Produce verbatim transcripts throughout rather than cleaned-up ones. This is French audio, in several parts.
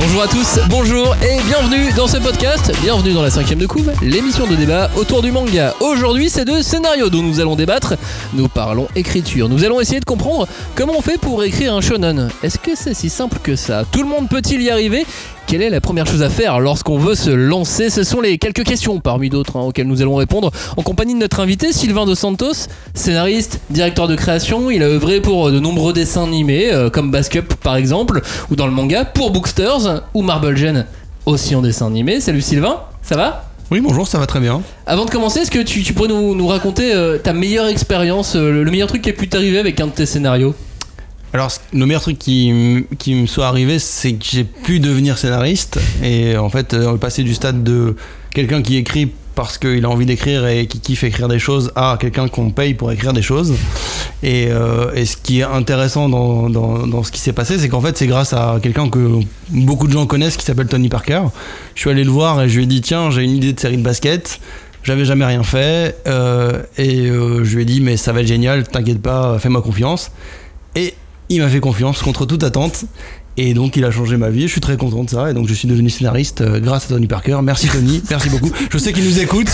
Bonjour à tous, bonjour et bienvenue dans ce podcast, bienvenue dans la cinquième de couve, l'émission de débat autour du manga. Aujourd'hui c'est de scénarios dont nous allons débattre, nous parlons écriture, nous allons essayer de comprendre comment on fait pour écrire un shonen. Est-ce que c'est si simple que ça? Tout le monde peut-il y arriver? Quelle est la première chose à faire lorsqu'on veut se lancer? Ce sont les quelques questions parmi d'autres hein, auxquelles nous allons répondre en compagnie de notre invité Sylvain Dos Santos, scénariste, directeur de création. Il a œuvré pour de nombreux dessins animés euh, comme Bask Up par exemple, ou dans le manga pour Booksters ou Marble Gen aussi en dessin animé. Salut Sylvain, ça va? Oui, bonjour, ça va très bien. Avant de commencer, est-ce que tu, tu pourrais nous, nous raconter euh, ta meilleure expérience, euh, le, le meilleur truc qui a pu t'arriver avec un de tes scénarios? Alors, le meilleur truc qui, qui me soit arrivé, c'est que j'ai pu devenir scénariste. Et en fait, on est passé du stade de quelqu'un qui écrit parce qu'il a envie d'écrire et qui kiffe écrire des choses à quelqu'un qu'on paye pour écrire des choses. Et, euh, et ce qui est intéressant dans, dans, dans ce qui s'est passé, c'est qu'en fait, c'est grâce à quelqu'un que beaucoup de gens connaissent qui s'appelle Tony Parker. Je suis allé le voir et je lui ai dit, tiens, j'ai une idée de série de basket. J'avais jamais rien fait. Euh, et euh, je lui ai dit, mais ça va être génial, t'inquiète pas, fais-moi confiance. Et il m'a fait confiance contre toute attente et donc il a changé ma vie. Je suis très content de ça et donc je suis devenu scénariste euh, grâce à Tony Parker. Merci Tony, merci beaucoup. Je sais qu'il nous écoute.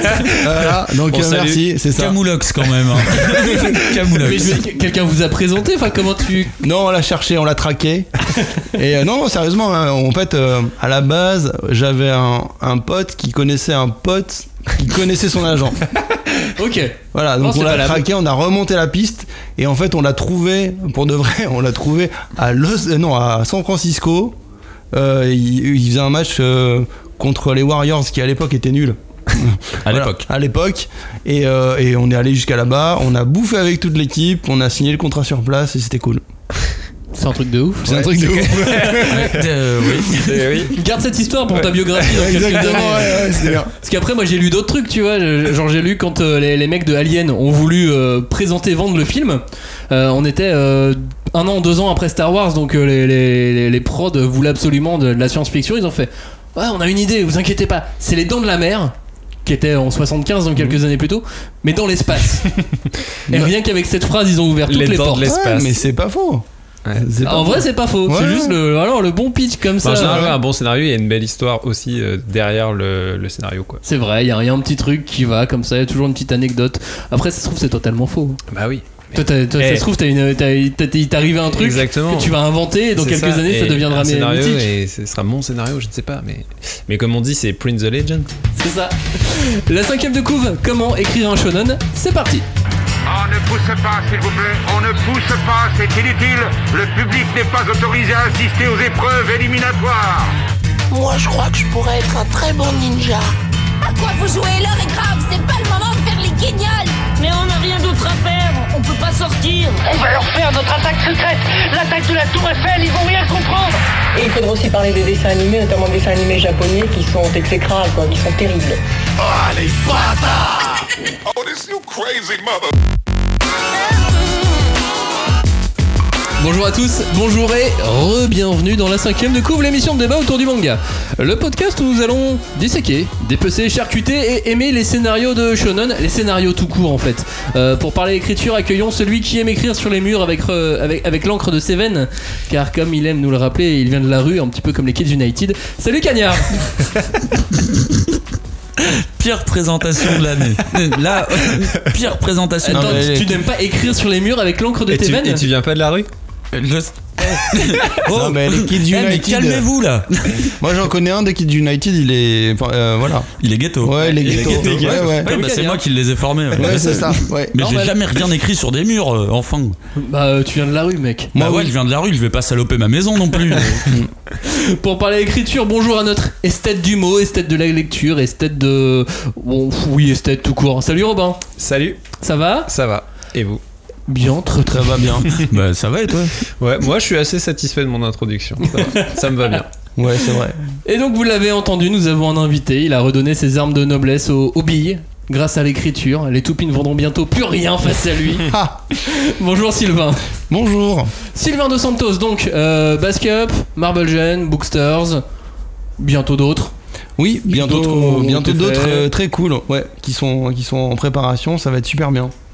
Voilà, donc bon, euh, merci, c'est ça. Camoulox quand même. Hein. Camoulox. Mais quelqu'un vous a présenté, enfin comment tu... Non, on l'a cherché, on l'a traqué. Et euh, non, sérieusement, hein, en fait, euh, à la base, j'avais un, un pote qui connaissait un pote qui connaissait son agent. Ok. Voilà, donc non, on l'a traqué, on a remonté la piste et en fait on l'a trouvé, pour de vrai, on l'a trouvé à Los, euh, non, à San Francisco. Euh, il, il faisait un match euh, contre les Warriors qui à l'époque étaient nuls. À voilà, l'époque. À l'époque. Et, euh, et on est allé jusqu'à là-bas, on a bouffé avec toute l'équipe, on a signé le contrat sur place et c'était cool. C'est un truc de ouf. C'est ouais, un truc de ouf. Ouais, euh, oui. oui. Garde cette histoire pour ouais. ta biographie dans quelques années. Ouais, ouais, c'est bien. Parce qu'après moi j'ai lu d'autres trucs, tu vois. Genre j'ai lu quand euh, les, les mecs de Alien ont voulu euh, présenter, vendre le film. Euh, on était euh, un an, deux ans après Star Wars, donc euh, les, les, les prods voulaient absolument de, de la science-fiction. Ils ont fait, ouais, on a une idée, vous inquiétez pas. C'est les Dents de la Mer, qui était en soixante-quinze, donc quelques mmh. années plus tôt, mais dans l'espace. Et rien qu'avec cette phrase, ils ont ouvert toutes les, les portes. De l'espace. Ouais, mais c'est pas faux. Ouais. En vrai, c'est pas faux. Ouais, c'est ouais. juste le, alors, le bon pitch comme ça. En général, ouais. un bon scénario, il y a une belle histoire aussi euh, derrière le, le scénario, quoi. C'est vrai, il y, y a un petit truc qui va comme ça, il y a toujours une petite anecdote. Après, ça se trouve, c'est totalement faux. Bah oui. Toi, t'as, toi ça se trouve, t'as une, t'as, t'as, il t'est arrivé un truc Exactement. que tu vas inventer et dans c'est quelques ça. années, et ça deviendra scénario mythique. Et ce sera mon scénario, je ne sais pas. Mais, mais comme on dit, c'est Prince the Legend. C'est ça. La cinquième de couve, comment écrire un shonen? C'est parti. On ne pousse pas, s'il vous plaît, on ne pousse pas, c'est inutile. Le public n'est pas autorisé à assister aux épreuves éliminatoires. Moi, je crois que je pourrais être un très bon ninja. À quoi vous jouez? L'heure est grave, c'est pas le moment de faire les guignols. Mais on n'a rien d'autre à faire, on peut pas sortir. On va leur faire notre attaque secrète, l'attaque de la Tour Eiffel, ils vont rien comprendre. Et il faudra aussi parler des dessins animés, notamment des dessins animés japonais qui sont exécrables, quoi, qui sont terribles. Oh, les bâtards! Oh, this you crazy mother... Bonjour à tous, bonjour et re-bienvenue dans la cinquième de couve, l'émission de débat autour du manga. Le podcast où nous allons disséquer, dépecer, charcuter et aimer les scénarios de shonen, les scénarios tout court en fait. Euh, pour parler écriture, accueillons celui qui aime écrire sur les murs avec, euh, avec, avec l'encre de Seven, car comme il aime nous le rappeler, il vient de la rue, un petit peu comme les Kids United. Salut Cagnard. Pire présentation de l'année. Là, pire présentation. Attends, de... tu n'aimes pas écrire sur les murs avec l'encre de Seven? Et tu viens pas de la rue? Je... Oh, non, mais les Kids United. Eh, mais calmez-vous là. Moi j'en connais un des Kids United, il est. Enfin, euh, voilà. Il est ghetto. Ouais, il est ghetto. Il est ghetto. Ouais, ouais. Ouais, bah, c'est moi qui les ai formés. Ouais, ouais c'est ça. Ouais. Mais non, j'ai bah, jamais rien écrit sur des murs, euh, enfin. Bah, euh, tu viens de la rue, mec. Bah, bah ouais, oui. Je viens de la rue, je vais pas saloper ma maison non plus. Pour parler écriture, bonjour à notre esthète du mot, esthète de la lecture, esthète de. Bon, oui, esthète tout court. Salut Robin. Salut. Ça va? Ça va. Et vous? Bien, très très va bien. Bah ça va et toi? Ouais, moi je suis assez satisfait de mon introduction. Ça, ça me va bien. Ouais, c'est vrai. Et donc vous l'avez entendu, nous avons un invité. Il a redonné ses armes de noblesse aux, aux billes grâce à l'écriture. Les toupis ne vendront bientôt plus rien face à lui. Bonjour Sylvain. Bonjour. Sylvain Dos Santos, donc euh, Bask Up, Marble Gen, Booksters, bientôt d'autres. Oui, bientôt d'autres, bientôt d'autres euh, très cool, ouais, qui sont qui sont en préparation. Ça va être super bien.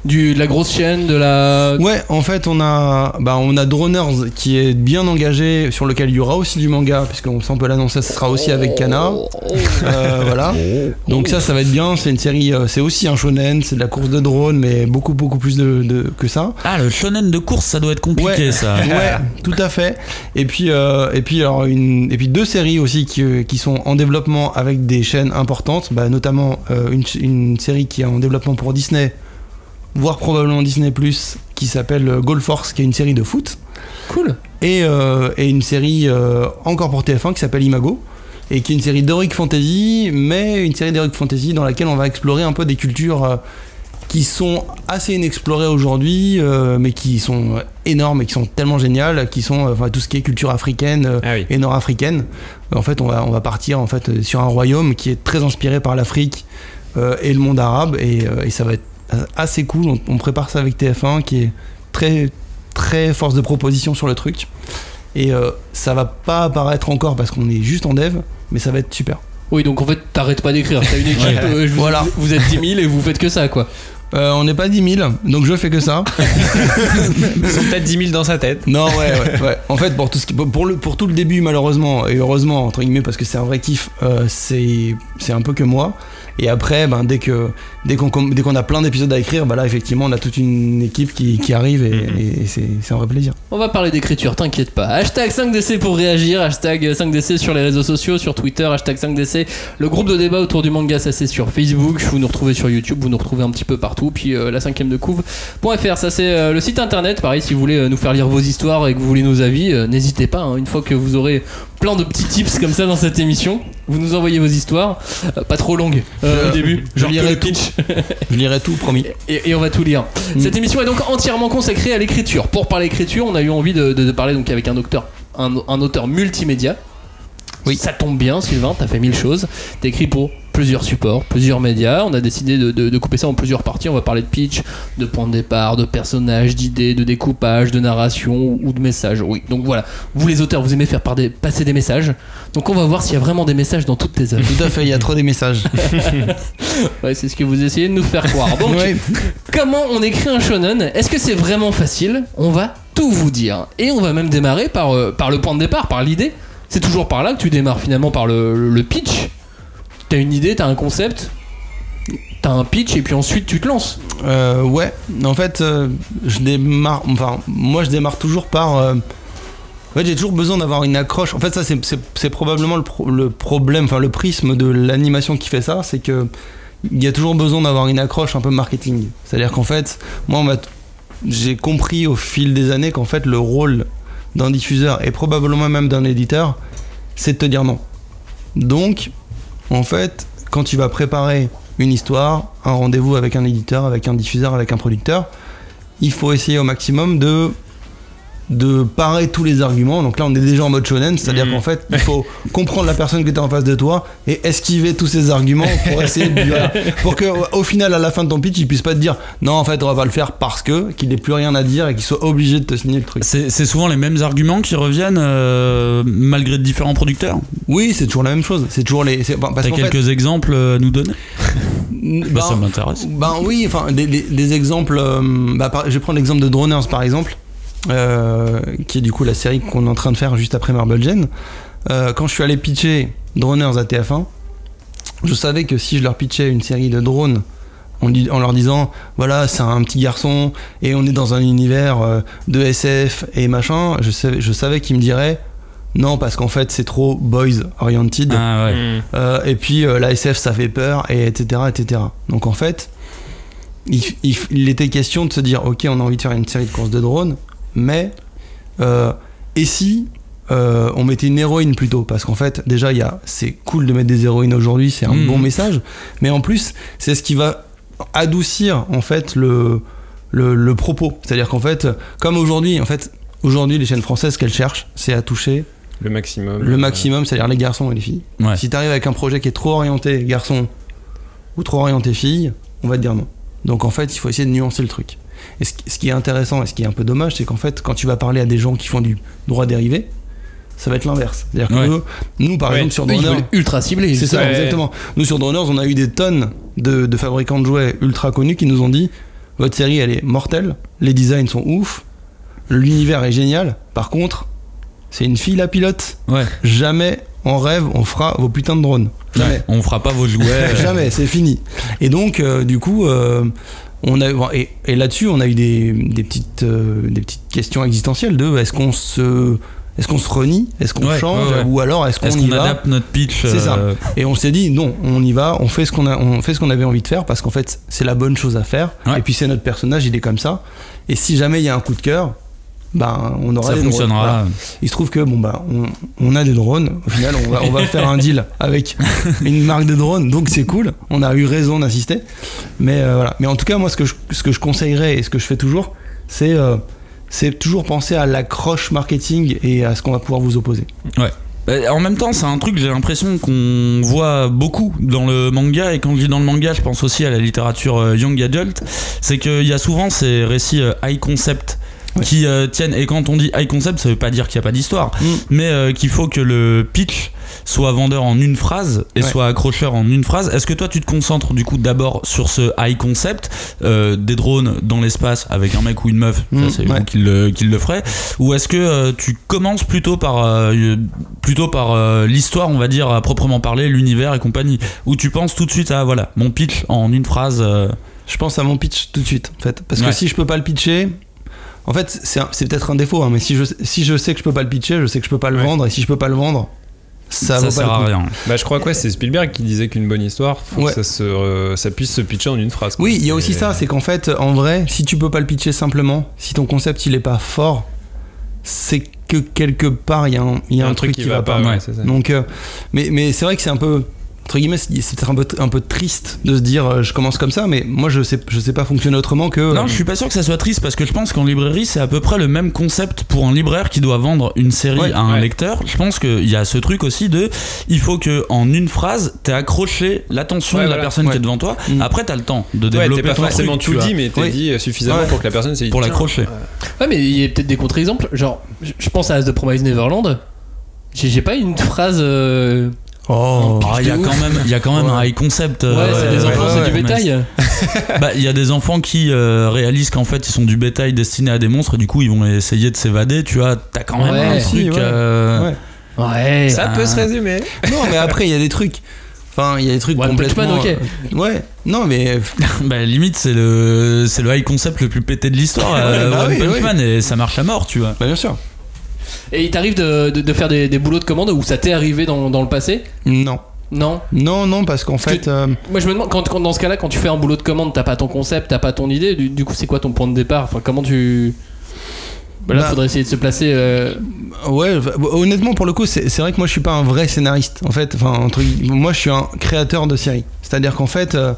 du, de la grosse chaîne, de la... Ouais, en fait, on a, bah, on a Droners qui est bien engagé, sur lequel il y aura aussi du manga, puisqu'on on peut l'annoncer, ce sera aussi avec Kana. Euh, voilà. Donc ça, ça va être bien. C'est une série, euh, c'est aussi un shonen, c'est de la course de drone, mais beaucoup, beaucoup plus de, de que ça. Ah, le shonen de course, ça doit être compliqué, ouais. ça. Ouais, tout à fait. Et puis, euh, et puis, alors une, et puis deux séries aussi qui, qui sont en développement avec des chaînes importantes, bah, notamment euh, une, une série qui est en développement pour Disney, voire probablement Disney plus, qui s'appelle Goal Force, qui est une série de foot. Cool. Et, euh, et une série euh, encore pour T F un qui s'appelle Imago, et qui est une série d'heroic fantasy, mais une série d'heroic fantasy dans laquelle on va explorer un peu des cultures euh, qui sont assez inexplorées aujourd'hui, euh, mais qui sont énormes et qui sont tellement géniales, qui sont enfin, tout ce qui est culture africaine euh, ah oui. et nord-africaine. En fait, on va, on va partir en fait, sur un royaume qui est très inspiré par l'Afrique euh, et le monde arabe, et, euh, et ça va être assez cool. On, on prépare ça avec T F un qui est très, très force de proposition sur le truc. Et euh, ça va pas apparaître encore parce qu'on est juste en dev, mais ça va être super. Oui, donc en fait, t'arrêtes pas d'écrire. T'as une équipe, ouais. euh, vous, voilà. vous êtes dix mille et vous faites que ça, quoi. Euh, on n'est pas dix mille, donc je fais que ça. Ils sont peut-être dix mille dans sa tête. Non, ouais, ouais, ouais. En fait, pour tout, ce qui, pour, le, pour tout le début, malheureusement, et heureusement, entre guillemets, parce que c'est un vrai kiff, euh, c'est, c'est un peu que moi. Et après, ben, dès, que, dès, qu'on, dès qu'on a plein d'épisodes à écrire, ben là, effectivement, on a toute une équipe qui, qui arrive et, et, et c'est, c'est un vrai plaisir. On va parler d'écriture, t'inquiète pas. Hashtag cinq D C pour réagir, hashtag cinq D C sur les réseaux sociaux, sur Twitter, hashtag cinq D C. Le groupe de débat autour du manga, ça c'est sur Facebook. Vous nous retrouvez sur YouTube, vous nous retrouvez un petit peu partout. Puis euh, la cinquième de couve.fr, ça c'est euh, le site internet. Pareil, si vous voulez euh, nous faire lire vos histoires et que vous voulez nos avis, euh, n'hésitez pas. Hein, une fois que vous aurez plein de petits tips comme ça dans cette émission, vous nous envoyez vos histoires, euh, pas trop longues euh, au début. Je lirai tout. Je lirai tout, promis. Et, et on va tout lire. Mm. Cette émission est donc entièrement consacrée à l'écriture. Pour parler écriture, on a eu envie de, de, de parler donc avec un auteur, un, un auteur multimédia. Oui. Ça tombe bien, Sylvain, t'as fait mille choses. T'as écrit pour plusieurs supports, plusieurs médias. On a décidé de, de, de couper ça en plusieurs parties. On va parler de pitch, de point de départ, de personnages, d'idées, de découpage, de narration ou, ou de messages. Oui, donc voilà. Vous les auteurs, vous aimez faire par des, passer des messages. Donc on va voir s'il y a vraiment des messages dans toutes tes œuvres. Tout à fait, il y a trop des messages. Ouais, c'est ce que vous essayez de nous faire croire. Donc, ouais. Comment on écrit un shonen ? Est-ce que c'est vraiment facile ? On va tout vous dire. Et on va même démarrer par, euh, par le point de départ, par l'idée. C'est toujours par là que tu démarres finalement, par le, le pitch. T'as une idée, t'as un concept, t'as un pitch et puis ensuite tu te lances. Euh, ouais, en fait, euh, je démarre. Enfin, moi je démarre toujours par. Euh, en fait, j'ai toujours besoin d'avoir une accroche. En fait, ça c'est, c'est, c'est probablement le, pro, le problème, enfin le prisme de l'animation qui fait ça, c'est que il y a toujours besoin d'avoir une accroche un peu marketing. C'est-à-dire qu'en fait, moi on m'a, j'ai compris au fil des années qu'en fait le rôle d'un diffuseur et probablement même d'un éditeur, c'est de te dire non. Donc, en fait, quand tu vas préparer une histoire, un rendez-vous avec un éditeur, avec un diffuseur, avec un producteur, il faut essayer au maximum de de parer tous les arguments. Donc là on est déjà en mode shonen, c'est-à-dire mmh. qu'en fait il faut comprendre la personne qui était en face de toi et esquiver tous ces arguments pour essayer de, voilà, pour que au final à la fin de ton pitch il puisse pas te dire non en fait on va pas le faire parce que qu'il n'ait plus rien à dire et qu'il soit obligé de te signer le truc. C'est, c'est souvent les mêmes arguments qui reviennent euh, malgré différents producteurs. Oui, c'est toujours la même chose. C'est toujours les. C'est, parce T'as quelques fait, exemples à nous donner? ben, bah, ça m'intéresse. Ben oui, enfin des, des, des exemples. Euh, bah, par, je vais prendre l'exemple de Droners par exemple. Euh, qui est du coup la série qu'on est en train de faire juste après Marble Gen. Euh, quand je suis allé pitcher Droners à T F un, je savais que si je leur pitchais une série de drones en, en leur disant voilà c'est un petit garçon et on est dans un univers euh, de S F et machin, je savais, je savais qu'ils me diraient non parce qu'en fait c'est trop boys oriented. Ah, ouais. mmh. euh, et puis euh, la S F ça fait peur et etc etc. Donc en fait il, il, il était question de se dire ok on a envie de faire une série de courses de drones, mais euh, et si euh, on mettait une héroïne plutôt, parce qu'en fait déjà il y a, c'est cool de mettre des héroïnes aujourd'hui, c'est un mmh. bon message, mais en plus c'est ce qui va adoucir en fait le, le, le propos, c'est-à-dire qu'en fait comme aujourd'hui en fait aujourd'hui les chaînes françaises qu'elles cherchent c'est à toucher le maximum le maximum, c'est-à-dire les garçons et les filles. Ouais. Si t'arrives avec un projet qui est trop orienté garçon ou trop orienté fille, on va te dire non. Donc en fait il faut essayer de nuancer le truc. Et ce qui est intéressant et ce qui est un peu dommage, c'est qu'en fait, quand tu vas parler à des gens qui font du droit dérivé, ça va être l'inverse. C'est-à-dire que ouais. nous, nous, par ouais. exemple, sur Droners, oui, ultra ciblé. C'est ça, ouais. exactement. Nous, sur Droners, on a eu des tonnes de, de fabricants de jouets ultra connus qui nous ont dit votre série elle est mortelle, les designs sont ouf, l'univers est génial, par contre c'est une fille la pilote, ouais. jamais en rêve on fera vos putains de drones, jamais. Ouais, on fera pas vos jouets, jamais, c'est fini. Et donc euh, du coup euh, on a et, et là-dessus on a eu des, des petites euh, des petites questions existentielles de est-ce qu'on se Est-ce qu'on se renie? Est-ce qu'on ouais, change? ouais, ouais. Ou alors est-ce qu'on est-ce y qu'on va? adapte notre pitch? C'est ça. euh... Et on s'est dit non, on y va, on fait ce qu'on a, on fait ce qu'on avait envie de faire parce qu'en fait c'est la bonne chose à faire. Ouais. Et puis c'est notre personnage, il est comme ça. Et si jamais il y a un coup de cœur, ben on aura ça des fonctionnera. drones. Voilà. Il se trouve que bon bah on, on a des drones. Au final, on va, on va faire un deal avec une marque de drones, donc c'est cool. On a eu raison d'insister. Mais euh, voilà. Mais en tout cas, moi ce que je, ce que je conseillerais et ce que je fais toujours, c'est euh, c'est toujours penser à l'accroche marketing et à ce qu'on va pouvoir vous opposer. Ouais. En même temps, c'est un truc, j'ai l'impression qu'on voit beaucoup dans le manga, et quand je dis dans le manga, je pense aussi à la littérature young adult, c'est qu'il y a souvent ces récits high concept ouais. qui euh, tiennent, et quand on dit high concept, ça veut pas dire qu'il n'y a pas d'histoire, mm. mais euh, qu'il faut que le pitch soit vendeur en une phrase et ouais. soit accrocheur en une phrase. Est-ce que toi tu te concentres du coup d'abord sur ce high concept, euh, des drones dans l'espace avec un mec ou une meuf, mmh, ça c'est ouais. vous qui le, qui le ferait, ou est-ce que euh, tu commences plutôt par, euh, plutôt par euh, l'histoire, on va dire à proprement parler, l'univers et compagnie, ou tu penses tout de suite à voilà mon pitch en une phrase? euh... Je pense à mon pitch tout de suite en fait, parce ouais. que si je peux pas le pitcher, en fait c'est, un, c'est peut-être un défaut hein, mais si je, si je sais que je peux pas le pitcher, je sais que je peux pas le ouais. vendre, et si je peux pas le vendre, ça, ça sert à rien. Bah, je crois que ouais, c'est Spielberg qui disait qu'une bonne histoire, faut ouais. que ça, se, euh, ça puisse se pitcher en une phrase. Quoi. Oui, il y a aussi ça, c'est qu'en fait, en vrai, si tu peux pas le pitcher simplement, si ton concept il est pas fort, c'est que quelque part il y a un, y a un, un truc, truc qui, qui va, va pas. pas. Ouais, c'est ça. Donc, euh, mais, mais c'est vrai que c'est un peu. Entre guillemets, c'est peut-être un peu, un peu triste de se dire euh, je commence comme ça, mais moi je sais, je sais pas fonctionner autrement que. Euh... Non, je suis pas sûr que ça soit triste, parce que je pense qu'en librairie c'est à peu près le même concept pour un libraire qui doit vendre une série ouais, à un ouais. lecteur. Je pense qu'il y a ce truc aussi de il faut que en une phrase t'aies accroché l'attention ouais, de la voilà. personne ouais. qui est devant toi. Mmh. Après t'as le temps de développer. Ouais, t'es pas ton forcément truc, tout tu dit, mais t'es ouais. dit suffisamment ouais. pour que la personne s'est dit pour l'accrocher. Ouais, mais il y a peut-être des contre-exemples. Genre, je pense à As the Promised Neverland. J'ai, j'ai pas une phrase. Euh... Oh, il ah, y a quand même, il y a quand même ouais. un high concept. Ouais, euh, c'est des enfants, ouais, c'est ouais, du bétail. Bah, il y a des enfants qui euh, réalisent qu'en fait ils sont du bétail destiné à des monstres, et du coup ils vont essayer de s'évader. Tu vois, t'as quand même ouais, un truc. Si, ouais. Euh... Ouais. ouais. Ça euh... peut se résumer. Non, mais après il y a des trucs. Enfin, il y a des trucs One complètement. Punch Man, ok. Ouais. Non, mais. Bah limite c'est le, c'est le high concept le plus pété de l'histoire. euh, bah, One oui, Punch oui. Man, et ça marche à mort, tu vois. Bah bien sûr. Et il t'arrive de, de, de faire des, des boulots de commande où ça t'est arrivé dans, dans le passé? Non. Non. Non, non, parce qu'en fait. Euh... Moi, je me demande, quand, quand dans ce cas-là, quand tu fais un boulot de commande, t'as pas ton concept, t'as pas ton idée. Du, du coup, c'est quoi ton point de départ? Enfin, comment tu. Bah là, bah, faudrait essayer de se placer. Euh... Ouais, honnêtement, pour le coup, c'est, c'est vrai que moi, je suis pas un vrai scénariste. En fait, enfin, entre... moi, je suis un créateur de séries. C'est-à-dire qu'en fait, euh,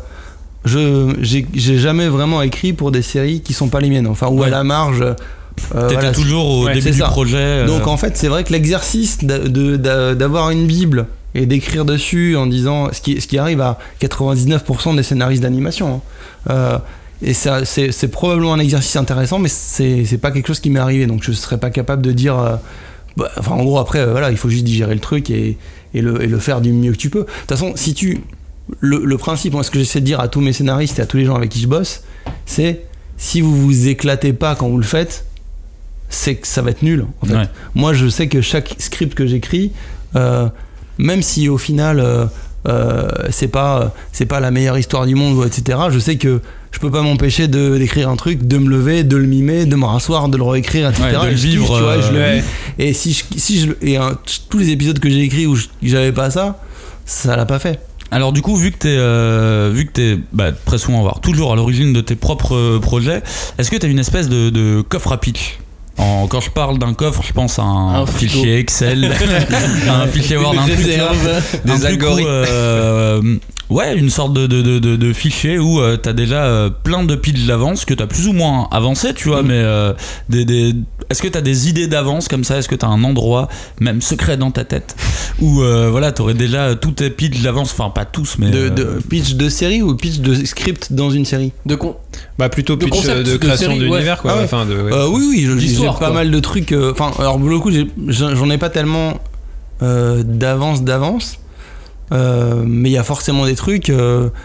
je j'ai, j'ai jamais vraiment écrit pour des séries qui sont pas les miennes. Enfin, ou ouais. à la marge. Euh, T'étais voilà, toujours au ouais, début du ça. projet. Euh... Donc, en fait, c'est vrai que l'exercice de, de, de, d'avoir une Bible et d'écrire dessus en disant ce qui, ce qui arrive à quatre-vingt-dix-neuf pour cent des scénaristes d'animation. Hein. Euh, et ça, c'est, c'est probablement un exercice intéressant, mais c'est, c'est pas quelque chose qui m'est arrivé, donc je serais pas capable de dire. Euh, bah, enfin, en gros, après, euh, voilà, il faut juste digérer le truc et, et, le, et le faire du mieux que tu peux. De toute façon, si tu. Le, le principe, moi, ce que j'essaie de dire à tous mes scénaristes et à tous les gens avec qui je bosse, c'est si vous vous éclatez pas quand vous le faites, c'est que ça va être nul. En fait. Ouais. Moi, je sais que chaque script que j'écris. Euh, Même si au final euh, euh, c'est pas c'est pas la meilleure histoire du monde, et cetera. Je sais que je peux pas m'empêcher de d'écrire un truc, de me lever, de le mimer, de me rasseoir, de le réécrire, et cetera. Ouais, de le je vivre. Kiffe, tu vois, je euh, le vis. Et si je, si je et hein, tous les épisodes que j'ai écrits où je, j'avais pas ça, ça l'a pas fait. Alors du coup, vu que t'es euh, vu que t'es bah, très souvent voir toujours à l'origine de tes propres projets, est-ce que t'as une espèce de, de coffre à pitch? En, quand je parle d'un coffre, je pense à un, un fichier Excel, un fichier Word, un truc, des un algorithmes. Euh, ouais, une sorte de, de, de, de, de fichier où euh, t'as déjà euh, plein de pitchs d'avance que t'as plus ou moins avancé, tu vois, mmh. mais euh, des, des, est-ce que t'as des idées d'avance comme ça? Est-ce que t'as un endroit, même secret dans ta tête, où euh, voilà, t'aurais déjà tous tes pitchs d'avance, enfin pas tous, mais. De, euh, de pitch de série ou pitch de script dans une série? De con. Bah plutôt pitch de, concept, de création de d'univers, ouais. quoi. Ah ouais. Enfin, de, ouais. euh, oui, oui, je, j'ai pas quoi. mal de trucs. Enfin, euh, alors pour le coup, j'ai, j'en ai pas tellement euh, d'avance, d'avance. Euh, mais il y a forcément des trucs. Euh,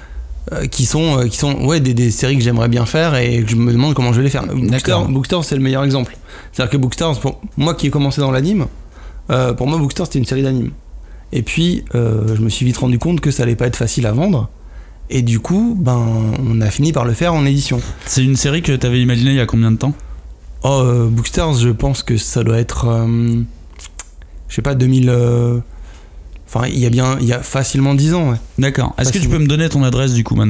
euh, qui sont, euh, qui sont ouais, des, des séries que j'aimerais bien faire et que je me demande comment je vais les faire. Bookstars, Bookstars, c'est le meilleur exemple. C'est-à-dire que Bookstars, pour moi qui ai commencé dans l'anime, euh, pour moi, Bookstars, c'était une série d'anime. Et puis, euh, je me suis vite rendu compte que ça allait pas être facile à vendre. Et du coup, ben, on a fini par le faire en édition. C'est une série que tu avais imaginée il y a combien de temps ? Oh, euh, Bookstars, je pense que ça doit être, euh, je sais pas, deux mille. Euh, enfin, il y a bien, il y a facilement dix ans. Ouais. D'accord. Est-ce facilement. que tu peux me donner ton adresse du coup maintenant ?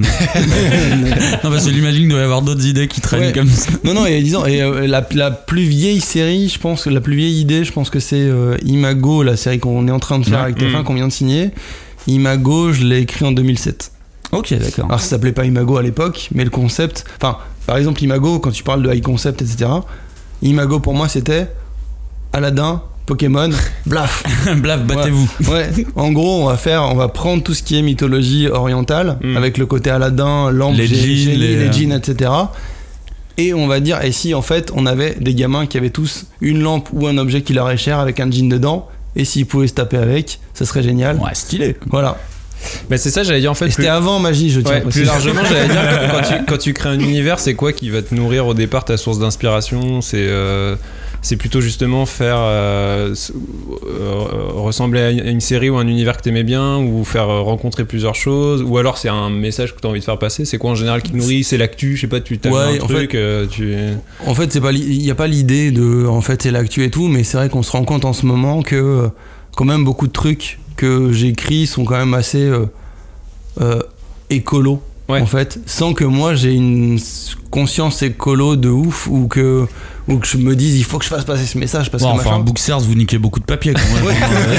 Non, parce que j'imagine qu'il doit y avoir d'autres idées qui traînent ouais. comme ça. Non, non, il y a dix ans. Et euh, la, la plus vieille série, je pense, la plus vieille idée, je pense que c'est euh, Imago, la série qu'on est en train de faire ouais. avec T F un, mmh. qu'on vient de signer. Imago, je l'ai écrit en deux mille sept. Ok, d'accord. Alors ça s'appelait pas Imago à l'époque, mais le concept, enfin, par exemple Imago, quand tu parles de high concept, et cetera, Imago pour moi c'était Aladdin, Pokémon, blaf. Blaf, battez-vous. Ouais. ouais. En gros, on va faire, on va prendre tout ce qui est mythologie orientale, mm. avec le côté Aladdin, lampe, les djinns, les, les djinns, et cetera. Et on va dire, et si en fait on avait des gamins qui avaient tous une lampe ou un objet qui leur est cher avec un djinn dedans, et s'ils pouvaient se taper avec, ça serait génial. Ouais, stylé. Voilà. Bah c'est ça, j'allais dire en fait. Et c'était plus... avant magie, je tiens. Ouais, plus largement, j'allais dire quand, quand, tu, quand tu crées un univers, c'est quoi qui va te nourrir au départ ta source d'inspiration ? C'est euh, c'est plutôt justement faire euh, euh, ressembler à une série ou un univers que t'aimais bien, ou faire rencontrer plusieurs choses, ou alors c'est un message que t'as envie de faire passer. C'est quoi en général qui te nourrit ? C'est l'actu, je sais pas, tu t'as ouais, un truc. Fait, euh, tu... En fait, c'est pas, il y a pas l'idée de, en fait, c'est l'actu et tout, mais c'est vrai qu'on se rend compte en ce moment que quand même beaucoup de trucs que j'écris sont quand même assez euh, euh, écolo ouais. en fait, sans que moi j'ai une conscience écolo de ouf ou que, ou que je me dise il faut que je fasse passer ce message parce ouais, que enfin machin... Bookstars vous niquez beaucoup de papier quand même. ouais,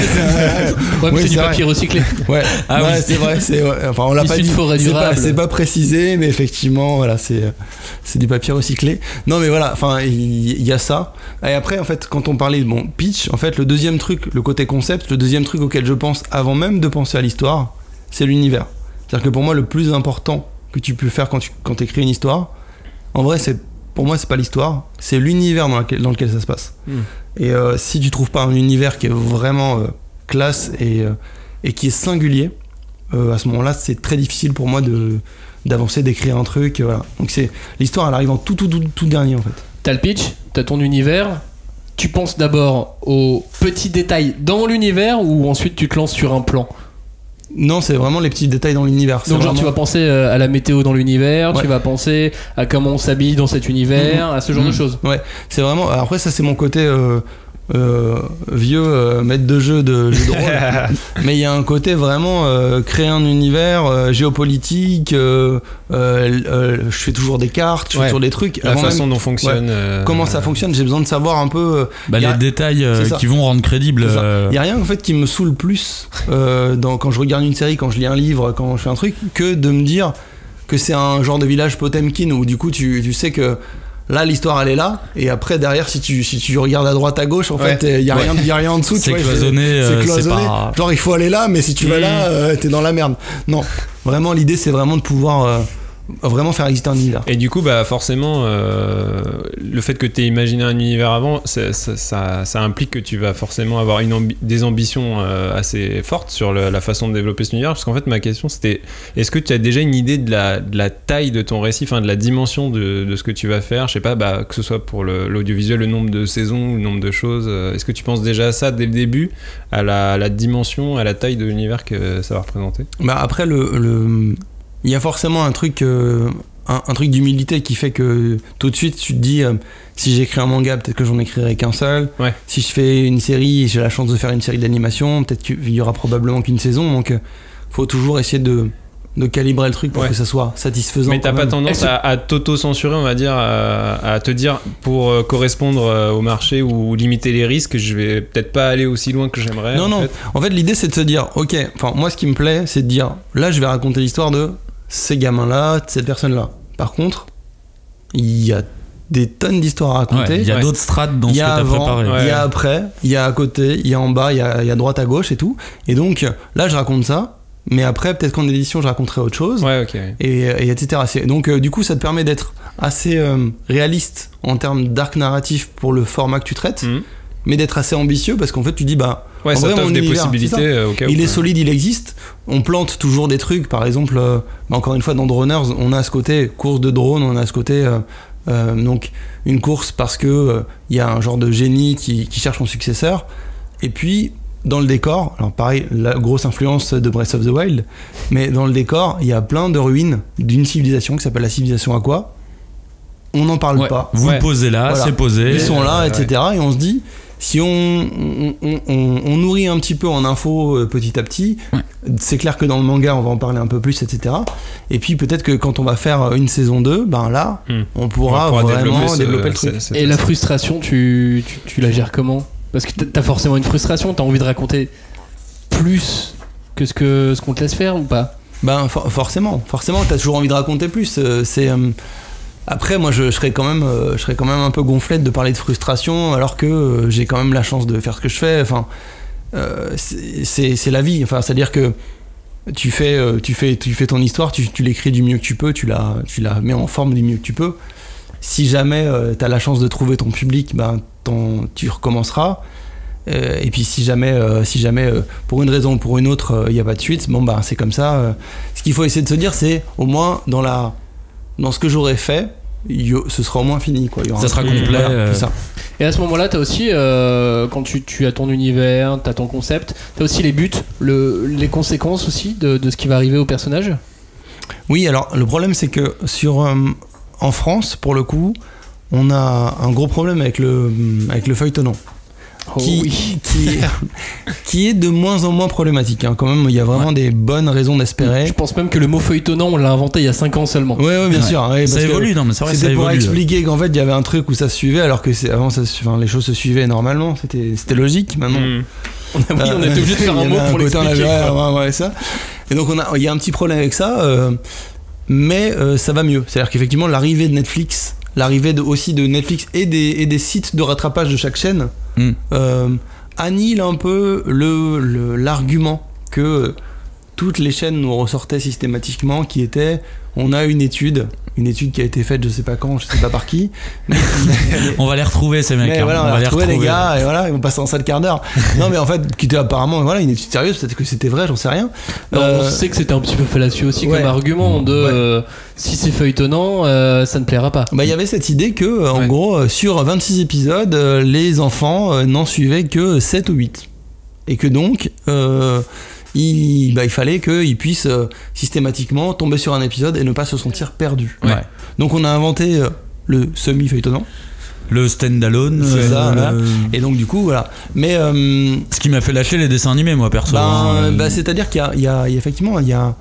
ouais mais c'est, c'est du papier recyclé. Ouais, ah, ouais oui. c'est vrai, c'est ouais. Enfin on l'a pas dit, c'est pas, c'est pas précisé, mais effectivement voilà, c'est c'est du papier recyclé. Non mais voilà, enfin il y, y a ça. Et après en fait quand on parlait de bon pitch, en fait le deuxième truc, le côté concept, le deuxième truc auquel je pense avant même de penser à l'histoire, c'est l'univers. C'est-à-dire que pour moi le plus important que tu peux faire quand tu quand écris une histoire, en vrai c'est pour moi c'est pas l'histoire, c'est l'univers dans, laquelle, dans lequel ça se passe. Mm. Et euh, si tu trouves pas un univers qui est vraiment euh, classe et, euh, et qui est singulier, euh, à ce moment-là c'est très difficile pour moi de, d'avancer, d'écrire un truc. Euh, voilà. Donc c'est, l'histoire elle arrive en tout, tout, tout, tout dernier en fait. T'as le pitch, t'as ton univers, tu penses d'abord aux petits détails dans l'univers ou ensuite tu te lances sur un plan ? Non, c'est vraiment les petits détails dans l'univers. Donc genre vraiment... tu vas penser à la météo dans l'univers, ouais. tu vas penser à comment on s'habille dans cet univers, mmh. à ce genre mmh. de choses. Ouais, c'est vraiment... Après ça c'est mon côté euh, euh, vieux euh, maître de jeu de jeu de rôle. Mais il y a un côté vraiment euh, créer un univers euh, géopolitique, euh, euh, euh, je fais toujours des cartes, je ouais. fais toujours des trucs. La façon même, dont fonctionne... Ouais, euh, comment ça fonctionne, j'ai besoin de savoir un peu... Euh, bah, les a, détails euh, qui vont rendre crédible... Il euh... y a rien en fait qui me saoule plus euh, dans, quand je regarde une série, quand je lis un livre, quand je fais un truc, que de me dire que c'est un genre de village Potemkin où du coup tu, tu sais que là l'histoire elle est là et après derrière si tu, si tu regardes à droite à gauche en ouais. fait il y a, ouais. y a rien en dessous, c'est tu cloisonné, vois, c'est, c'est cloisonné c'est pas... genre il faut aller là mais si tu vas là euh, t'es dans la merde. Non, vraiment l'idée c'est vraiment de pouvoir euh, vraiment faire exister un univers. Et du coup bah forcément euh, le fait que tu aies imaginé un univers avant ça, ça, ça, ça implique que tu vas forcément avoir une ambi- des ambitions euh, assez fortes sur le, la façon de développer cet univers, parce qu'en fait ma question c'était est-ce que tu as déjà une idée de la, de la taille de ton récit, enfin de la dimension de, de ce que tu vas faire, je sais pas, bah, que ce soit pour le, l'audiovisuel, le nombre de saisons, le nombre de choses, est-ce que tu penses déjà à ça dès le début, à la, à la dimension, à la taille de l'univers que ça va représenter? Bah après le, le... il y a forcément un truc, euh, un, un truc d'humilité qui fait que tout de suite tu te dis euh, si j'écris un manga peut-être que j'en écrirai qu'un seul. Ouais. Si je fais une série et j'ai la chance de faire une série d'animation, peut-être qu'il y aura probablement qu'une saison. Donc euh, faut toujours essayer de, de calibrer le truc pour ouais. que ça soit satisfaisant. Mais t'as pas même. tendance à, à t'auto-censurer, on va dire, à, à te dire pour euh, correspondre euh, au marché ou limiter les risques, je vais peut-être pas aller aussi loin que j'aimerais. Non, en non. Fait. En fait, l'idée c'est de se dire, ok, enfin moi ce qui me plaît, c'est de dire, là je vais raconter l'histoire de ces gamins-là, de cette personne-là. Par contre, il y a des tonnes d'histoires à raconter. Il ouais, y a ouais. d'autres strates dans ce que t'as avant, préparé. Il ouais. y a après, il y a à côté, il y a en bas, il y a, y a droite à gauche et tout. Et donc, là, je raconte ça. Mais après, peut-être qu'en édition, je raconterai autre chose. Ouais, ok. Et, et et cetera. C'est, donc, euh, du coup, ça te permet d'être assez euh, réaliste en termes d'arc narratif pour le format que tu traites. Mmh. mais d'être assez ambitieux parce qu'en fait tu dis bah ouais, en ça vrai, t'offre mon des univers, possibilités euh, au cas où, il est quoi. solide, il existe, on plante toujours des trucs, par exemple euh, bah, encore une fois dans Droners on a ce côté course de drone, on a ce côté euh, euh, donc une course parce que il euh, y a un genre de génie qui, qui cherche son successeur, et puis dans le décor, alors pareil, la grosse influence de Breath of the Wild, mais dans le décor, il y a plein de ruines d'une civilisation qui s'appelle la civilisation Aqua. On n'en parle ouais. pas. Vous ouais. le posez là, voilà. c'est posé. Ils sont là, euh, et cetera. Ouais. Et on se dit, si on, on, on, on, on nourrit un petit peu en info euh, petit à petit, ouais. c'est clair que dans le manga, on va en parler un peu plus, et cetera. Et puis peut-être que quand on va faire une saison deux, ben là, hmm. on, pourra on pourra vraiment développer, développer ce, le truc. C'est, c'est et la frustration, tu, tu, tu la gères comment ? Parce que t'as forcément une frustration, t'as envie de raconter plus que ce que ce qu'on te laisse faire ou pas ? Ben for- forcément, forcément, t'as toujours envie de raconter plus. Euh, c'est euh, après, moi, je, je serais quand même, euh, je serais quand même un peu gonflé de parler de frustration, alors que euh, j'ai quand même la chance de faire ce que je fais. Enfin, euh, c'est, c'est, c'est la vie. Enfin, c'est-à-dire que tu fais, euh, tu fais, tu fais ton histoire, tu, tu l'écris du mieux que tu peux, tu la, tu la mets en forme du mieux que tu peux. Si jamais euh, t'as la chance de trouver ton public, ben ton, tu recommenceras. Euh, et puis si jamais, euh, si jamais euh, pour une raison ou pour une autre, il euh, n'y a pas de suite, bon bah c'est comme ça. Euh. Ce qu'il faut essayer de se dire, c'est au moins dans la, dans ce que j'aurais fait, y, ce sera au moins fini, quoi. Il y aura ça sera truc, complet. Voilà, euh... c'est ça. Et à ce moment-là, t'as aussi, euh, quand tu, tu as ton univers, t'as ton concept, t'as aussi les buts, le, les conséquences aussi de, de ce qui va arriver au personnage. Oui, alors le problème c'est que sur, euh, en France, pour le coup, on a un gros problème avec le, avec le feuilletonnant. Oh, qui, oui. qui, qui est de moins en moins problématique, hein. Quand même, il y a vraiment ouais. des bonnes raisons d'espérer. Je pense même que le mot feuilletonnant, on l'a inventé il y a cinq ans seulement. Oui, ouais, bien ouais. sûr. Ouais, ça évolue, non, mais c'est vrai, c'était ça pour évolue. expliquer qu'en fait, il y avait un truc où ça se suivait, alors que c'est, avant, ça, enfin, les choses se suivaient normalement. C'était, c'était logique. Maintenant, mmh. oui, on était obligé de faire un mot pour l'expliquer. Ouais, ouais, ça. Et donc, on a, il y a un petit problème avec ça, euh, mais euh, ça va mieux. C'est-à-dire qu'effectivement, l'arrivée de Netflix, l'arrivée de, aussi de Netflix et des, et des sites de rattrapage de chaque chaîne. Mmh. Euh, annihile un peu le, le, l'argument que toutes les chaînes nous ressortaient systématiquement, qui était on a une étude, une étude qui a été faite je sais pas quand, je sais pas par qui. Mais, on va les retrouver ces mecs. Mais hein, voilà, on, on va les retrouver, retrouver les gars, et voilà, ils vont passer en salle quart d'heure. Non mais en fait, qui était apparemment voilà, une étude sérieuse, peut-être que c'était vrai, j'en sais rien. Non, euh, on sait que c'était un petit peu fallacieux aussi ouais. comme argument de ouais. euh, si c'est feuilletonnant, euh, ça ne plaira pas. Bah il y avait cette idée que en ouais. gros sur vingt-six épisodes, euh, les enfants euh, n'en suivaient que sept ou huit. Et que donc euh, il, bah, il fallait qu'ils puissent euh, systématiquement tomber sur un épisode et ne pas se sentir perdus. Ouais. Donc on a inventé euh, le semi-feuilletonnant. Le stand-alone. C'est ça, euh, voilà. Et donc du coup, voilà. Mais, euh, ce qui m'a fait lâcher les dessins animés, moi, perso. Ben, hein. bah, c'est-à-dire qu'il y a, il y a, il y a effectivement, il y a...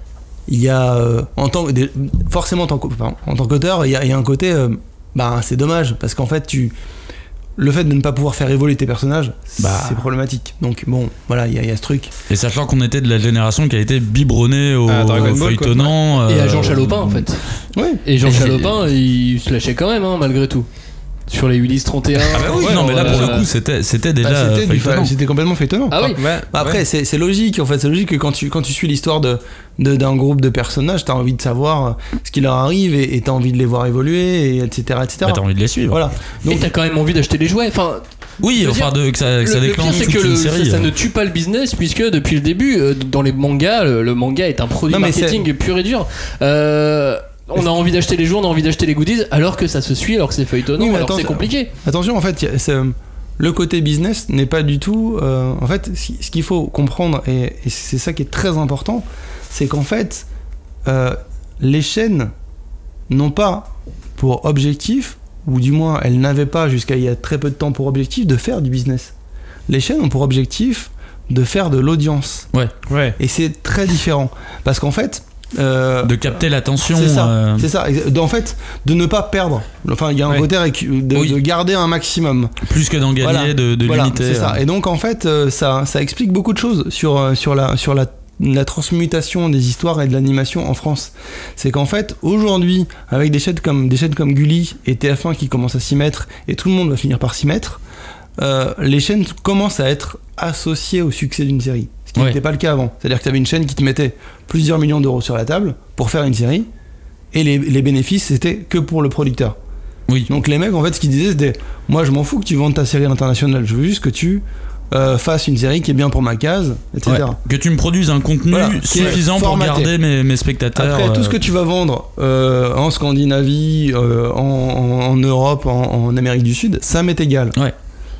Il y a euh, en tant, forcément en tant, enfin, en tant qu'auteur, il y a, il y a un côté... Euh, bah, c'est dommage, parce qu'en fait, tu... Le fait de ne pas pouvoir faire évoluer tes personnages, bah. c'est problématique. Donc bon, voilà, il y, y a ce truc. Et sachant qu'on était de la génération qui a été biberonnée au, ah, au feuilletonnant. Et euh, à Jean Chalopin, en fait. Ouais. Et Jean Chalopin, il se lâchait quand même, hein, malgré tout. Sur les Ulysse trente et un. Ah bah oui, ouais, non, mais là pour euh... le coup, c'était, c'était déjà bah, c'était, fa... c'était complètement feuilletonnant. Ah oui. Ouais, après, ouais. c'est, c'est logique, en fait, c'est logique que quand tu, quand tu suis l'histoire de, de, d'un groupe de personnages, t'as envie de savoir ce qui leur arrive et, et t'as envie de les voir évoluer, et etc. etc. Bah, t'as envie de les suivre. Voilà. Donc, et t'as quand même envie d'acheter les jouets. Enfin, oui, enfin, de, que ça, que ça le, déclenche le pire, c'est toute que une le, série. Ça, ça ne tue pas le business, puisque depuis le début, euh, dans les mangas, le, le manga est un produit non, marketing c'est... pur et dur. Euh. On a envie d'acheter les jeux, on a envie d'acheter les goodies, alors que ça se suit, alors que c'est feuilletonnant, oui, alors que c'est compliqué. Attention, en fait, c'est, le côté business n'est pas du tout... Euh, en fait, ce qu'il faut comprendre, et, et c'est ça qui est très important, c'est qu'en fait, euh, les chaînes n'ont pas pour objectif, ou du moins elles n'avaient pas jusqu'à il y a très peu de temps pour objectif, de faire du business. Les chaînes ont pour objectif de faire de l'audience. Ouais. Ouais. Et c'est très différent. Parce qu'en fait... Euh, de capter l'attention. C'est ça, euh... c'est ça. En fait, de ne pas perdre. Enfin, il y a un ouais. côté de, oui. de garder un maximum. Plus que d'en gagner, voilà. de, de voilà, limiter. C'est ça. Et donc, en fait, ça, ça explique beaucoup de choses sur, sur, la, sur la, la transmutation des histoires et de l'animation en France. C'est qu'en fait, aujourd'hui, avec des chaînes comme, des chaînes comme Gulli et T F un qui commencent à s'y mettre, et tout le monde va finir par s'y mettre, euh, les chaînes commencent à être associées au succès d'une série. Ce qui n'était ouais. pas le cas avant. C'est-à-dire que tu avais une chaîne qui te mettait plusieurs millions d'euros sur la table pour faire une série, et les, les bénéfices, c'était que pour le producteur. Oui. Donc les mecs, en fait, ce qu'ils disaient, c'était moi, je m'en fous que tu vendes ta série à l'international, je veux juste que tu euh, fasses une série qui est bien pour ma case, et cetera. Ouais. Que tu me produises un contenu voilà, suffisant pour garder mes, mes spectateurs. Après, euh... tout ce que tu vas vendre euh, en Scandinavie, euh, en, en, en Europe, en, en Amérique du Sud, ça m'est égal. Ouais.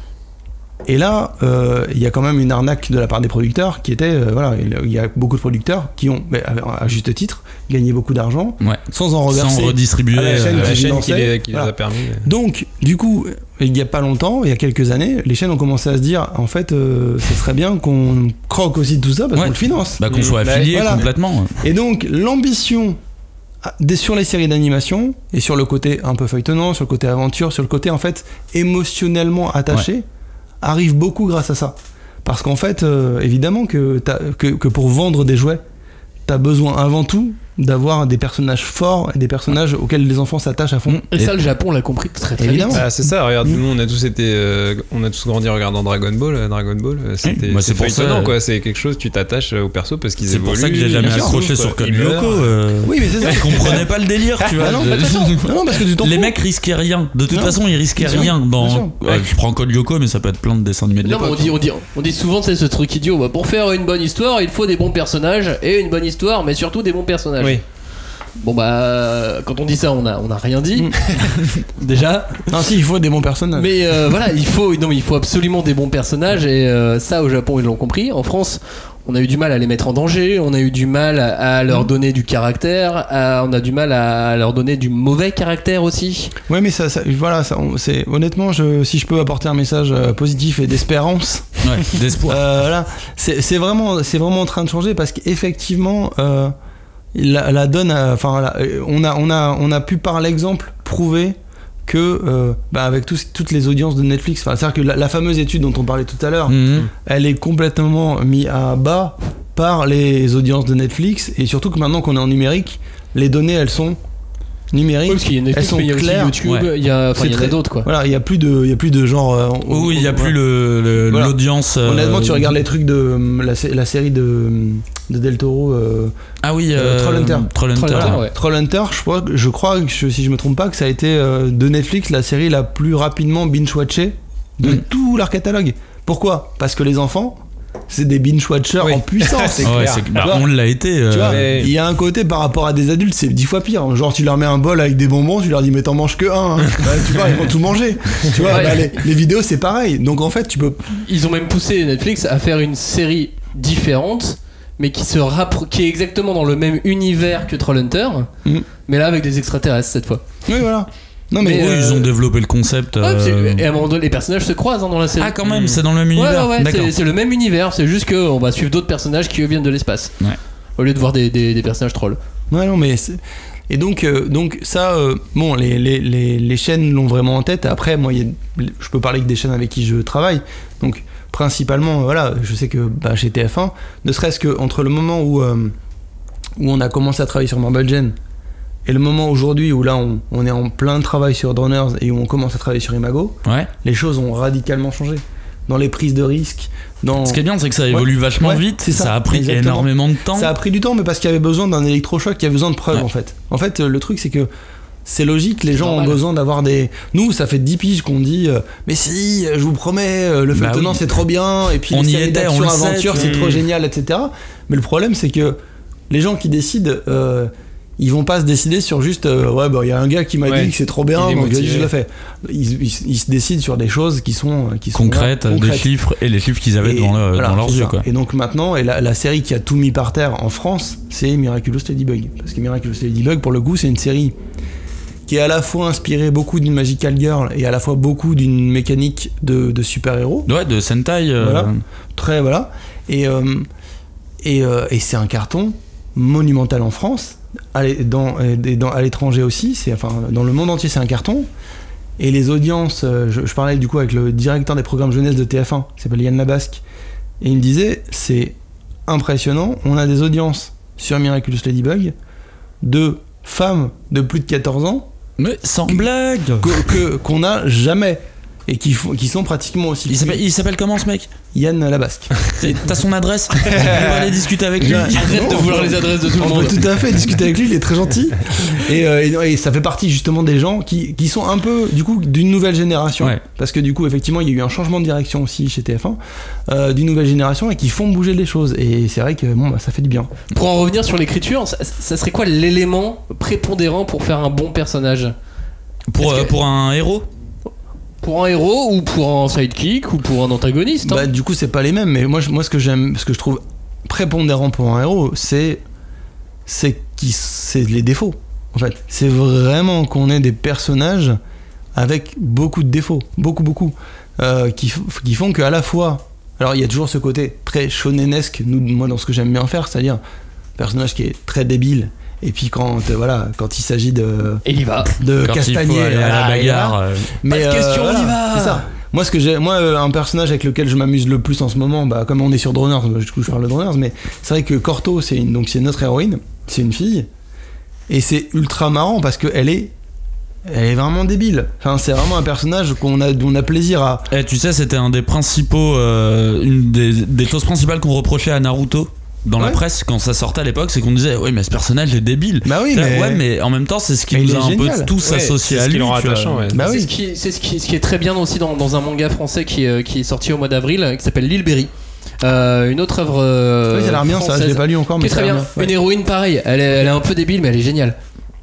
Et là, il euh, y a quand même une arnaque de la part des producteurs qui était, euh, voilà, il y a beaucoup de producteurs qui ont, mais à, à juste titre, gagné beaucoup d'argent ouais. sans en reverser sans redistribuer à la chaîne, euh, qui, la chaîne qui, les, qui voilà. les a permis. Mais... Donc, du coup, il n'y a pas longtemps, il y a quelques années, les chaînes ont commencé à se dire, en fait, euh, ce serait bien qu'on croque aussi de tout ça parce ouais. qu'on le finance. Bah, qu'on soit affilié voilà. complètement. Et donc, l'ambition sur les séries d'animation et sur le côté un peu feuilletonnant, sur le côté aventure, sur le côté en fait émotionnellement attaché. Ouais. Arrive beaucoup grâce à ça. Parce qu'en fait, euh, évidemment que, que, que pour vendre des jouets, t'as besoin avant tout d'avoir des personnages forts et des personnages auxquels les enfants s'attachent à fond. Et ça, le Japon l'a compris très très évidemment. vite. Ah, c'est ça, regarde, nous on a tous été, euh, on a tous grandi en regardant Dragon Ball. Dragon Ball, c'était oui, c'est feuilletonnant, quoi. C'est quelque chose, tu t'attaches au perso parce qu'ils évoluent. C'est pour ça que j'ai jamais accroché sur Code Lyoko. Euh... Oui, mais c'est ça. Je comprenais pas le délire, tu vois. Ah non, non, non, parce que tu t'en les fous. mecs risquaient rien. De toute non. façon, ils risquaient bien rien. Dans... Ouais. Je prends Code Lyoko, mais ça peut être plein de dessins animés de l'époque. Non, mais on dit, on dit, on dit souvent, c'est ce truc idiot. Bah, pour faire une bonne histoire, il faut des bons personnages et une bonne histoire, mais surtout des bons personnages. Oui. Bon bah quand on dit ça on a on a rien dit déjà. Non si il faut des bons personnages. Mais euh, voilà il faut non mais il faut absolument des bons personnages et euh, ça au Japon ils l'ont compris. En France on a eu du mal à les mettre en danger, on a eu du mal à, à leur donner du caractère, à, on a du mal à leur donner du mauvais caractère aussi. Ouais mais ça, ça voilà ça, c'est honnêtement je, si je peux apporter un message euh, positif et d'espérance. Ouais, d'espoir. euh, voilà c'est c'est vraiment c'est vraiment en train de changer parce qu'effectivement. Euh, La, la donne, enfin, on a, on a, on a pu par l'exemple prouver que, euh, bah, avec tous, toutes les audiences de Netflix, c'est-à-dire que la, la fameuse étude dont on parlait tout à l'heure, mmh. elle est complètement mise à bas par les audiences de Netflix et surtout que maintenant qu'on est en numérique, les données elles sont numériques, oui, parce qu'il y a Netflix, elles sont mais il y a claires. aussi YouTube, ouais. il y a, enfin, il y en a très, d'autres quoi. Voilà, il y a plus de, il y a plus de genre. Euh, on, oui, il y a plus le, le voilà. l'audience. Euh, Honnêtement, tu regardes les trucs de la, la série de, de Del Toro. Euh, ah oui, euh, Troll Hunter. Troll Hunter. Voilà. Ouais. Troll Hunter, je crois, je crois que je, si je me trompe pas, que ça a été euh, de Netflix la série la plus rapidement binge-watchée de mmh. tout leur catalogue. Pourquoi ? Parce que les enfants. C'est des binge-watchers oui. en puissance, c'est ouais, clair. C'est, bah, on l'a été. Euh, tu vois, mais... il y a un côté par rapport à des adultes, c'est dix fois pire. Genre, tu leur mets un bol avec des bonbons, tu leur dis, mais t'en manges que un. Hein. Bah, tu vois, ils vont tout manger. Tu vois, ouais. bah, les, les vidéos, c'est pareil. Donc, en fait, tu peux. Ils ont même poussé Netflix à faire une série différente, mais qui, se rappro- qui est exactement dans le même univers que Trollhunter, mm. mais là, avec des extraterrestres cette fois. Oui, voilà. Non mais, mais oui, euh... ils ont développé le concept. Ouais, euh... Et à un moment donné, les personnages se croisent hein, dans la série. Ah, quand même, mmh. c'est dans le même univers. Ouais, ouais, ouais c'est, c'est le même univers. C'est juste qu'on va suivre d'autres personnages qui eux viennent de l'espace. Ouais. Au lieu de voir des, des, des personnages trolls. Ouais, non, mais. C'est... Et donc, euh, donc ça, euh, bon, les, les, les, les chaînes l'ont vraiment en tête. Après, moi, y a, je peux parler que des chaînes avec qui je travaille. Donc, principalement, voilà, je sais que bah, chez T F un, ne serait-ce que entre le moment où, euh, où on a commencé à travailler sur Marble Gen. Et le moment aujourd'hui où là on, on est en plein travail sur Droners et où on commence à travailler sur Imago, ouais. les choses ont radicalement changé. Dans les prises de risques, dans... Ce qui est bien, c'est que ça évolue ouais. vachement ouais, vite, ça. ça a pris Exactement. énormément de temps. Ça a pris du temps, mais parce qu'il y avait besoin d'un électrochoc, il y avait besoin de preuves ouais. en fait. En fait, le truc c'est que c'est logique, les gens normal. ont besoin d'avoir des... Nous, ça fait dix piges qu'on dit euh, mais si, je vous promets, le feuilletonnant bah oui. c'est trop bien, et puis on les y était, on aventure c'est trop génial, et cetera. Mais le problème c'est que les gens qui décident... Euh, ils vont pas se décider sur juste euh, ouais bah il y a un gars qui m'a ouais. dit que c'est trop bien donc je le fais. Ils, ils, ils se décident sur des choses qui sont qui sont concrètes, là, concrètes. Des chiffres et les chiffres qu'ils avaient et devant, le, voilà, dans leurs yeux quoi. Et donc maintenant et la, la série qui a tout mis par terre en France c'est Miraculous Ladybug parce que Miraculous Ladybug pour le coup c'est une série qui est à la fois inspirée beaucoup d'une Magical Girl et à la fois beaucoup d'une mécanique de, de super héros. Ouais, de Sentai. Euh... Voilà, très voilà et euh, et, euh, et c'est un carton monumental en France. À, dans, dans, à l'étranger aussi, c'est, enfin, dans le monde entier c'est un carton et les audiences, je, je parlais du coup avec le directeur des programmes jeunesse de T F un qui s'appelle Yann Labasque et il me disait c'est impressionnant, on a des audiences sur Miraculous Ladybug de femmes de plus de quatorze ans mais sans blague que, que, qu'on a jamais et qui, font, qui sont pratiquement aussi. Il s'appelle, il s'appelle comment ce mec? Yann Labasque. T'as son adresse? On va aller discuter avec lui. Arrête de vouloir les adresses de tout le monde. On peut tout à fait discuter avec lui, il est très gentil. Et, euh, et, et ça fait partie justement des gens qui, qui sont un peu du coup d'une nouvelle génération. Ouais. Parce que du coup, effectivement, il y a eu un changement de direction aussi chez T F un, euh, d'une nouvelle génération et qui font bouger les choses. Et c'est vrai que bon, bah, ça fait du bien. Pour en revenir sur l'écriture, ça, ça serait quoi l'élément prépondérant pour faire un bon personnage? Pour, euh, que... pour un héros? Pour un héros ou pour un sidekick ou pour un antagoniste hein. Bah du coup c'est pas les mêmes, mais moi, moi ce que j'aime, ce que je trouve prépondérant pour un héros, c'est c'est qui c'est les défauts en fait. C'est vraiment qu'on ait des personnages avec beaucoup de défauts, beaucoup beaucoup, euh, qui, qui font qu'à la fois, alors il y a toujours ce côté très shonenesque, nous, moi dans ce que j'aime bien faire, c'est-à-dire un personnage qui est très débile. Et puis quand euh, voilà, quand il s'agit de et il va de quand castagner il faut aller à la bagarre, euh... mais pas de question, euh, voilà, on y va. C'est ça. Moi ce que j'ai, moi un personnage avec lequel je m'amuse le plus en ce moment, bah comme on est sur Droners, du coup je parle de Droners, mais c'est vrai que Corto c'est une, donc c'est notre héroïne, c'est une fille, et c'est ultra marrant parce que elle est Elle est vraiment débile. Enfin, c'est vraiment un personnage qu'on a, on a plaisir à. Et tu sais, c'était un des principaux, euh, une des, des choses principales qu'on reprochait à Naruto. Dans ouais. la presse, quand ça sortait à l'époque, c'est qu'on disait oui mais ce personnage est débile. Bah oui, mais... ouais, mais en même temps c'est ce qui mais nous a un génial. peu tous ouais, associés à lui. Attachant, ouais. Bah c'est oui. ce qui, c'est ce qui, ce qui est très bien aussi dans, dans un manga français qui, euh, qui est sorti au mois d'avril, qui s'appelle L'Île Berry. Euh, une autre œuvre. Euh, oui, ça a l'air bien ça. Je l'ai pas lu encore, mais c'est très bien. bien. Ouais. Une héroïne pareille. Elle est, elle est un peu débile, mais elle est géniale.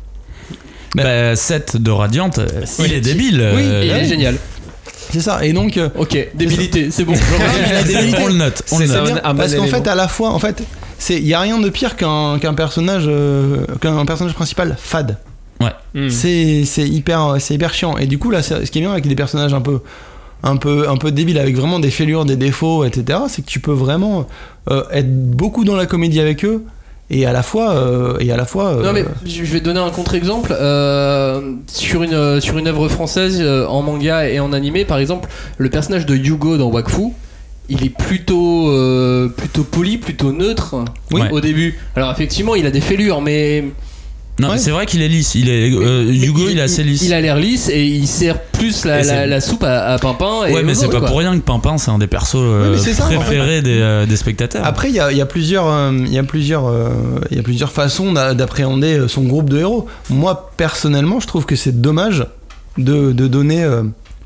Bah, Seth de Radiant, oui, il est débile. Oui, euh, il est génial. C'est ça, et donc. Euh, ok, débilité, c'est bon. On le note, on le note. Parce qu'en fait, à la fois, en fait, il y a rien de pire qu'un qu'un personnage, euh, qu'un personnage principal fade. Ouais. Mm. C'est c'est hyper, c'est hyper chiant. Et du coup, là, ce qui est bien avec des personnages un peu, un peu, un peu débiles, avec vraiment des fêlures, des défauts, et cetera, c'est que tu peux vraiment euh, être beaucoup dans la comédie avec eux. Et à la fois, euh, et à la fois. Euh, non mais je vais te donner un contre-exemple euh, sur une sur une œuvre française euh, en manga et en animé, par exemple, le personnage de Yugo dans Wakfu, il est plutôt euh, plutôt poli, plutôt neutre oui. au début. Alors effectivement, il a des fêlures, mais non, ouais. c'est vrai qu'il est lisse. Il est euh, Yugo, il, il est assez lisse. Il a l'air lisse et il sert plus la, la, la soupe à, à Pimpin. Et ouais, mais c'est autres, pas quoi. pour rien que Pimpin, c'est un des persos euh, oui, ça, préférés en fait. des, euh, des spectateurs. Après, il y a, y a plusieurs, il euh, y a plusieurs, euh, y a plusieurs façons d'appréhender son groupe de héros. Moi, personnellement, je trouve que c'est dommage de, de donner euh,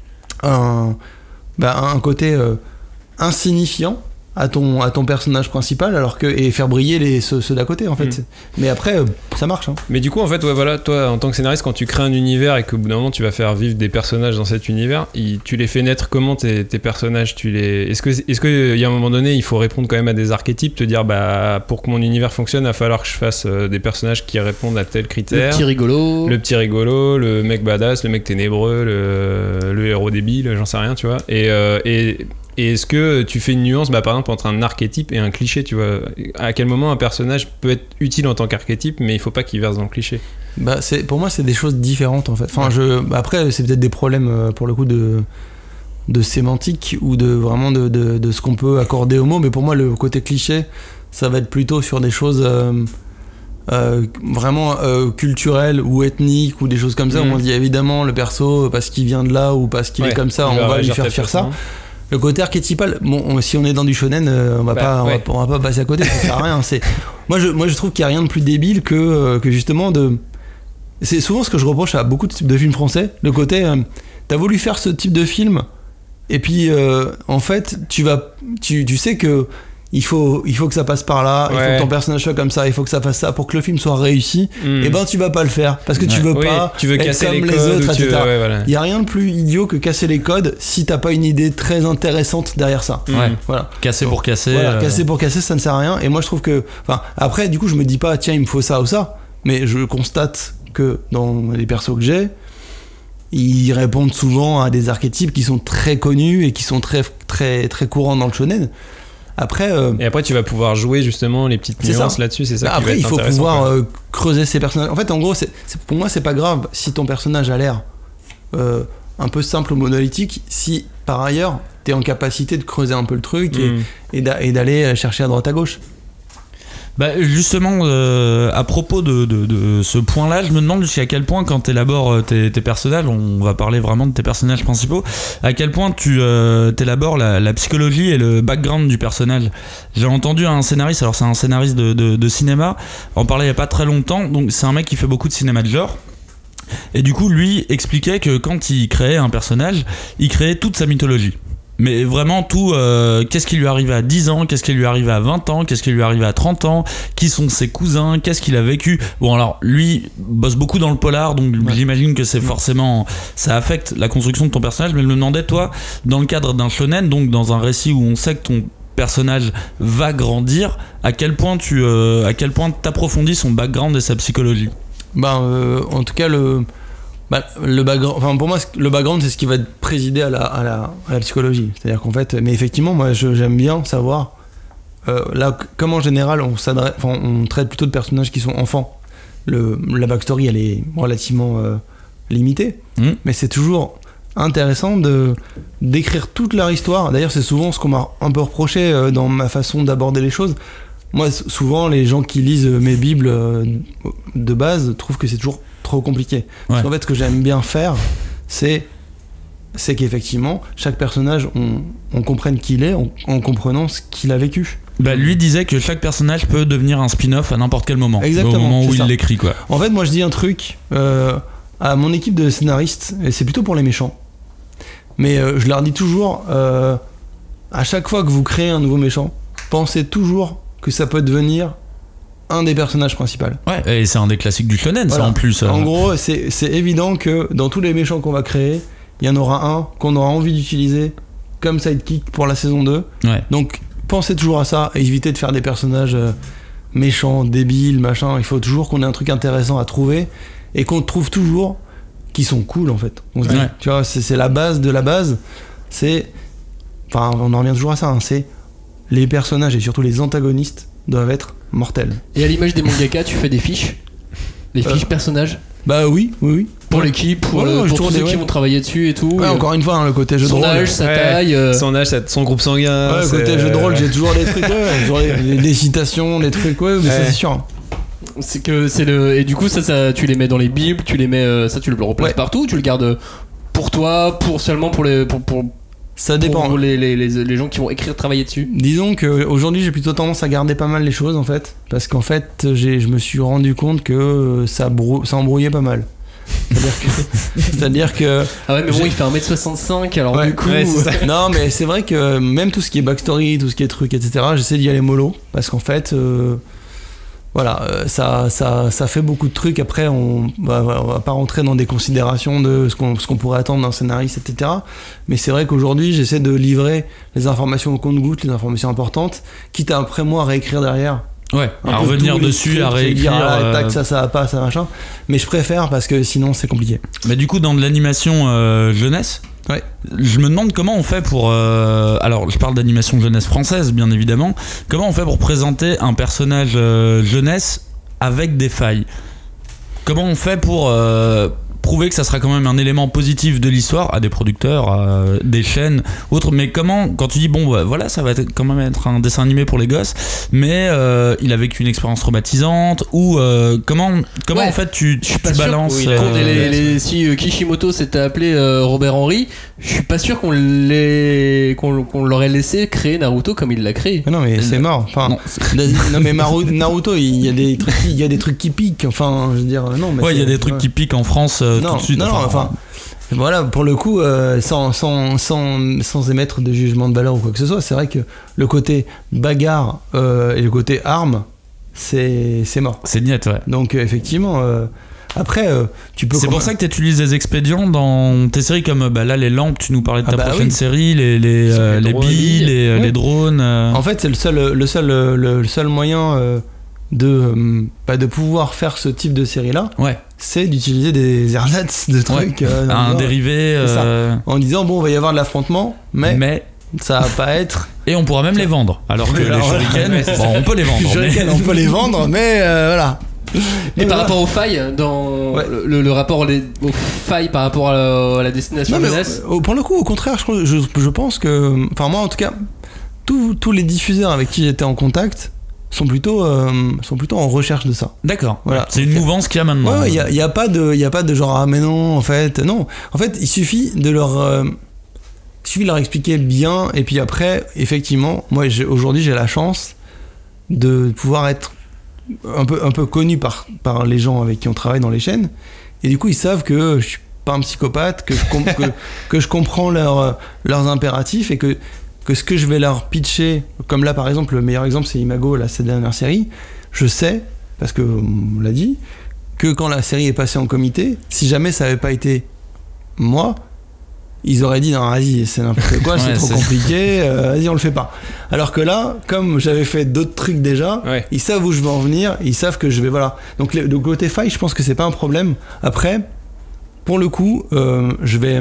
un, bah, un côté euh, insignifiant à ton à ton personnage principal, alors que et faire briller les ceux, ceux d'à côté en fait. Mm. Mais après euh, ça marche hein. Mais du coup en fait ouais voilà, toi en tant que scénariste, quand tu crées un univers et qu'au bout d'un moment tu vas faire vivre des personnages dans cet univers, il, tu les fais naître comment tes, tes personnages, tu les est-ce que est-ce que il y a un moment donné il faut répondre quand même à des archétypes, te dire bah pour que mon univers fonctionne il va falloir que je fasse euh, des personnages qui répondent à tel critère, le petit rigolo le petit rigolo le mec badass, le mec ténébreux, le, le héros débile, j'en sais rien tu vois, et, euh, et Et est-ce que tu fais une nuance, bah, par exemple, entre un archétype et un cliché, tu vois? À quel moment un personnage peut être utile en tant qu'archétype, mais il faut pas qu'il verse dans le cliché? Bah, c'est, pour moi, c'est des choses différentes, en fait. Enfin, je, après, c'est peut-être des problèmes, pour le coup, de, de sémantique ou de vraiment de, de, de ce qu'on peut accorder au mot, mais pour moi, le côté cliché, ça va être plutôt sur des choses euh, euh, vraiment euh, culturelles ou ethniques ou des choses comme ça, mmh. où on dit évidemment le perso, parce qu'il vient de là ou parce qu'il ouais, est comme ça, on va lui faire faire ça. Le côté archétypal, bon, on, si on est dans du shonen, euh, on va bah, pas, ouais. on va, on va pas passer à côté, ça sert à rien. C'est, moi, je, moi, je trouve qu'il y a rien de plus débile que, euh, que justement de. C'est souvent ce que je reproche à beaucoup de types de films français, le côté, euh, t'as voulu faire ce type de film, et puis euh, en fait, tu vas, tu, tu sais que il faut, il faut que ça passe par là, ouais. il faut que ton personnage soit comme ça, il faut que ça fasse ça pour que le film soit réussi. Mm. Et ben tu vas pas le faire parce que ouais. tu veux oui, pas tu veux être casser comme les, les codes autres, et cetera. Ouais, voilà. Il y a rien de plus idiot que casser les codes si t'as pas une idée très intéressante derrière ça. Ouais. Voilà. Casser pour casser. Voilà, euh... casser pour casser, ça ne sert à rien. Et moi je trouve que, enfin, après du coup je me dis pas tiens il me faut ça ou ça, mais je constate que dans les persos que j'ai, ils répondent souvent à des archétypes qui sont très connus et qui sont très très très courants dans le shonen. Après, euh, et après tu vas pouvoir jouer justement les petites nuances là-dessus, c'est ça bah qui après va être il faut intéressant, pouvoir euh, creuser ces personnages. En fait en gros c'est, c'est, pour moi c'est pas grave si ton personnage a l'air euh, un peu simple ou monolithique, si par ailleurs t'es en capacité de creuser un peu le truc mm. et, et, d'a, et d'aller chercher à droite à gauche. Bah justement, euh, à propos de, de, de ce point-là, je me demande jusqu'à quel point, quand tu élabores tes, tes personnages, on va parler vraiment de tes personnages principaux, à quel point tu euh, élabores la, la psychologie et le background du personnage. J'ai entendu un scénariste, alors c'est un scénariste de, de, de cinéma, en parlait il n'y a pas très longtemps, donc c'est un mec qui fait beaucoup de cinéma de genre. Et du coup, lui expliquait que quand il créait un personnage, il créait toute sa mythologie. Mais vraiment tout, euh, qu'est-ce qui lui arrivait à dix ans, qu'est-ce qui lui arrivait à vingt ans, qu'est-ce qui lui arrivait à trente ans, qui sont ses cousins, qu'est-ce qu'il a vécu. Bon alors lui bosse beaucoup dans le polar, donc ouais. j'imagine que c'est forcément, ça affecte la construction de ton personnage, mais je me demandais toi, dans le cadre d'un shonen, donc dans un récit où on sait que ton personnage va grandir, à quel point tu euh, à quel point t'approfondis son background et sa psychologie. Ben euh, en tout cas le Bah, le background, enfin pour moi le background c'est ce qui va présider à la, à la, à la psychologie, c'est-à-dire qu'en fait, mais effectivement moi je, j'aime bien savoir euh, là comme en général on s'adresse, enfin on traite plutôt de personnages qui sont enfants, le, la backstory elle est relativement euh, limitée, mmh. mais c'est toujours intéressant de d'écrire toute leur histoire. D'ailleurs c'est souvent ce qu'on m'a un peu reproché euh, dans ma façon d'aborder les choses. Moi souvent les gens qui lisent mes bibles euh, de base trouvent que c'est toujours trop compliqué. Ouais. Parce qu'en fait, ce que j'aime bien faire, c'est, c'est qu'effectivement, chaque personnage, on, on comprenne qui il est en, en comprenant ce qu'il a vécu. Bah, lui disait que chaque personnage peut devenir un spin-off à n'importe quel moment. Exactement. Au moment où ça. il l'écrit, quoi. En fait, moi, je dis un truc euh, à mon équipe de scénaristes, et c'est plutôt pour les méchants. Mais euh, je leur dis toujours, euh, à chaque fois que vous créez un nouveau méchant, pensez toujours que ça peut devenir un des personnages principaux. Ouais, et c'est un des classiques du shonen, voilà. Ça en plus. Euh... En gros, c'est, c'est évident que dans tous les méchants qu'on va créer, il y en aura un qu'on aura envie d'utiliser comme sidekick pour la saison deux. Ouais. Donc pensez toujours à ça et évitez de faire des personnages euh, méchants, débiles, machin. Il faut toujours qu'on ait un truc intéressant à trouver et qu'on trouve toujours qui sont cool en fait. On se dit, ouais. Tu vois, c'est, c'est la base de la base. C'est, enfin, on en revient toujours à ça. Hein, c'est les personnages et surtout les antagonistes doivent être mortels. Et à l'image des mangaka, tu fais des fiches, les fiches euh, personnages. Bah oui, oui, oui. Pour ouais. l'équipe, pour, ouais, le, pour tous ceux ouais. qui vont travailler dessus et tout. Ouais, euh, encore une fois, hein, le côté jeu de son rôle. Son âge, sa ouais. taille. Euh... Son âge, son groupe sanguin. Ouais, le côté jeu de rôle, j'ai toujours des trucs, ouais, toujours des, des, des citations, des trucs, ouais, mais ouais. ça c'est sûr. C'est que c'est le et du coup ça, ça tu les mets dans les bibles, tu les mets euh, ça tu le replaces ouais. partout, tu le gardes pour toi, pour seulement pour les pour, pour ça dépend. Pour les, les, les, les gens qui vont écrire, travailler dessus. Disons qu'aujourd'hui j'ai plutôt tendance à garder pas mal les choses en fait, parce qu'en fait j'ai, je me suis rendu compte que ça, brou- ça embrouillait pas mal. C'est-à-dire que, c'est-à-dire que ah ouais mais bon il fait un mètre soixante-cinq alors ouais, du coup ouais, c'est ça. Non mais c'est vrai que même tout ce qui est backstory, tout ce qui est truc etc, j'essaie d'y aller mollo parce qu'en fait euh, voilà, ça, ça, ça fait beaucoup de trucs. Après, on va, on va pas rentrer dans des considérations de ce qu'on, ce qu'on pourrait attendre d'un scénariste, et cetera. Mais c'est vrai qu'aujourd'hui, j'essaie de livrer les informations au compte-gouttes, les informations importantes, quitte à après moi à réécrire derrière. Ouais, à revenir dessus, à réécrire. Dire, euh... tac, ça, ça va pas, ça machin. Mais je préfère parce que sinon, c'est compliqué. Mais du coup, dans de l'animation euh, jeunesse, ouais. Je me demande comment on fait pour... Euh, alors, je parle d'animation jeunesse française, bien évidemment. Comment on fait pour présenter un personnage euh, jeunesse avec des failles ? Comment on fait pour euh, prouver que ça sera quand même un élément positif de l'histoire à des producteurs, à des chaînes, autres ? Mais comment, quand tu dis, bon, bah, voilà, ça va être, quand même être un dessin animé pour les gosses, mais euh, il a vécu une expérience traumatisante, ou euh, comment, comment ouais, en fait tu, tu, tu balances... Oui, euh, les, les, si euh, Kishimoto s'était appelé euh, Robert Henry, je suis pas sûr qu'on, l'ait, qu'on, qu'on l'aurait laissé créer Naruto comme il l'a créé. Mais non mais c'est mort. Enfin, non, non mais Maru, Naruto, il y a des trucs, il y a des trucs qui piquent. Enfin, je veux dire, non. Mais ouais, il y a des trucs ouais. qui piquent en France euh, non, tout de suite. Non, enfin, enfin voilà, pour le coup, euh, sans, sans, sans, sans émettre de jugement de valeur ou quoi que ce soit, c'est vrai que le côté bagarre euh, et le côté arme, c'est, c'est mort. C'est niette, ouais. Donc euh, effectivement. Euh, Après, euh, tu peux. C'est pour ça que tu utilises des expédients dans tes séries comme bah, là les lampes. Tu nous parlais de ta ah bah prochaine oui. série, les les euh, les, les billes, les, oui. les drones. Euh... En fait, c'est le seul le seul le, le seul moyen euh, de bah, de pouvoir faire ce type de série là. Ouais. C'est d'utiliser des ersatz de trucs. Ouais. Euh, un dérivé. Euh... En disant bon, on va y avoir de l'affrontement, mais. mais... ça va pas être. Et on pourra même les vendre. Alors que les shurikens, ouais, bon, on peut les vendre. Les shurikens, mais... on peut les vendre, mais euh, voilà. Et par rapport aux failles, dans ouais. le, le rapport les, aux failles par rapport à la, à la destination non, jeunesse mais, pour le coup, au contraire, je, je, je pense que, enfin moi en tout cas, tous les diffuseurs avec qui j'étais en contact sont plutôt, euh, sont plutôt en recherche de ça. D'accord. Voilà. C'est une mouvance qu'il y a maintenant. Ouais, il ouais, n'y a, a pas de, il y a pas de genre ah mais non, en fait, non. En fait, il suffit de leur, euh, il suffit de leur expliquer bien, et puis après, effectivement, moi j'ai, aujourd'hui j'ai la chance de pouvoir être un peu, un peu connu par, par les gens avec qui on travaille dans les chaînes, et du coup ils savent que je suis pas un psychopathe, que je, com- que, que je comprends leur, leurs impératifs, et que que ce que je vais leur pitcher, comme là par exemple, le meilleur exemple c'est Imago, là, cette dernière série, je sais, parce que on l'a dit, que quand la série est passée en comité, si jamais ça avait pas été moi, ils auraient dit non, vas-y, c'est n'importe quoi, c'est ouais, trop c'est... compliqué, euh, vas-y, on le fait pas. Alors que là, comme j'avais fait d'autres trucs déjà, ouais. ils savent où je veux en venir, ils savent que je vais, voilà. Donc le, le côté faille, je pense que c'est pas un problème. Après, pour le coup, euh, je vais.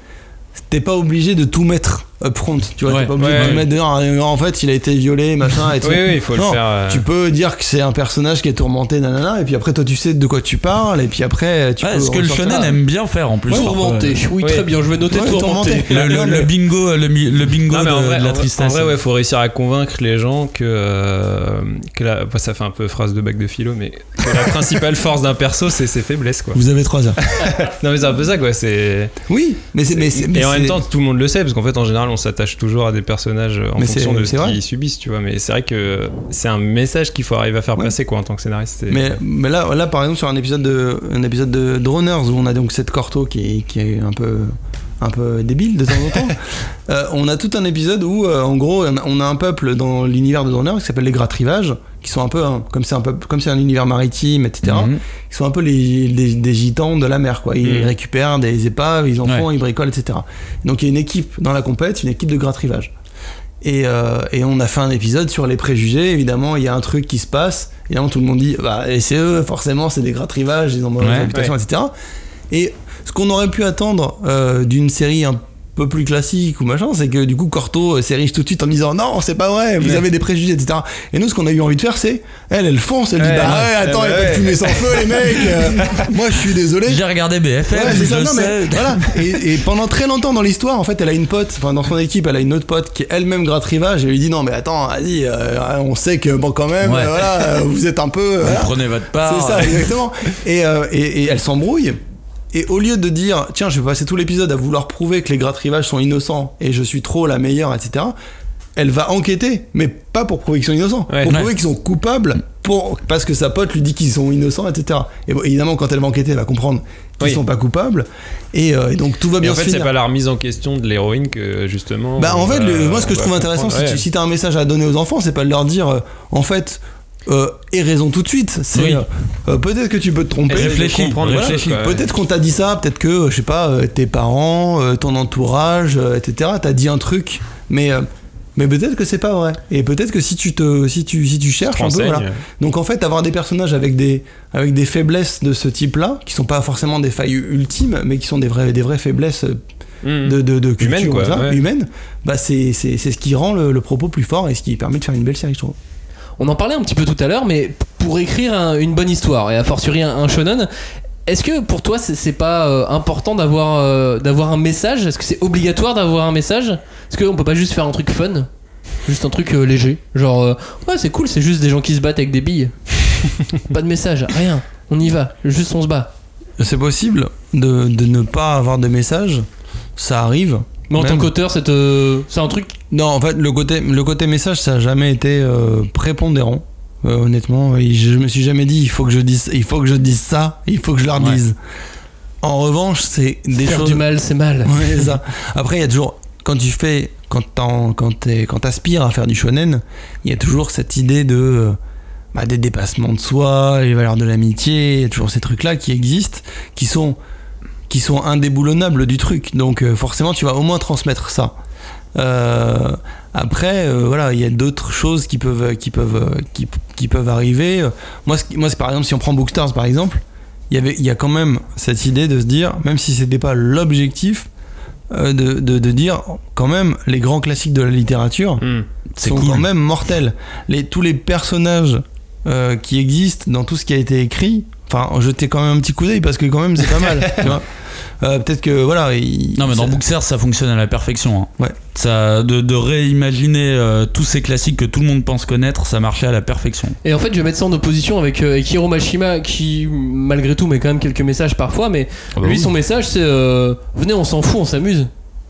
T'es pas obligé de tout mettre upfront, tu vois, ouais, t'es pas obligé ouais, de ouais. mettre dedans, en fait il a été violé, machin, et tout. Oui, oui, il faut non, le faire. Euh... Tu peux dire que c'est un personnage qui est tourmenté, nanana, et puis après toi tu sais de quoi tu parles, et puis après tu ouais, peux. Ce que le shonen aime bien faire en plus. Ouais, tourmenté, ouais. oui, très bien, je vais noter ouais, tourmenté. Le, le, le bingo, le, le bingo non, de, vrai, de la tristesse. En vrai, ouais, faut réussir à convaincre les gens que. Euh, que la, bah, ça fait un peu phrase de bac de philo, mais que la principale force d'un perso, c'est ses faiblesses, quoi. Vous avez trois heures. Non, mais c'est un peu ça, quoi, c'est. Oui, mais c'est. Mais c'est et en c'est... même temps, tout le monde le sait, parce qu'en fait, en général, on s'attache toujours à des personnages en mais fonction de ce qu'ils subissent, tu vois. Mais c'est vrai que c'est un message qu'il faut arriver à faire ouais. passer, quoi, en tant que scénariste. C'est... Mais, mais là, là, par exemple, sur un épisode de, un épisode de Droners où on a donc cette Corto qui est, qui est un peu, un peu débile de temps en temps, euh, on a tout un épisode où, euh, en gros, on a un peuple dans l'univers de Droners qui s'appelle les Gratrivages, qui sont un peu, hein, comme c'est un peu, comme c'est un univers maritime, et cetera. Mm-hmm. Ils sont un peu les, les, des gitans de la mer, quoi. Ils mm-hmm. récupèrent des épaves, ils en font, ouais. ils bricolent, et cetera. Donc il y a une équipe dans la compète, une équipe de Gratrivages. Et, euh, et on a fait un épisode sur les préjugés. Évidemment, il y a un truc qui se passe. Évidemment, tout le monde dit bah, et c'est eux, forcément, c'est des Gratrivages, ils ont mauvaise ouais, réputation, ouais. et cetera. Et ce qu'on aurait pu attendre euh, d'une série un peu plus classique ou machin, c'est que du coup Corto s'érige tout de suite en disant non, c'est pas vrai, vous ouais. avez des préjugés, et cetera. Et nous, ce qu'on a eu envie de faire, c'est elle, elle fonce, elle ouais, dit bah ouais, attends, il n'y a pas de fumée sans feu, les mecs. Euh, moi, je suis désolé. J'ai regardé B F M, ouais, c'est ça, je non, sais. Mais, voilà. Et, et pendant très longtemps dans l'histoire, en fait, elle a une pote, enfin dans son équipe, elle a une autre pote qui est elle-même Gratrivage. Et elle lui dit non, mais attends, vas-y, euh, on sait que bon, quand même, ouais. euh, voilà, vous êtes un peu. Vous voilà. prenez votre part. C'est ça, exactement. Et, euh, et, et elle s'embrouille. Et au lieu de dire tiens, je vais passer tout l'épisode à vouloir prouver que les Gratrivages sont innocents et je suis trop la meilleure, et cetera, elle va enquêter, mais pas pour prouver qu'ils sont innocents, ouais, pour ouais. prouver qu'ils sont coupables, pour, parce que sa pote lui dit qu'ils sont innocents, et cetera. Et bon, évidemment, quand elle va enquêter, elle va comprendre qu'ils oui. sont pas coupables, et, euh, et donc tout va bien se finir. En fait, c'est pas la remise en question de l'héroïne que justement. Bah en fait, le, moi, ce que je trouve intéressant, si, ouais. tu, si t'as un message à donner aux enfants, c'est pas de leur dire, euh, en fait. Euh, et raison tout de suite, c'est oui. euh, peut-être que tu peux te tromper, réfléchis, voilà, réfléchis, peut-être qu'on t'a dit ça, peut-être que je sais pas, euh, tes parents, euh, ton entourage, euh, et cetera, t'as dit un truc, mais euh, mais peut-être que c'est pas vrai, et peut-être que si tu te, si tu, si tu cherches un peu, voilà. Donc en fait, avoir des personnages avec des, avec des faiblesses de ce type-là, qui sont pas forcément des failles ultimes, mais qui sont des vraies, des vraies faiblesses. Mmh. De, de, de culture humaine, quoi, ça, ouais. humaine, bah c'est, c'est, c'est ce qui rend le, le propos plus fort et ce qui permet de faire une belle série, je trouve. On en parlait un petit peu tout à l'heure, mais pour écrire un, une bonne histoire, et a fortiori un, un shonen, est-ce que pour toi c'est, c'est pas euh, important d'avoir, euh, d'avoir un message ? Est-ce que c'est obligatoire d'avoir un message ? Est-ce qu'on peut pas juste faire un truc fun ? Juste un truc euh, léger ? Genre, euh, ouais c'est cool, c'est juste des gens qui se battent avec des billes. Pas de message, rien, on y va, juste on se bat. C'est possible de, de ne pas avoir de message, ça arrive. Mais en tant qu'auteur, c'est, euh, c'est un truc. Non, en fait, le côté, le côté message, ça n'a jamais été euh, prépondérant. Euh, honnêtement, je me suis jamais dit il faut que je dise, il faut que je dise ça, il faut que je leur dise. Ouais. En revanche, c'est des Faire choses. du mal, c'est mal. Ouais, c'est ça. Après, il y a toujours, quand tu fais, quand t'en, quand t'es, quand t'aspires à faire du shonen, il y a toujours cette idée de, bah, des dépassements de soi, les valeurs de l'amitié. Il y a toujours ces trucs-là qui existent, qui sont. qui sont indéboulonnables du truc, donc euh, forcément tu vas au moins transmettre ça. Euh, après, euh, voilà, il y a d'autres choses qui peuvent, qui peuvent, qui, qui peuvent arriver. Moi, c'est, moi, c'est par exemple si on prend Bookstars par exemple, il y avait, il y a quand même cette idée de se dire, même si c'était pas l'objectif, euh, de, de, de dire quand même les grands classiques de la littérature mmh, sont cool. Quand même mortels. Les, tous les personnages euh, qui existent dans tout ce qui a été écrit. Enfin, jetez quand même un petit coup d'œil parce que quand même c'est pas mal, tu vois. Euh, peut-être que voilà. Il, non mais dans ça... Booksellers ça fonctionne à la perfection. Hein. Ouais. Ça, de, de réimaginer euh, tous ces classiques que tout le monde pense connaître, ça marchait à la perfection. Et en fait, je vais mettre ça en opposition avec, euh, avec Hiro Mashima, qui malgré tout met quand même quelques messages parfois, mais oh bah lui, oui. son message, c'est euh, venez, on s'en fout, on s'amuse.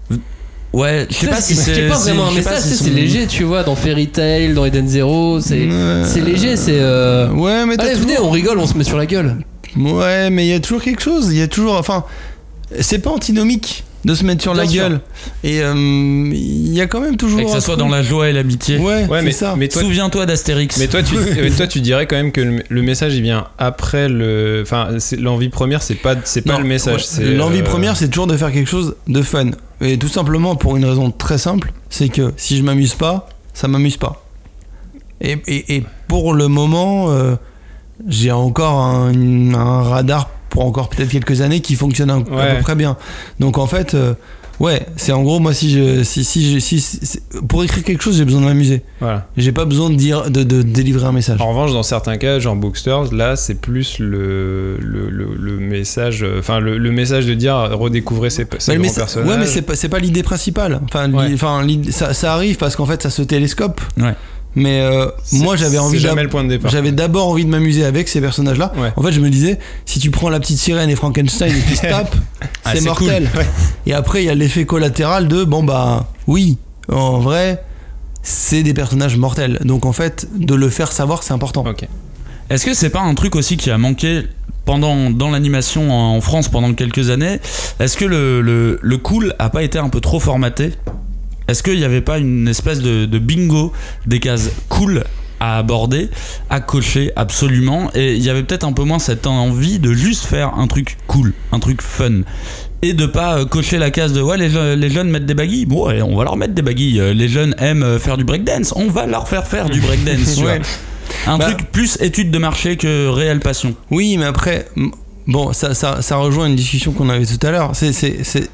Ouais, je sais pas si c'est. C'est pas vraiment un message, si c'est son... léger, tu vois, dans Fairy Tail, dans Eden Zero, c'est euh... c'est léger, c'est. Euh... Ouais, mais allez, venez, toujours... on rigole, on se met sur la gueule. Ouais, mais il y a toujours quelque chose, il y a toujours. Enfin, c'est pas antinomique de se mettre sur Bien la sûr. gueule. Et il euh, y a quand même toujours. Et que ça soit dans la joie et l'amitié. Ouais, ouais c'est mais ça. Mais toi, souviens-toi d'Astérix. Mais toi, tu, toi, tu dirais quand même que le, le message il vient après le. Enfin, l'envie première, c'est pas, c'est pas non, le message. Ouais, l'envie euh... première, c'est toujours de faire quelque chose de fun. Et tout simplement pour une raison très simple, c'est que si je m'amuse pas, ça m'amuse pas. Et, et, et pour le moment, euh, j'ai encore un, un radar pour encore peut-être quelques années qui fonctionne un, ouais. à peu près bien. Donc en fait, euh, ouais, c'est en gros moi si je si si je si, si pour écrire quelque chose j'ai besoin de m'amuser. Voilà. J'ai pas besoin de dire de, de, de délivrer un message. En revanche, dans certains cas, genre Booksters, là c'est plus le le, le, le message, enfin le, le message de dire redécouvrez ces, ces grands personnages. Ouais, mais c'est pas c'est pas l'idée principale. Enfin, ouais. enfin ça ça arrive parce qu'en fait ça se télescope. Ouais. Mais euh, moi j'avais envie jamais le point de départ. J'avais d'abord envie de m'amuser avec ces personnages là. Ouais. En fait je me disais si tu prends la petite sirène et Frankenstein et qui se tapent ah, c'est, c'est mortel cool. Ouais. Et après il y a l'effet collatéral de bon bah oui en vrai c'est des personnages mortels. Donc en fait de le faire savoir c'est important. Okay. Est-ce que c'est pas un truc aussi qui a manqué pendant, dans l'animation en France pendant quelques années? Est-ce que le, le, le cool a pas été un peu trop formaté? Est-ce qu'il n'y avait pas une espèce de, de bingo des cases cool à aborder, à cocher absolument, et il y avait peut-être un peu moins cette envie de juste faire un truc cool, un truc fun, et de pas cocher la case de ouais les, les jeunes mettent des baguilles, bon ouais, on va leur mettre des baguilles, les jeunes aiment faire du breakdance, on va leur faire faire du breakdance. Ouais. Un bah, truc plus étude de marché que réelle passion. Oui, mais après, bon, ça, ça, ça rejoint une discussion qu'on avait tout à l'heure. C'est, c'est, c'est...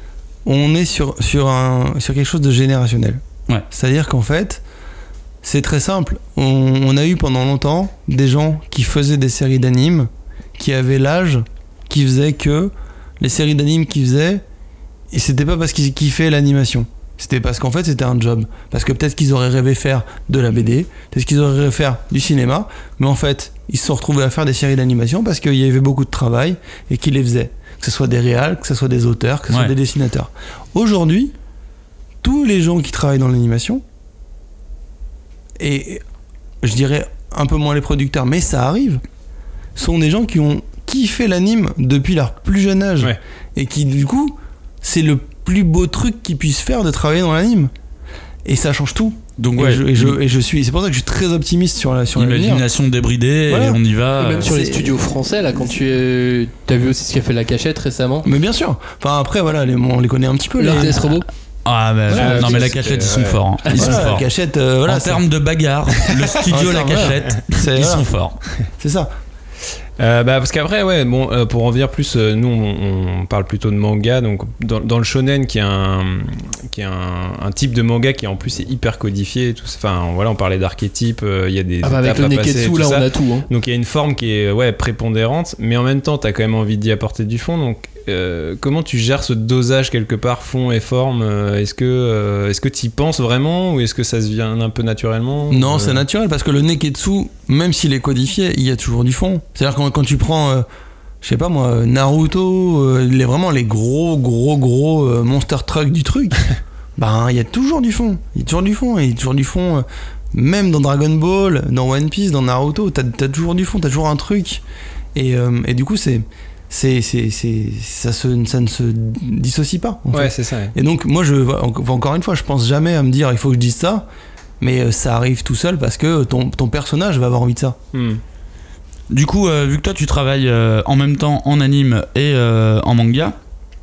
On est sur, sur, un, sur quelque chose de générationnel. Ouais. C'est-à-dire qu'en fait, c'est très simple. On, on a eu pendant longtemps des gens qui faisaient des séries d'animes, qui avaient l'âge, qui faisaient que les séries d'animes qu'ils faisaient, et c'était pas parce qu'ils kiffaient l'animation. C'était parce qu'en fait c'était un job. Parce que peut-être qu'ils auraient rêvé faire de la B D, peut-être qu'ils auraient rêvé faire du cinéma, mais en fait ils se sont retrouvés à faire des séries d'animation parce qu'il y avait beaucoup de travail et qu'ils les faisaient. Que ce soit des réals, que ce soit des auteurs, que ce ouais. soit des dessinateurs. Aujourd'hui, tous les gens qui travaillent dans l'animation, et je dirais un peu moins les producteurs, mais ça arrive, sont des gens qui ont kiffé l'anime depuis leur plus jeune âge. Ouais. Et qui du coup, c'est le plus beau truc qu'ils puissent faire de travailler dans l'anime. Et ça change tout. Donc ouais, et, je, et, je, et je suis, c'est pour ça que je suis très optimiste sur la sur l'imagination débridée, voilà. Et on y va. Et même sur les studios français là, quand tu es, t'as vu aussi ce qu'a fait La Cachette récemment. Mais bien sûr. Enfin après voilà, les, on les connaît un petit peu. Les S Robot. Ah mais voilà, non mais La Cachette ils sont euh, forts. Hein. Ils voilà, sont forts. La Cachette, euh, voilà, en termes de bagarre, le studio La Cachette, c'est, ils voilà. sont forts. C'est ça. Euh, bah parce qu'après ouais bon euh, pour en venir plus euh, nous on, on parle plutôt de manga donc dans, dans le shonen qui est un qui est un, un type de manga qui en plus est hyper codifié et tout enfin voilà on parlait d'archétypes il euh, y a des ah bah avec le Neketsu là on a tout hein. Donc il y a une forme qui est ouais prépondérante mais en même temps t'as quand même envie d'y apporter du fond donc euh, comment tu gères ce dosage quelque part fond et forme euh, est-ce que euh, est-ce que t'y penses vraiment ou est-ce que ça se vient un peu naturellement non euh... c'est naturel parce que le Neketsu même s'il est codifié il y a toujours du fond c'est-à-dire quand, quand tu prends euh, je sais pas moi Naruto euh, les, vraiment les gros gros gros euh, monster truck du truc ben il y a toujours du fond il y a toujours du fond il y a toujours du fond euh, même dans Dragon Ball dans One Piece dans Naruto t'as, t'as toujours du fond t'as toujours un truc et, euh, et du coup c'est C'est, c'est, c'est, ça, se, ça ne se dissocie pas. En ouais, fait. c'est ça. Ouais. Et donc, moi, je, encore une fois, je pense jamais à me dire il faut que je dise ça, mais ça arrive tout seul parce que ton, ton personnage va avoir envie de ça. Hmm. Du coup, euh, vu que toi, tu travailles euh, en même temps en anime et euh, en manga,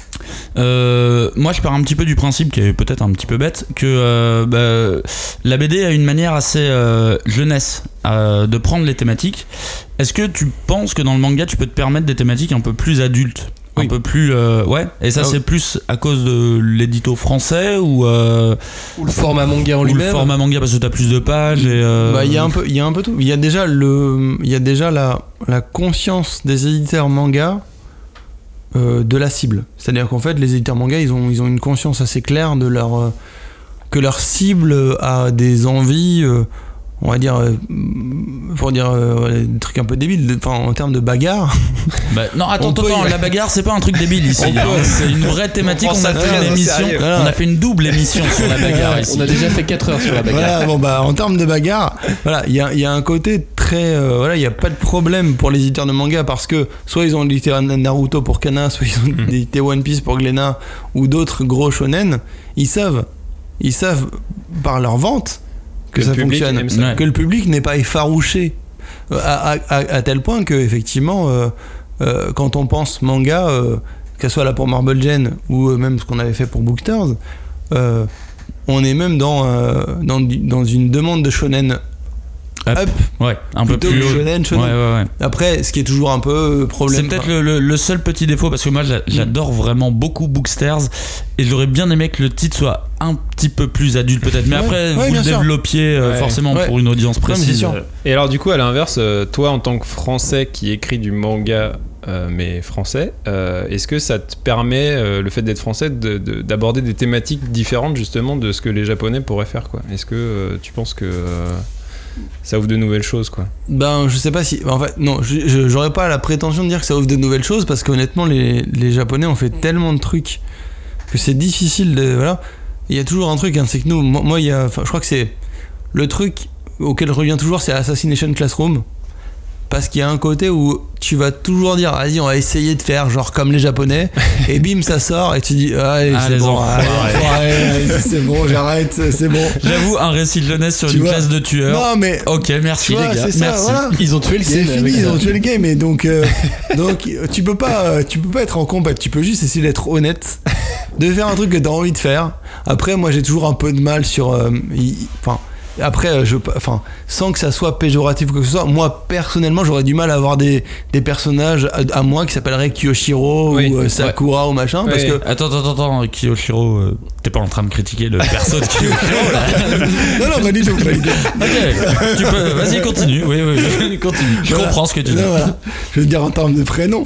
euh, moi, je pars un petit peu du principe, qui est peut-être un petit peu bête, que euh, bah, la B D a une manière assez euh, jeunesse euh, de prendre les thématiques. Est-ce que tu penses que dans le manga tu peux te permettre des thématiques un peu plus adultes, oui. un peu plus euh, ouais et ça ah, c'est oui. plus à cause de l'édito français ou euh, ou le format manga en ou lui-même le format manga parce que t'as plus de pages et euh... bah il y a un peu il y a un peu tout il y a déjà le il y a déjà la la conscience des éditeurs manga euh, de la cible. C'est-à-dire qu'en fait, les éditeurs manga, ils ont, ils ont une conscience assez claire de leur, euh, que leur cible a des envies, euh, on va dire, euh, pour dire euh, des trucs un peu débiles, enfin en termes de bagarre. Bah, non, attends, On peut attends, y- la bagarre, c'est pas un truc débile ici. hein. C'est une vraie thématique. On On, prend a ça fait très une au émission, sérieux. on a fait une double émission sur la bagarre ici. On a déjà fait quatre heures sur la bagarre. Voilà, bon bah en termes de bagarre, voilà, il y a, il y a un côté très, euh, voilà, il n'y a pas de problème pour les éditeurs de manga parce que soit ils ont édité Naruto pour Kana, soit ils ont édité One Piece pour Glénat ou d'autres gros shonen, ils savent, ils savent par leur vente que, Que ça le public fonctionne, aime ça. Ouais. que le public n'est pas effarouché euh, à, à, à, à tel point que effectivement, euh, euh, quand on pense manga, euh, que ce soit là pour Marble Gen ou euh, même ce qu'on avait fait pour Bookters, euh, on est même dans, euh, dans, dans une demande de shonen Up. up, Ouais, un peu plutôt plus que haut. shonen, shonen. Ouais, ouais, ouais. Après, ce qui est toujours un peu problème. C'est peut-être le, le- le seul petit défaut parce que moi j'a- j'adore vraiment beaucoup Booksters et j'aurais bien aimé que le titre soit un petit peu plus adulte peut-être. Mais Ouais, après, ouais, vous bien le sûr. développiez euh, Ouais. forcément Ouais. pour une audience mais c'est précise. sûr. Euh, Et alors du coup à l'inverse, euh, toi en tant que Français qui écrit du manga euh, mais français, euh, est-ce que ça te permet, euh, le fait d'être français, de- de- d'aborder des thématiques différentes justement de ce que les Japonais pourraient faire quoi? Est-ce que euh, tu penses que euh, ça ouvre de nouvelles choses quoi? Ben, je sais pas si. En fait, non, je- je- j'aurais pas la prétention de dire que ça ouvre de nouvelles choses parce qu'honnêtement, les, les Japonais ont fait tellement de trucs que c'est difficile de. Voilà. Il y a toujours un truc, hein, c'est que nous, moi, moi, il y a. Enfin, je crois que c'est. Le truc auquel je reviens toujours, c'est Assassination Classroom. Parce qu'il y a un côté où tu vas toujours dire, vas-y, on va essayer de faire genre comme les Japonais, et bim, ça sort, et tu dis, allez, Ah, c'est les bon, enfoirés. allez, enfoirés, allez, c'est bon, j'arrête, c'est bon. J'avoue, un récit de jeunesse sur Tu une vois. classe de tueurs. Non, mais. Ok, merci Tu vois, les gars. c'est ça, Merci. voilà. Ils ont tué le C'est game. fini, avec ils ça. ont tué le game et donc euh, donc tu peux pas euh, tu peux pas être en combat, tu peux juste essayer d'être honnête, de faire un truc que t'as envie de faire. Après moi j'ai toujours un peu de mal sur euh, y- enfin après euh, je enfin sans que ça soit péjoratif ou quoi que ce soit, moi personnellement j'aurais du mal à avoir des, des personnages à, à moi qui s'appelleraient Kiyoshiro Oui. ou euh, Sakura ou machin parce Oui. que Attends, attends, attends, Kiyoshiro, euh, t'es pas en train de critiquer le perso de Kiyoshiro là? non non pas du tout, pas du tout. Ok, tu peux, vas-y, continue. Oui, oui, oui, continue. Je Voilà. comprends ce que tu dis. Non, voilà. Je veux dire en termes de prénom.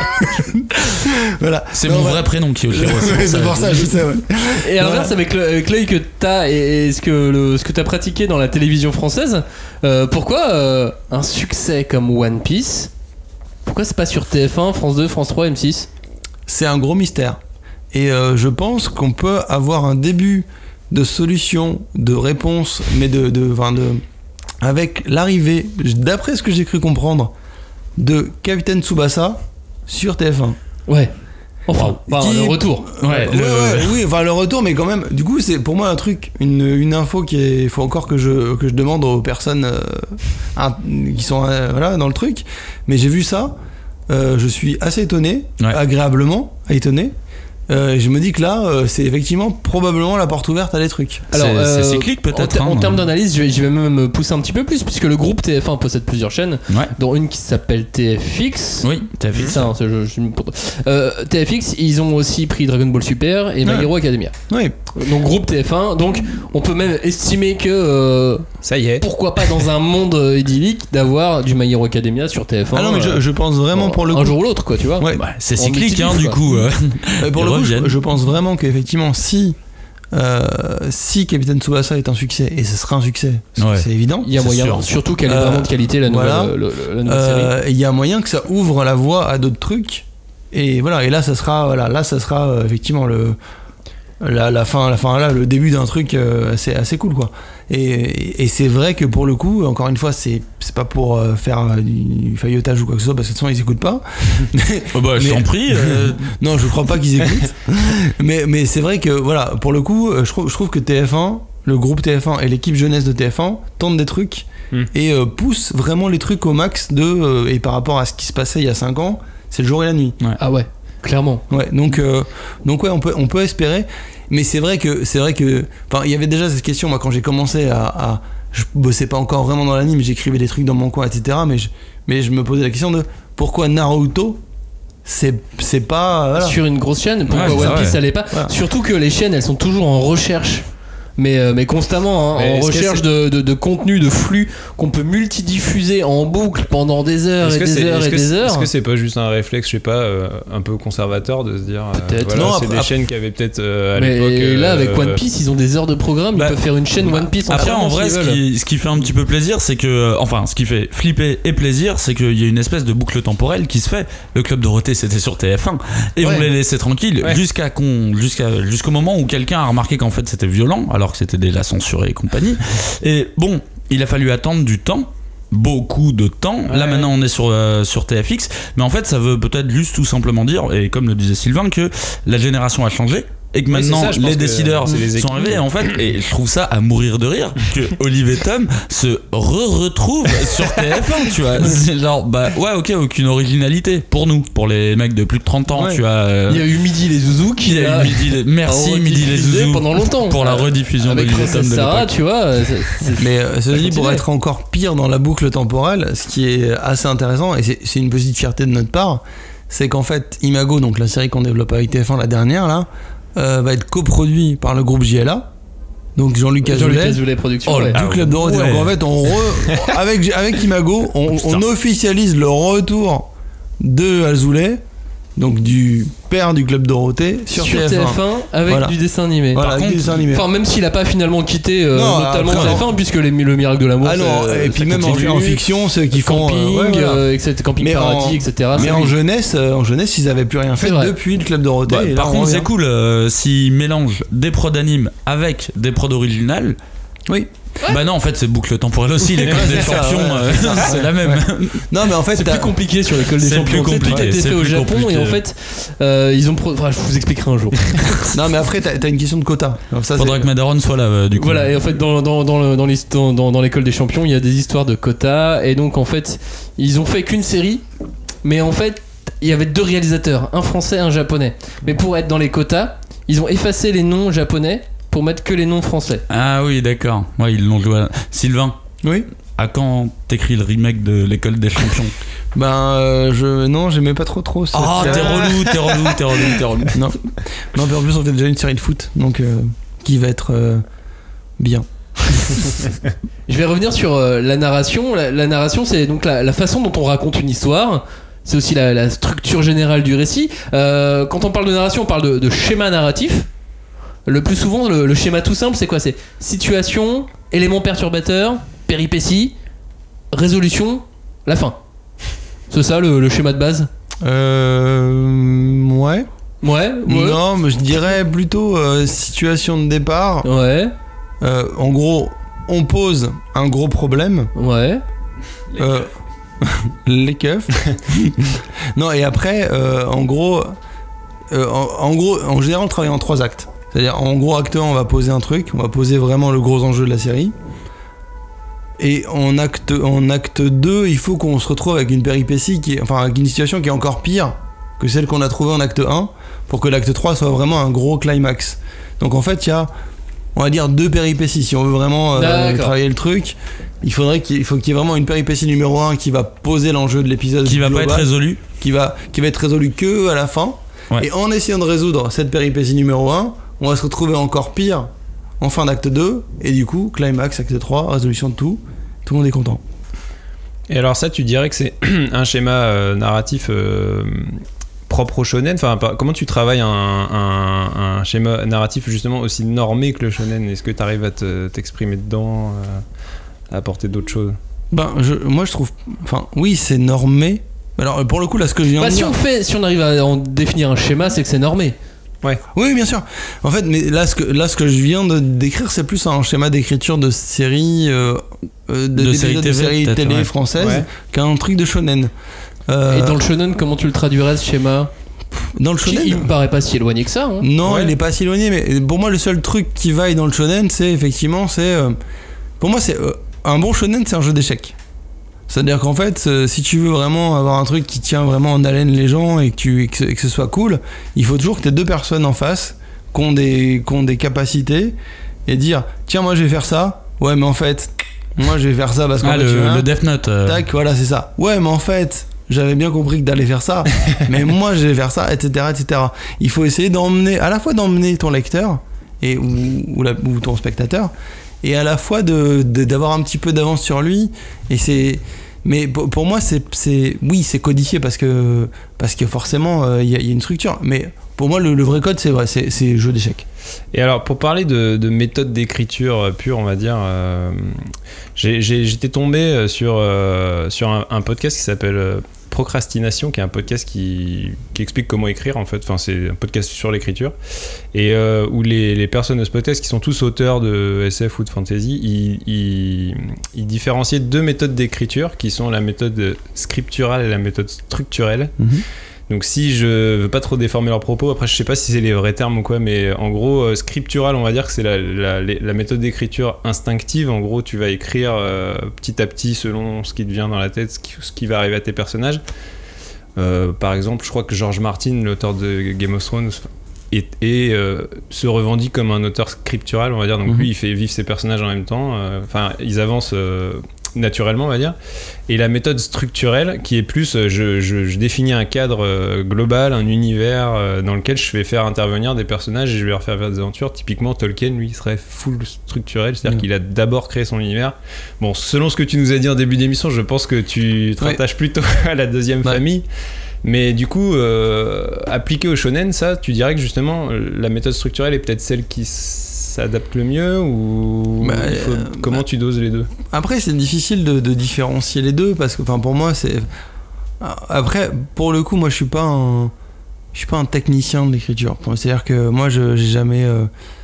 Voilà. C'est Non, mon voilà. vrai prénom, Kiyoshiro. Ouais, c'est pour ça, je sais, ouais. Et à l'inverse, avec le- avec l'œil que t'as et, et ce que le- ce que t'as pratiqué dans la télévision française, euh, pourquoi euh, un succès comme One Piece, pourquoi c'est pas sur T F un, France deux, France trois, M six? C'est un gros mystère. Et euh, je pense qu'on peut avoir un début de solution, de réponse, mais de, de, enfin de avec l'arrivée, d'après ce que j'ai cru comprendre, de Capitaine Tsubasa sur T F un. Ouais. Enfin, enfin, Qui- le retour. Ouais, Ouais, le- ouais, oui, enfin le retour, mais quand même, du coup, c'est pour moi un truc, une, une info qui est. Il faut encore que je, que je demande aux personnes euh, un- qui sont euh, voilà, dans le truc. Mais j'ai vu ça, euh, je suis assez étonné, Ouais. agréablement étonné. Euh, et je me dis que là, euh, c'est effectivement probablement la porte ouverte à des trucs. C'est- c'est cyclique, peut-être, En, ter- hein. en termes d'analyse, je vais, je vais même pousser un petit peu plus, puisque le groupe T F un possède plusieurs chaînes, Ouais. dont une qui s'appelle T F X. Oui, t'as vu C'est ça, hein, c'est- je- je- euh, T F X, ils ont aussi pris Dragon Ball Super et My Ouais. Hero Academia. Oui, Donc groupe T F un, donc on peut même estimer que euh, Ça y est. pourquoi pas dans un monde euh, idyllique d'avoir du My Hero Academia sur T F un. ah non, mais je, euh, je pense vraiment bon, pour le un coup. jour ou l'autre, quoi, tu vois. Ouais. Bah, c'est En cyclique, hein, multiplie, du quoi. coup. euh. Euh, pour Ils le coup, je, reviennent. je pense vraiment qu'effectivement, si, euh, si Capitaine Tsubasa est un succès, et ce sera un succès, Ouais. c'est évident, Il y a C'est moyen, sûr. surtout qu'elle est Euh, vraiment de qualité, la nouvelle, voilà. euh, le- le- la nouvelle série. euh, il y a moyen que ça ouvre la voie à d'autres trucs. Et voilà, et là, ça sera, voilà, là, ça sera euh, effectivement le, la, la fin, la fin, là, le début d'un truc euh, assez, assez cool, quoi. Et, et, et c'est vrai que pour le coup, encore une fois, c'est, c'est pas pour euh, faire euh, du faillotage ou quoi que ce soit, parce que de toute façon, ils écoutent pas. Mais- Oh bah, je mais- t'en prie. euh, non, je crois pas qu'ils écoutent. mais mais c'est vrai que voilà, pour le coup, euh, je trouve, je trouve que T F un, le groupe T F un et l'équipe jeunesse de T F un tentent des trucs Hmm. et euh, poussent vraiment les trucs au max de euh, et par rapport à ce qui se passait il y a cinq ans, c'est le jour et la nuit. Ah ouais, clairement. Ouais, donc euh, donc ouais, on peut on peut espérer, mais c'est vrai que c'est vrai que enfin, il y avait déjà cette question moi quand j'ai commencé à, à je bossais pas encore vraiment dans l'anime, j'écrivais des trucs dans mon coin, et cetera. Mais je, mais je me posais la question de pourquoi Naruto c'est c'est pas voilà. Sur une grosse chaîne, pourquoi Ouais, One c'est Piece vrai. ça l'est pas. Voilà. Surtout que les chaînes elles sont toujours en recherche mais, euh, mais constamment, hein, en recherche de, de, de contenu, de flux qu'on peut multidiffuser en boucle pendant des heures et des heures et des heures. Est-ce que c'est pas juste un réflexe, je sais pas, euh, un peu conservateur de se dire peut-être. Euh, voilà, non, c'est après, des chaînes qui avaient peut-être euh, à mais l'époque. Et là, euh, avec One Piece, ils ont des heures de programme, bah, ils peuvent faire une chaîne One Piece. Après, en vrai, ce qui, ce qui fait un petit peu plaisir, c'est que, enfin, ce qui fait flipper et plaisir, c'est qu'il y a une espèce de boucle temporelle qui se fait. Le Club Dorothée, c'était sur T F un et ouais. on les laissait tranquilles ouais. jusqu'à qu'on, jusqu'à, jusqu'au moment où quelqu'un a remarqué qu'en fait c'était violent, alors que c'était déjà censuré et compagnie. Et bon, il a fallu attendre du temps. Beaucoup de temps. Ouais. Là maintenant on est sur, euh, sur T F X, mais en fait ça veut peut-être juste tout simplement dire, et comme le disait Sylvain, que la génération a changé et que maintenant oui, ça, les décideurs les sont arrivés en fait, et je trouve ça à mourir de rire que Olivier Tom se re-retrouve sur T F un, tu vois. C'est genre bah ouais ok, aucune originalité pour nous, pour les mecs de plus de trente ans, ouais. tu vois. Euh... Il y a eu Midi les Zouzous qui il y a eu Midi les... merci Midi les Zouzous pendant longtemps pour la rediffusion avec d'Olivier Tom de Sarah, tu vois. C'est, c'est... Mais euh, cela dit, pour être encore pire dans la boucle temporelle, ce qui est assez intéressant, et c'est, c'est une petite fierté de notre part, c'est qu'en fait Imago, donc la série qu'on développe avec T F un, la dernière là, Euh, va être coproduit par le groupe J L A, donc Jean-Luc Azoulay, Jean Productions, oh, ouais. du Club Dorothée. Ouais. Donc en fait, on re... avec avec Imago, on, on officialise le retour de Azoulay, donc du père du Club Dorothée, sur, sur T F un. T F un avec voilà. du dessin animé. Voilà, Par contre, dessin animé. Enfin, même s'il a pas finalement quitté euh, non, totalement après, T F un, puisque les, le miracle de l'amour. Ah non, et puis même en, en fiction, ceux qui font camping, euh, ouais, voilà. euh, et cetera, camping mais paradis, en, et cetera. Mais en jeunesse, euh, en jeunesse, ils avaient plus rien fait depuis le Club Dorothée. Bah, par contre, c'est cool euh, s'ils mélangent des prods d'anime avec des prods originales. Oui. Ouais. Bah non, en fait c'est boucle temporelle aussi, l'école des champions, ça, ouais, euh, c'est la même. Ouais. Non mais en fait c'est plus compliqué sur l'école des c'est champions. Plus compliqué, tout a été fait au Japon compliqué. Et en fait euh, ils ont. Pro... Enfin, je vous expliquerai un jour. Non mais après t'as, t'as une question de quota. Ça, Faudrait c'est... que Madaron soit là euh, du coup. Voilà, et en fait dans dans dans, le, dans, dans, dans, dans l'école des champions il y a des histoires de quotas et donc en fait ils ont fait qu'une série, mais en fait il y avait deux réalisateurs, un français et un japonais. Mais pour être dans les quotas ils ont effacé les noms japonais pour mettre que les noms français. Ah oui, d'accord. Ouais, ils l'ont joué. À... Sylvain. Oui. À quand t'écris le remake de l'école des champions? Ben euh, je non, j'aimais pas trop trop. Ah, oh, t'es relou, t'es relou, t'es relou, t'es relou. Non, non, mais en plus on fait déjà une série de foot, donc euh, qui va être euh, bien. Je vais revenir sur euh, la narration. La, la narration, c'est donc la, la façon dont on raconte une histoire. C'est aussi la, la structure générale du récit. Euh, quand on parle de narration, on parle de, de schéma narratif. Le plus souvent, le, le schéma tout simple, c'est quoi? C'est situation, élément perturbateur, péripétie, résolution, la fin. C'est ça le, le schéma de base? Euh. Ouais. Ouais, ouais. Non, mais je dirais plutôt euh, situation de départ. Ouais. Euh, en gros, on pose un gros problème. Ouais. Les euh, keufs. Les keufs. Non, et après, euh, en gros, euh, en, en gros, en général, on travaille en trois actes. C'est-à-dire, en gros, acte un, on va poser un truc, on va poser vraiment le gros enjeu de la série. Et en acte, en acte deux, il faut qu'on se retrouve avec une péripétie, qui est, enfin, avec une situation qui est encore pire que celle qu'on a trouvée en acte un, pour que l'acte trois soit vraiment un gros climax. Donc en fait, il y a, on va dire, deux péripéties. Si on veut vraiment euh, travailler le truc, il faudrait qu'il, il faut qu'il y ait vraiment une péripétie numéro un qui va poser l'enjeu de l'épisode. Qui va global, pas être résolu. Qui va, qui va être résolu que à la fin. Ouais. Et en essayant de résoudre cette péripétie numéro un, on va se retrouver encore pire en fin d'acte deux, et du coup, climax, acte trois, résolution de tout, tout le monde est content. Et alors ça, tu dirais que c'est un schéma euh, narratif euh, propre au shonen? Enfin, comment tu travailles un, un, un schéma narratif justement aussi normé que le shonen? Est-ce que tu arrives à te, t'exprimer dedans, euh, à apporter d'autres choses? Ben, je, moi je trouve... Enfin, oui, c'est normé. Alors, pour le coup, là, ce que je viens bah, de si dire... On fait, si on arrive à en définir un schéma, c'est que c'est normé. Ouais. Oui, bien sûr. En fait, mais là, ce que, là, ce que je viens de décrire, c'est plus un schéma d'écriture de série, euh, de, de série T V, de série télé ouais. française, ouais. qu'un truc de shonen. Euh, Et dans le shonen, comment tu le traduirais ce schéma? Dans le shonen, il me paraît pas si éloigné que ça. Hein. Non, ouais. il est pas si éloigné. Mais pour moi, le seul truc qui vaille dans le shonen, c'est effectivement, c'est, euh, pour moi, c'est euh, un bon shonen, c'est un jeu d'échecs. C'est-à-dire qu'en fait, euh, si tu veux vraiment avoir un truc qui tient vraiment en haleine les gens et que, tu, et que, et que ce soit cool, il faut toujours que tu aies deux personnes en face qui ont, des, qui ont des capacités et dire tiens, moi je vais faire ça. Ouais, mais en fait, moi je vais faire ça parce que. Ah, le, vois, le Death Note. Euh... Tac, voilà, c'est ça. Ouais, mais en fait, j'avais bien compris que d'aller faire ça, mais moi je vais faire ça, et cetera, et cetera. Il faut essayer d'emmener, à la fois d'emmener ton lecteur et ou, ou, la, ou ton spectateur, et à la fois de, de, d'avoir un petit peu d'avance sur lui. Et c'est, mais pour, pour moi, c'est, c'est, oui, c'est codifié parce que, parce que forcément, il euh, y, y a une structure. Mais pour moi, le, le vrai code, c'est vrai, c'est, c'est jeu d'échecs. Et alors, pour parler de, de méthode d'écriture pure, on va dire, euh, j'ai, j'ai, j'étais tombé sur, euh, sur un, un podcast qui s'appelle euh, Procrastination, qui est un podcast qui, qui explique comment écrire, en fait. Enfin, c'est un podcast sur l'écriture. Et euh, où les, les personnes de ce podcast, qui sont tous auteurs de S F ou de fantasy, ils, ils, ils différenciaient deux méthodes d'écriture, qui sont la méthode scripturale et la méthode structurelle. Mm-hmm. Donc si je veux pas trop déformer leurs propos, après je sais pas si c'est les vrais termes ou quoi, mais en gros euh, scriptural, on va dire que c'est la, la, la méthode d'écriture instinctive. En gros, tu vas écrire euh, petit à petit selon ce qui te vient dans la tête, ce qui, ce qui va arriver à tes personnages. Euh, par exemple, je crois que George Martin, l'auteur de Game of Thrones, et, et euh, se revendique comme un auteur scriptural, on va dire. Donc mm-hmm. lui, il fait vivre ses personnages en même temps. Enfin, euh, ils avancent euh, naturellement, on va dire. Et la méthode structurelle, qui est plus, je, je, je définis un cadre euh, global, un univers euh, dans lequel je vais faire intervenir des personnages et je vais leur faire faire des aventures. Typiquement, Tolkien, lui, il serait full structurel, c'est-à-dire mmh. qu'il a d'abord créé son univers. Bon, selon ce que tu nous as dit en début d'émission, je pense que tu te rattaches ouais. plutôt à la deuxième ouais. famille. Mais du coup, euh, appliqué au shonen, ça, tu dirais que justement, la méthode structurelle est peut-être celle qui s'adapte le mieux, ou bah, il faut, euh, comment bah, tu doses les deux? Après, c'est difficile de, de différencier les deux parce que, enfin, pour moi, c'est. Après, pour le coup, moi, je suis pas un, je suis pas un technicien de l'écriture. C'est-à-dire que moi, je, j'ai jamais, euh,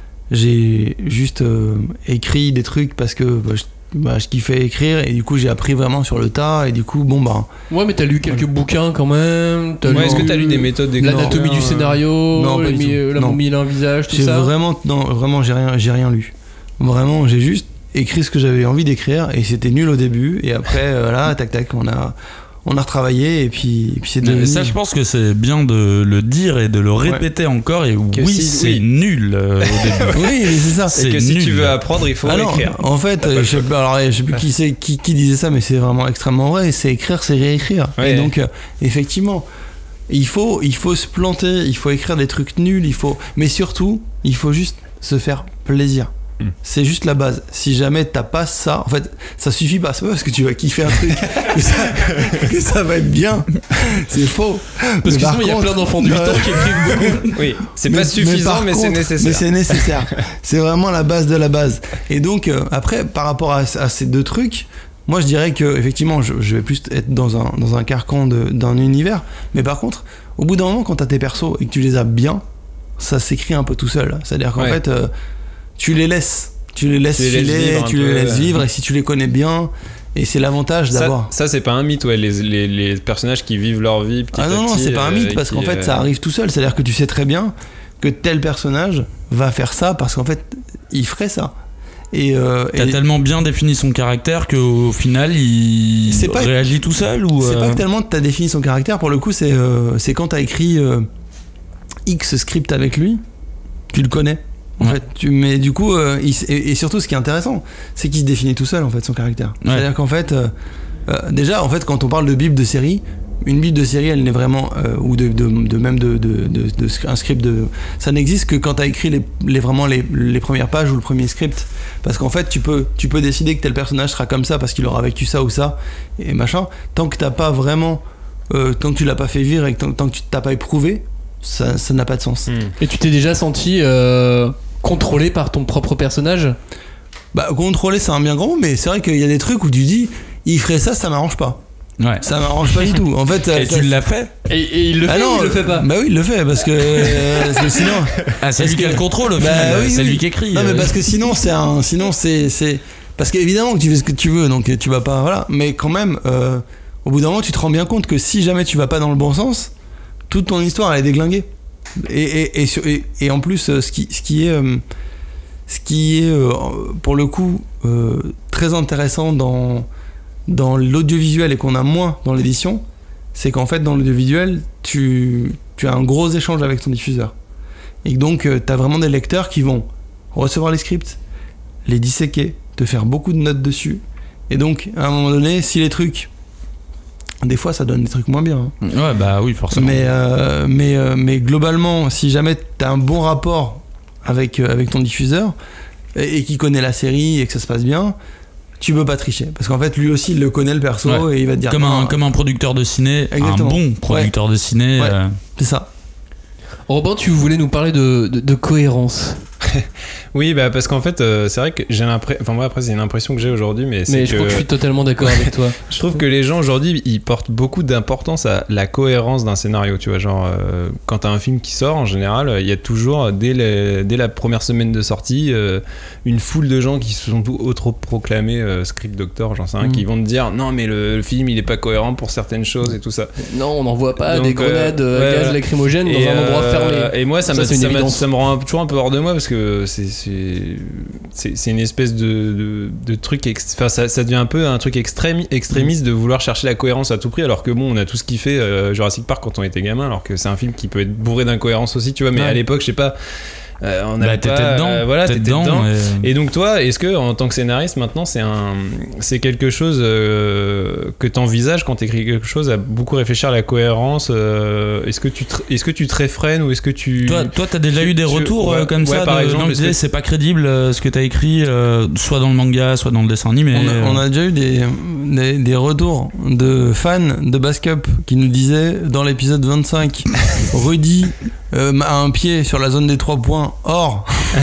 j'ai juste euh, écrit des trucs parce que bah, je, bah, je kiffais écrire et du coup, j'ai appris vraiment sur le tas et du coup, bon bah. Ouais, mais t'as lu quelques ouais. bouquins quand même. T'as ouais, lu, est-ce que t'as lu des méthodes d'écriture? L'anatomie du scénario, non, le, mi- la momie d'un visage, tout j'ai ça. Vraiment, non, vraiment, j'ai rien, j'ai rien lu. Vraiment, j'ai juste écrit ce que j'avais envie d'écrire et c'était nul au début et après, voilà, tac tac, on a. On a retravaillé et puis, et puis c'est devenu... Ça, je pense que c'est bien de le dire et de le répéter ouais. encore. Et que oui, si, c'est oui. nul euh, au début. Oui, c'est ça. C'est et que nul. Si tu veux apprendre, il faut alors, écrire. En fait, je sais, alors, je sais plus qui, c'est, qui, qui disait ça, mais c'est vraiment extrêmement vrai. C'est écrire, c'est réécrire. Ouais. Et donc, euh, effectivement, il faut, il faut se planter, il faut écrire des trucs nuls, il faut... mais surtout, il faut juste se faire plaisir. Mm. C'est juste la base. Si jamais t'as pas ça, en fait, ça suffit pas. C'est pas parce que tu vas kiffer un truc que, ça, que ça va être bien. C'est faux. Parce mais que sinon, il y a plein d'enfants de huit ans qui écrivent beaucoup. Oui, c'est mais, pas suffisant, mais, mais contre, c'est nécessaire. Mais c'est nécessaire. C'est vraiment la base de la base. Et donc, euh, après, par rapport à, à ces deux trucs, moi, je dirais que effectivement, je, je vais plus être dans un, dans un carcan de, d'un univers. Mais par contre, au bout d'un moment, quand t'as tes persos et que tu les as bien, ça s'écrit un peu tout seul. C'est-à-dire qu'en ouais. fait. Euh, Tu les laisses, tu les laisses tu les filer, laisses tu les laisses vivre, et si tu les connais bien, et c'est l'avantage ça, d'avoir. Ça, c'est pas un mythe, ouais, les, les, les personnages qui vivent leur vie petit ah non, à petit. Non, c'est pas un mythe, parce qu'en fait, euh... ça arrive tout seul. C'est-à-dire que tu sais très bien que tel personnage va faire ça, parce qu'en fait, il ferait ça. Et euh, t'as et... tellement bien défini son caractère qu'au final, il c'est pas... réagit tout seul ou c'est euh... pas tellement que t'as défini son caractère, pour le coup, c'est, euh, c'est quand t'as écrit euh, X script avec lui, tu le connais. En ouais. fait, tu, mais du coup, euh, il, et, et surtout, ce qui est intéressant, c'est qu'il se définit tout seul en fait son caractère. Ouais. C'est-à-dire qu'en fait, euh, euh, déjà, en fait, quand on parle de bible de série, une bible de série, elle n'est vraiment euh, ou de, de, de même de, de, de, de un script de, ça n'existe que quand t'as écrit les, les vraiment les, les premières pages ou le premier script, parce qu'en fait, tu peux, tu peux décider que tel personnage sera comme ça parce qu'il aura vécu ça ou ça et machin. Tant que t'as pas vraiment, euh, tant que tu l'as pas fait vivre et que tant, tant que tu t'as pas éprouvé, ça, ça n'a pas de sens. Mmh. Et tu t'es déjà senti euh... contrôlé par ton propre personnage? Bah, contrôler, c'est un bien grand mot, mais c'est vrai qu'il y a des trucs où tu dis, il ferait ça, ça m'arrange pas. Ouais. Ça m'arrange pas du tout. En fait, et ça, tu l'as fait? Et, et il le ah fait non, ou il le fait pas? Bah oui, il le fait parce que, euh, parce que sinon. Ah, c'est lui que... qui a le contrôle au bah, final. Oui, c'est oui. lui qui écrit. Non, euh... mais parce que sinon, c'est un. Sinon, c'est. c'est... Parce qu'évidemment que tu fais ce que tu veux, donc tu vas pas. Voilà. Mais quand même, euh, au bout d'un moment, tu te rends bien compte que si jamais tu vas pas dans le bon sens, toute ton histoire, elle est déglinguée. Et, et, et, et, et en plus, ce qui, ce qui est. Euh, Ce qui est, euh, pour le coup, euh, très intéressant dans, dans l'audiovisuel et qu'on a moins dans l'édition, c'est qu'en fait, dans l'audiovisuel, tu, tu as un gros échange avec ton diffuseur. Et donc, euh, tu as vraiment des lecteurs qui vont recevoir les scripts, les disséquer, te faire beaucoup de notes dessus. Et donc, à un moment donné, si les trucs... Des fois, ça donne des trucs moins bien. Hein. Ouais, bah oui, forcément. Mais, euh, mais, euh, mais globalement, si jamais tu as un bon rapport avec, euh, avec ton diffuseur et, et qui connaît la série et que ça se passe bien, tu peux pas tricher. Parce qu'en fait, lui aussi, il le connaît le perso Ouais. et il va te dire. Comme non, un, comme un producteur de ciné, Exactement. un bon producteur Ouais. de ciné. Ouais. euh, C'est ça. Robin, tu voulais nous parler de, de, de cohérence. Oui, bah parce qu'en fait, euh, c'est vrai que j'ai l'impression. Enfin, moi, après, c'est une impression que j'ai aujourd'hui, mais c'est Mais que. je crois que je suis totalement d'accord avec toi. Je trouve que les gens aujourd'hui, ils portent beaucoup d'importance à la cohérence d'un scénario. Tu vois, genre, euh, quand t'as un film qui sort, en général, il y a toujours, dès, les, dès la première semaine de sortie, euh, une foule de gens qui se sont autoproclamés euh, script doctor, j'en sais rien, Mm. qui vont te dire non, mais le, le film, il est pas cohérent pour certaines choses et tout ça. Non, on n'envoie pas Donc, des grenades euh, euh, ouais, gaz ouais. lacrymogènes dans Et, un endroit euh, fermé. Et moi, ça, Ça, me, c'est une ça, me- évidence. ça me rend un- toujours un peu hors de moi parce que c'est, c'est, c'est, c'est une espèce de, de, de truc. Ex- Enfin, ça, ça devient un peu un truc extrême, extrémiste de vouloir chercher la cohérence à tout prix, alors que bon, on a tous kiffé euh, Jurassic Park quand on était gamin, alors que c'est un film qui peut être bourré d'incohérences aussi, tu vois. Mais Ouais. à l'époque, je sais pas. Euh, on Bah, avait t'étais pas, dedans, euh, voilà, t'étais t'étais dedans, dedans. et- Et donc toi, est-ce que en tant que scénariste maintenant, c'est un, c'est quelque chose euh, que t'envisages quand t'écris quelque chose, à beaucoup réfléchir à la cohérence. euh, est-ce que tu, te, est-ce que tu te réfrènes ou est-ce que tu, Toi, toi, t'as déjà tu- eu des tu- retours ouais, euh, comme ouais, ça, par de, exemple, gens qui est-ce que- disaient c'est pas crédible euh, ce que t'as écrit, euh, soit dans le manga, soit dans le dessin animé. On a, euh. on a déjà eu des, des, des retours de fans de Bascup qui nous disaient dans l'épisode vingt-cinq, Rudy euh, a un pied sur la zone des trois points. Or,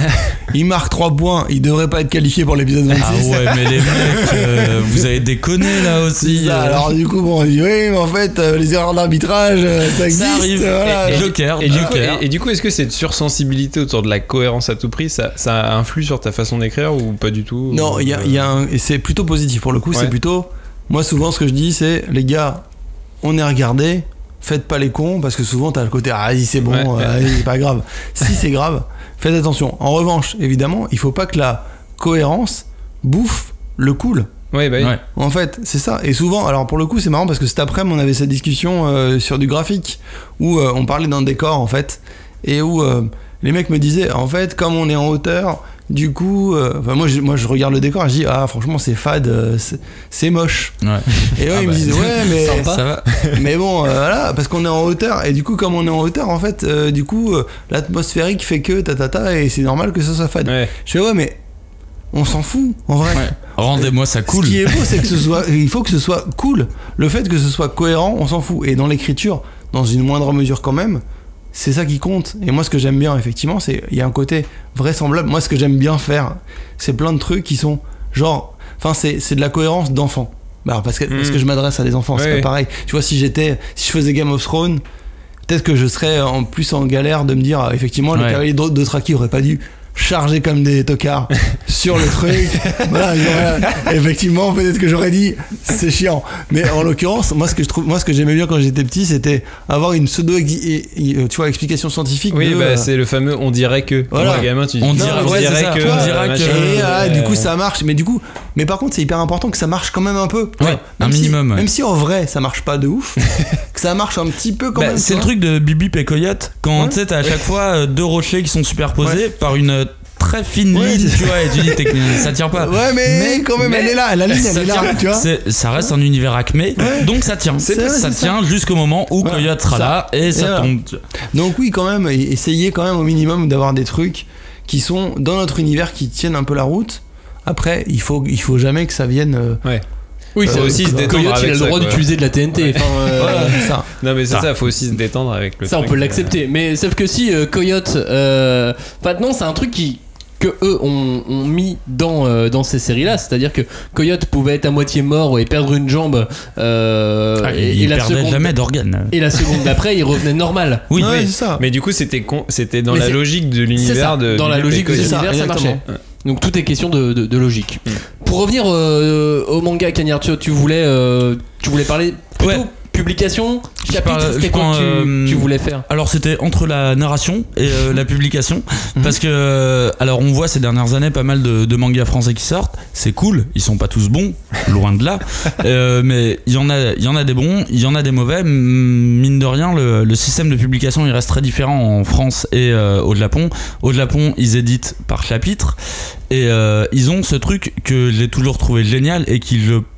il marque trois points, il devrait pas être qualifié pour l'épisode vingt-six. Ah ouais, mais les mecs, euh, vous avez déconné là aussi. C'est ça, euh. alors du coup, bon, on dit oui, mais en fait, euh, les erreurs d'arbitrage, euh, ça existe. arrive. Voilà. Et- et- Joker, Et du, coup, Joker. et, et du coup, est-ce que cette sursensibilité autour de la cohérence à tout prix, ça, ça influe sur ta façon d'écrire ou pas du tout? Non, il y a, il y a un- et c'est plutôt positif pour le coup. Ouais. C'est plutôt, moi souvent ce que je dis, c'est les gars, on est regardé, faites pas les cons parce que souvent t'as le côté ah vas-y, c'est bon, Ouais, ouais. euh, vas-y, c'est pas grave. Si c'est grave, faites attention. En revanche, évidemment, il faut pas que la cohérence bouffe le cool. Ouais, bah oui. Ouais. En fait, c'est ça. Et souvent, alors pour le coup, c'est marrant parce que cet après-midi, on avait cette discussion euh, sur du graphique où euh, on parlait d'un décor en fait, et où euh, les mecs me disaient en fait, comme on est en hauteur, du coup, euh, enfin, moi, je, moi je regarde le décor et je dis ah franchement c'est fade, euh, c'est, c'est moche. Ouais. Et eux Ah ils bah, me disaient ouais mais sympa. Ça va. mais bon euh, voilà parce qu'on est en hauteur et du coup comme on est en hauteur en fait euh, du coup euh, l'atmosphérique fait que ta ta ta et c'est normal que ça soit fade. Ouais. Je fais ouais mais on s'en fout en vrai. Ouais. Rendez-moi ça cool. Ce qui est beau, c'est que ce soit, il faut que ce soit cool. Le fait que ce soit cohérent, on s'en fout. Et dans l'écriture, dans une moindre mesure quand même, c'est ça qui compte. Et moi, ce que j'aime bien, effectivement, c'est il y a un côté vraisemblable. Moi, ce que j'aime bien faire, c'est plein de trucs qui sont genre, enfin, c'est c'est de la cohérence d'enfant. Bah, parce que parce Mm. que je m'adresse à des enfants, c'est Ouais. pas pareil. Tu vois, si j'étais, si je faisais Game of Thrones. Peut-être que je serais en plus en galère de me dire, ah, effectivement, les Ouais. cavaliers de, de Traki auraient pas dû charger comme des tocards sur le truc. Voilà, j'aurais- effectivement, peut-être que j'aurais dit, c'est chiant. Mais en l'occurrence, moi, ce que je trouve, moi, ce que j'aimais bien quand j'étais petit, c'était avoir une pseudo, tu vois, explication scientifique. Oui, de, bah, euh, c'est le fameux on dirait que. Voilà. Comme un gamin, tu dis On non, dirait- on ouais, dirait c'est ça. que. On dirait machin, que- Et ah, du coup, euh, ça marche. Mais du coup, mais par contre, c'est hyper important que ça marche quand même un peu. Ouais, Même un si- minimum, ouais. Même si en vrai, ça marche pas de ouf, que ça marche un petit peu quand Bah, même. c'est tu le vois. truc de Bibi et Coyote quand Ouais. tu sais t'as à chaque fois euh, deux rochers qui sont superposés par une euh, très fine Ouais, ligne, c'est- tu vois, et tu dis techni- ça tire pas. Ouais, mais, quand même, mais elle est là. La ligne, elle ça est là. tient. Tu vois. C'est- ça reste un univers acmé, donc ça tient. C'est vrai, ça c'est tient jusqu'au moment où Ouais, Coyote sera ça. là et ça voilà. tombe. Donc oui, quand même, e- essayez quand même au minimum d'avoir des trucs qui sont dans notre univers qui tiennent un peu la route. Après, il faut, il faut jamais que ça vienne. euh, Ouais. Oui, Faut c'est aussi se détendre Coyote, il a avec le ça, droit quoi. d'utiliser de la T N T. Enfin, euh, Voilà, c'est ça. Non, mais c'est Ça. ça, faut aussi se détendre avec le Ça, on truc, peut euh, l'accepter. Mais sauf que si euh, Coyote. Euh, maintenant, c'est un truc qui. Que eux ont, ont mis dans, euh, dans ces séries-là, c'est-à-dire que Coyote pouvait être à moitié mort et perdre une jambe, euh, Ah, et, il et la perdait seconde, jamais d'organes. et la seconde d'après, il revenait normal. Oui, Ouais, oui. c'est ça. Mais du coup, c'était con- c'était dans Mais la c'est- logique de C'est ça, l'univers de. dans la Bibi logique de Coyote. C'est ça, l'univers, ça, exactement. marchait. Donc tout est question de, de- de logique. Pour revenir euh, au manga, Cagnard, tu, tu voulais, euh, tu voulais parler plutôt Ouais. publication, Je chapitre, parle- c'était je quoi prends, que tu, euh, tu voulais faire? Alors c'était entre la narration et euh, la publication parce que euh, alors on voit ces dernières années pas mal de, de mangas français qui sortent, c'est cool, ils sont pas tous bons, loin de là, euh, mais il y en a il y en a des bons, il y en a des mauvais. M- mine de rien le, le système de publication il reste très différent en France et euh, au Japon. Au Japon ils éditent par chapitre et euh, ils ont ce truc que j'ai toujours trouvé génial et qui je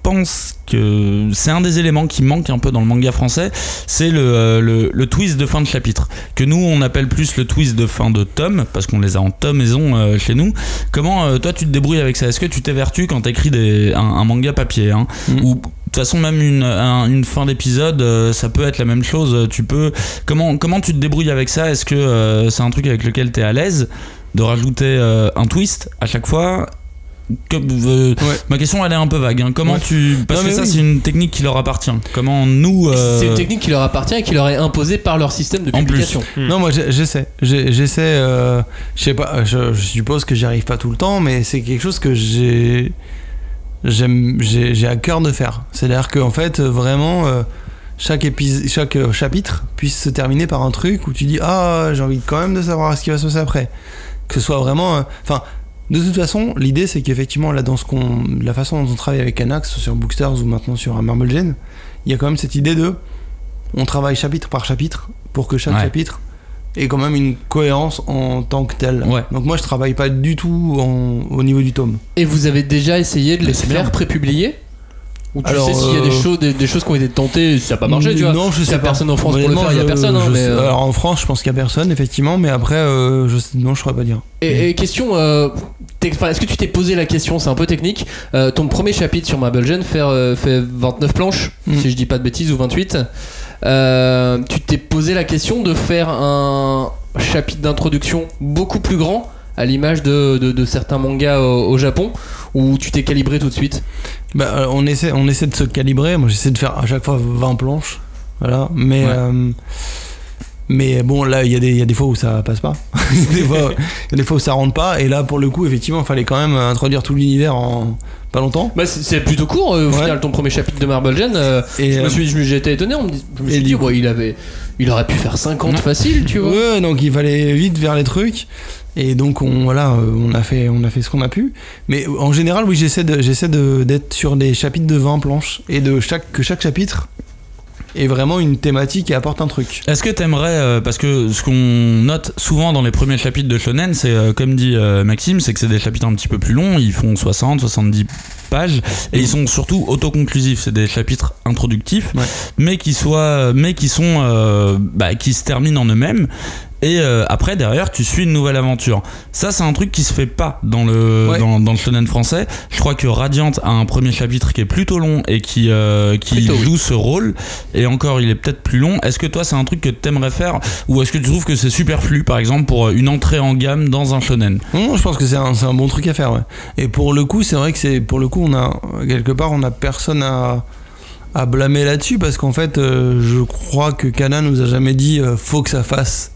pense que c'est un des éléments qui manque un peu dans le manga français, c'est le, euh, le, le twist de fin de chapitre, que nous on appelle plus le twist de fin de tome, parce qu'on les a en tomaison euh, chez nous. Comment euh, toi tu te débrouilles avec ça? Est-ce que tu t'évertues quand t'écris des, un, un manga papier, hein, mmh. ou de toute façon même une, un, une fin d'épisode euh, ça peut être la même chose, tu peux... Comment, comment tu te débrouilles avec ça? Est-ce que euh, c'est un truc avec lequel t'es à l'aise de rajouter euh, un twist à chaque fois? Que, euh, ouais. Ma question elle est un peu vague, hein. Comment ouais. tu... Parce non, que ça oui. c'est une technique qui leur appartient. Comment nous... Euh... C'est une technique qui leur appartient et qui leur est imposée par leur système de publication. Hmm. Non, moi j'essaie. J'essaie... Euh, je sais pas, je, je suppose que j'y arrive pas tout le temps, mais c'est quelque chose que j'ai... J'aime, j'ai, j'ai à cœur de faire. C'est-à-dire qu'en fait, vraiment... Euh, chaque, épis- chaque chapitre puisse se terminer par un truc où tu dis « Ah, j'ai envie quand même de savoir ce qui va se passer après. » Que ce soit vraiment... Enfin... Euh, De toute façon, l'idée c'est qu'effectivement là dans ce qu'on, la façon dont on travaille avec Anax sur Bookstars ou maintenant sur Marble Gen, il y a quand même cette idée de, on travaille chapitre par chapitre pour que chaque ouais. chapitre ait quand même une cohérence en tant que tel. Ouais. Donc moi je travaille pas du tout en, au niveau du tome. Et vous avez déjà essayé de les faire prépublier? Ou tu alors, sais s'il y a des, euh... choses, des, des choses qui ont été tentées, ça n'a pas marché, tu vois? Non, je sais il y a pas. Personne en France pour le faire, il y a personne. Hein, mais euh... Alors en France, je pense qu'il y a personne, effectivement, mais après, euh, je sais... non, je ne saurais pas dire. Et, et question, euh, est-ce que tu t'es posé la question, c'est un peu technique, euh, ton premier chapitre sur Marble Gen fait, euh, fait vingt-neuf planches, mm. si je dis pas de bêtises, ou vingt-huit. Euh, tu t'es posé la question de faire un chapitre d'introduction beaucoup plus grand, à l'image de, de, de certains mangas au, au Japon, ou tu t'es calibré tout de suite? Bah, on essaie, on essaie de se calibrer. Moi, j'essaie de faire à chaque fois vingt planches. Voilà. Mais, ouais. euh, mais bon, là, il y, y a des fois où ça passe pas. Il y a des fois où ça rentre pas. Et là, pour le coup, effectivement, il fallait quand même introduire tout l'univers en pas longtemps. Bah, c'est, c'est plutôt court, euh, au ouais. final, ton premier chapitre de Marble Gen. Euh, et je me suis, je, j'ai été étonné. On me dit, je me suis dit, ouais, il, avait, il aurait pu faire cinquante facile, tu vois. Ouais, donc il fallait vite vers les trucs. Et donc on voilà, on a fait on a fait ce qu'on a pu. Mais en général, oui, j'essaie de j'essaie de d'être sur des chapitres de vingt planches et de chaque que chaque chapitre est vraiment une thématique et apporte un truc. Est-ce que t'aimerais euh, parce que ce qu'on note souvent dans les premiers chapitres de shonen, c'est euh, comme dit euh, Maxime, c'est que c'est des chapitres un petit peu plus longs, ils font soixante soixante-dix pages et ils sont surtout autoconclusifs, c'est des chapitres introductifs, ouais. mais qui soient mais qui sont euh, bah, qui se terminent en eux-mêmes. Et euh, après derrière tu suis une nouvelle aventure. Ça c'est un truc qui se fait pas dans le ouais. dans, dans le shonen français. Je crois que Radiant a un premier chapitre qui est plutôt long et qui euh, qui plutôt, joue oui. ce rôle. Et encore il est peut-être plus long. Est-ce que toi c'est un truc que t'aimerais faire ou est-ce que tu trouves que c'est superflu par exemple pour une entrée en gamme dans un shonen? Non, je pense que c'est un, c'est un bon truc à faire. Ouais. Et pour le coup c'est vrai que c'est pour le coup on a quelque part on a personne à à blâmer là-dessus parce qu'en fait euh, je crois que Kana nous a jamais dit euh, faut que ça fasse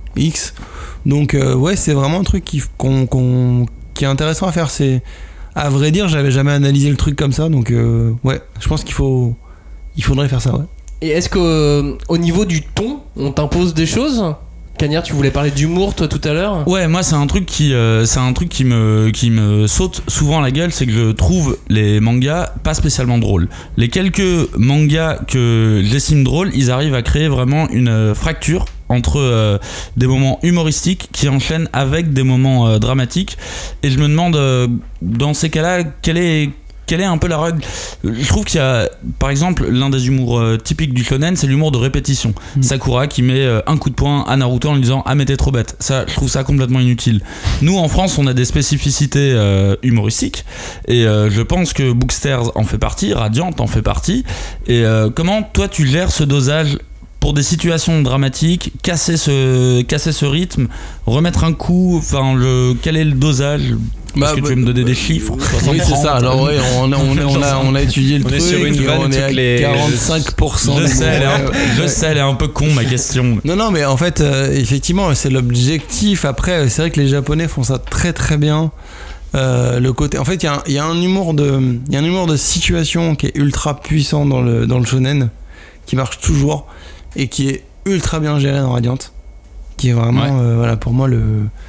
X. Donc euh, ouais, c'est vraiment un truc qui, qu'on, qu'on, qui est intéressant à faire. C'est, à vrai dire, j'avais jamais analysé le truc comme ça, donc euh, ouais, je pense qu'il faut, il faudrait faire ça. Ouais. Et est-ce qu'au au niveau du ton, on t'impose des choses? Cagnard, tu voulais parler d'humour toi tout à l'heure? Ouais, moi c'est un truc qui euh, c'est un truc qui me qui me saute souvent à la gueule, c'est que je trouve les mangas pas spécialement drôles. Les quelques mangas que j'estime drôles, ils arrivent à créer vraiment une euh, fracture entre euh, des moments humoristiques qui enchaînent avec des moments euh, dramatiques. Et je me demande euh, dans ces cas-là quelle est Quelle est un peu la règle? Je trouve qu'il y a, par exemple, l'un des humours euh, typiques du shonen, c'est l'humour de répétition. Mmh. Sakura qui met euh, un coup de poing à Naruto en lui disant « Ah mais t'es trop bête ». Ça, je trouve ça complètement inutile. Nous, en France, on a des spécificités euh, humoristiques et euh, je pense que Bookstars en fait partie, Radiant en fait partie. Et euh, comment, toi, tu gères ce dosage pour des situations dramatiques, casser ce, casser ce rythme, remettre un coup, enfin, le, quel est le dosage? Est-ce que bah, tu veux me donner des chiffres? Oui, c'est ça. Alors, ouais, on a, on a, on a, on a étudié le on truc. Est sur une vanne, on est à les... quarante-cinq pour cent. Je sais, elle est un peu, je sais, elle est un peu con, ma question. Non, non, mais en fait, euh, effectivement, c'est l'objectif. Après, c'est vrai que les Japonais font ça très, très bien. Euh, le côté, en fait, il y, y a un humour de, il y a un humour de situation qui est ultra puissant dans le, dans le shonen, qui marche toujours et qui est ultra bien géré dans Radiant, qui est vraiment, ouais. euh, voilà, pour moi le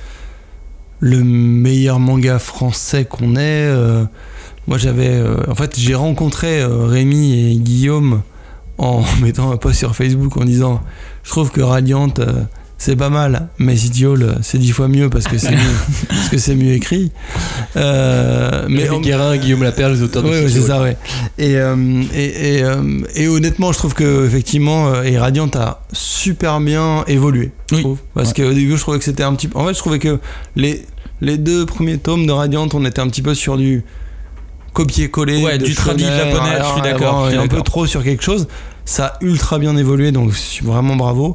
le meilleur manga français qu'on ait. Euh, moi j'avais euh, en fait j'ai rencontré euh, Rémi et Guillaume en mettant un post sur Facebook en disant je trouve que Radiant euh, c'est pas mal, mais City Hall, c'est dix fois mieux parce que c'est mieux, parce que c'est mieux écrit. Euh, mais Rémi Guérin, Guillaume Lapierre, les auteurs de ouais, City c'est Hall. ça, ouais. Et, euh, et, et, euh, et honnêtement, je trouve que effectivement, et Radiant a super bien évolué. Je Oui. trouve, parce Ouais. qu'au début, je trouvais que c'était un petit peu. En fait, je trouvais que les les deux premiers tomes de Radiant, on était un petit peu sur du copier-coller, Ouais, de du tradi Shonen, japonais, alors, je suis d'accord, avant, je suis et un peu d'accord. trop sur quelque chose. Ça a ultra bien évolué, donc vraiment bravo.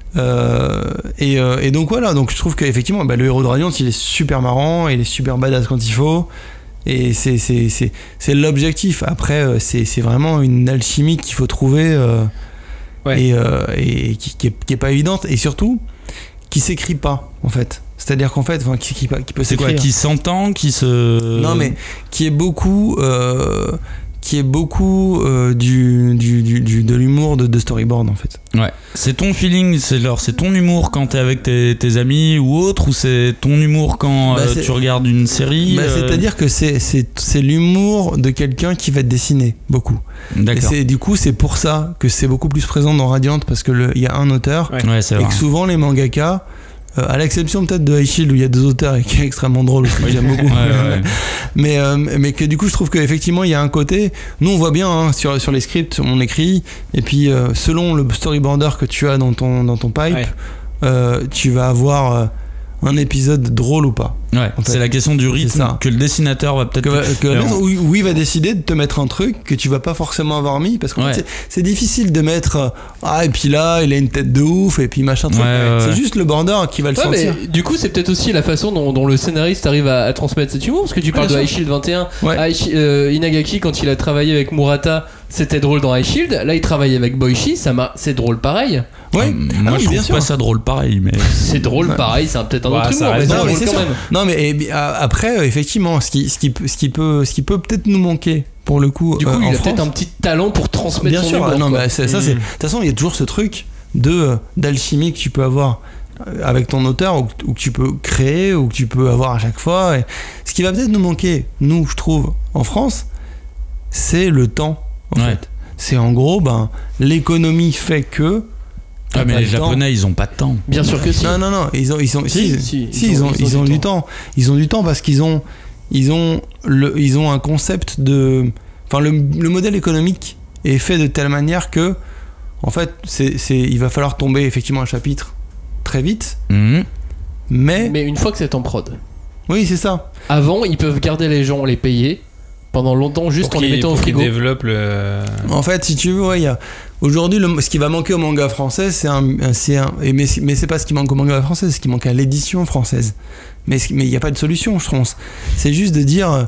Euh, et, euh, et donc voilà, donc je trouve qu'effectivement, bah, le héros de Radiant, il est super marrant, il est super badass quand il faut. Et c'est, c'est, c'est, c'est l'objectif. Après, euh, c'est, c'est vraiment une alchimie qu'il faut trouver euh, Ouais. et, euh, et qui, qui, est, qui est pas évidente. Et surtout, qui s'écrit pas, en fait. C'est-à-dire qu'en fait, enfin, qui, qui, qui peut C'est quoi, s'écrire. qui s'entend, qui se. Non, mais qui est beaucoup. Euh, qui est beaucoup euh, du, du, du, du- de l'humour de, de storyboard, en fait. Ouais. C'est ton feeling, c'est genre, c'est ton humour quand t'es avec tes, tes amis ou autre, ou c'est ton humour quand Bah, euh, c'est- tu regardes une série. Bah, euh, C'est-à-dire que c'est, c'est, c'est l'humour de quelqu'un qui va te dessiner beaucoup. Et D'accord. c'est, du coup, c'est pour ça que c'est beaucoup plus présent dans Radiant parce qu'il y a un auteur Ouais. Ouais, c'est et vrai. que souvent les mangaka, euh, à l'exception peut-être de High Shield où il y a deux auteurs et qui est extrêmement drôle, que j'aime beaucoup. Ouais, ouais. Mais, euh, mais que du coup, je trouve qu'effectivement, il y a un côté. Nous, on voit bien hein, sur, sur les scripts, on écrit, et puis euh, selon le storyboarder que tu as dans ton, dans ton pipe, Ouais. euh, tu vas avoir euh, un épisode drôle ou pas. Ouais, En fait, c'est la question du c'est rythme ça. que le dessinateur va peut-être. Que, que Mais mettre- on- où, où il va décider de te mettre un truc que tu vas pas forcément avoir mis parce que Ouais. c'est, c'est difficile de mettre euh, ah et puis là il a une tête de ouf et puis machin truc. Ouais, ouais, c'est ouais. juste le border qui va le Ouais, sentir. mais du coup, c'est peut-être aussi la façon dont, dont le scénariste arrive à, à transmettre cet humour. Parce que tu parles bien de sûr. High Shield vingt et un. Ouais. High Shi- euh, Inagaki, quand il a travaillé avec Murata, c'était drôle dans High Shield. Là, il travaille avec Boichi, ça m'a... c'est drôle pareil. Ouais. Moi, Ah oui, je bien trouve sûr. pas ça drôle pareil, mais. C'est drôle pareil, c'est un- peut-être un Ouais, autre ça humour, mais reste c'est Non, mais drôle c'est quand sûr. même. Non mais et, euh, après euh, effectivement ce qui, ce qui peut- ce qui peut ce qui peut peut-être nous manquer pour le coup Du coup, euh, il en a France, peut-être un petit talent pour transmettre bien son sûr. humour. ah non quoi. mais c'est, ça Mm. c'est de toute façon il y a toujours ce truc de euh, d'alchimie que tu peux avoir euh, avec ton auteur ou, que- ou que tu peux créer ou que tu peux avoir à chaque fois. Et ce qui va peut-être nous manquer nous je trouve en France c'est le temps en Ouais. fait. C'est en gros ben l'économie fait que Ah, mais pas les le temps. Japonais, ils ont pas de temps. Bien sûr que si. Non, non, non, ils ont, ils ont, Si, si, si, si, ils ont, ils ont du temps. Ils ont du temps parce qu'ils ont, ils ont, le, ils ont un concept de, enfin, le, le modèle économique est fait de telle manière que, en fait, c'est, c'est, il va falloir tomber effectivement un chapitre très vite, Mhm. mais, Mais une fois que c'est en prod. oui, c'est ça. Avant, ils peuvent garder les gens, les payer pendant longtemps juste Pour en les qu'il mettant au pour qu'il frigo. développe le. En fait, si tu veux, ouais, il y a aujourd'hui le- ce qui va manquer au manga français, c'est un, un- c'est un, et mais, c'est- mais c'est pas ce qui manque au manga français, c'est ce qui manque à l'édition française. Mais ce- mais il n'y a pas de solution, je pense. C'est juste de dire,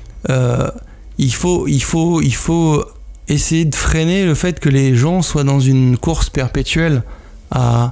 euh, il faut, il faut, il faut essayer de freiner le fait que les gens soient dans une course perpétuelle à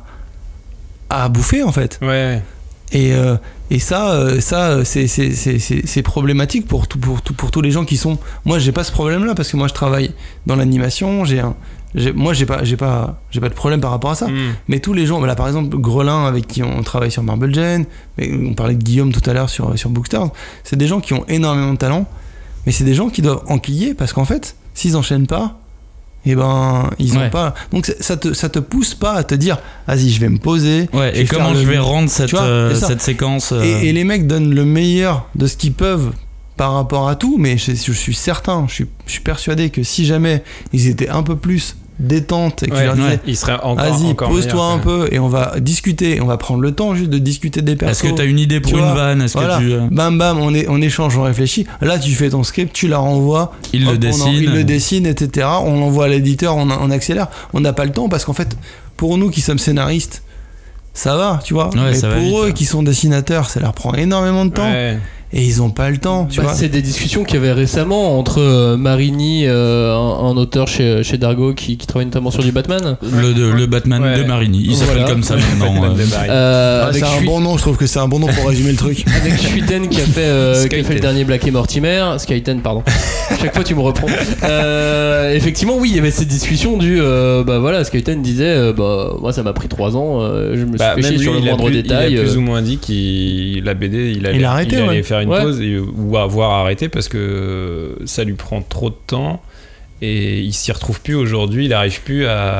à bouffer en fait. Ouais. Et, euh, et ça, euh, ça euh, c'est, c'est, c'est, c'est, c'est problématique pour, tout, pour, tout, pour tous les gens qui sont. Moi, j'ai pas ce problème-là parce que moi, je travaille dans l'animation. J'ai un, j'ai, moi, j'ai pas, j'ai, pas, j'ai pas de problème par rapport à ça. Mm. Mais tous les gens, voilà, par exemple, Grelin, avec qui on travaille sur Marble Gen, mais on parlait de Guillaume tout à l'heure sur, sur Bookstars, c'est des gens qui ont énormément de talent, mais c'est des gens qui doivent enquiller parce qu'en fait, s'ils enchaînent pas, et ben ils ont Ouais. pas, donc c'est- ça te ça te pousse pas à te dire vas-y je vais me poser. Ouais, je et vais faire comment le- je vais rendre cette, Tu vois, euh, c'est ça. cette séquence euh, et, et les mecs donnent le meilleur de ce qu'ils peuvent par rapport à tout, mais je, je suis certain, je suis, je suis persuadé que si jamais ils étaient un peu plus détente et que Ouais, tu leur disais ouais. Il serait encore, vas-y encore pose-toi un meilleur, quand peu et on va discuter, on va prendre le temps juste de discuter des persos. Est-ce que t'as une idée pour tu une vois, vanne? Est-ce voilà. que tu. euh, Bam bam, on, est, on échange, on réfléchit. Là, tu fais ton script, tu la renvoies. Il le hop, on en- dessine. il le dessine, et cetera. On l'envoie à l'éditeur, on, on accélère. On n'a pas le temps parce qu'en fait, pour nous qui sommes scénaristes, ça va, tu vois. Ouais, Mais ça va pour vite, eux ouais. qui sont dessinateurs, ça leur prend énormément de temps. Ouais. Et ils ont pas le temps, tu Bah, vois. c'est des discussions qu'il y avait récemment entre euh, Marini, euh, un, un auteur chez, chez Dargo qui, qui travaille notamment sur du Batman. Le, de- le Batman Ouais. de Marini. Il s'appelle Voilà. comme ça maintenant. Batman euh. de Barry. Euh, Ah, avec c'est un Shui- bon nom, je trouve que c'est un bon nom pour résumer le truc. Avec Shuiten qui a fait, euh, qui a Skyten. fait le dernier Black et Mortimer, Skyten pardon. Chaque fois tu me reprends. Euh, effectivement oui il y avait cette discussion du euh, bah voilà Skyten disait euh, bah moi ça m'a pris trois ans, euh, je me suis Bah, fait même chier lui, sur le il, a moindre plus, détail. il a plus euh. ou moins dit qu'il la B D, il allait, Il a arrêté, il allait ouais. faire une Ouais. pause et- ou avoir arrêté parce que ça lui prend trop de temps et il s'y retrouve plus aujourd'hui. Il arrive plus à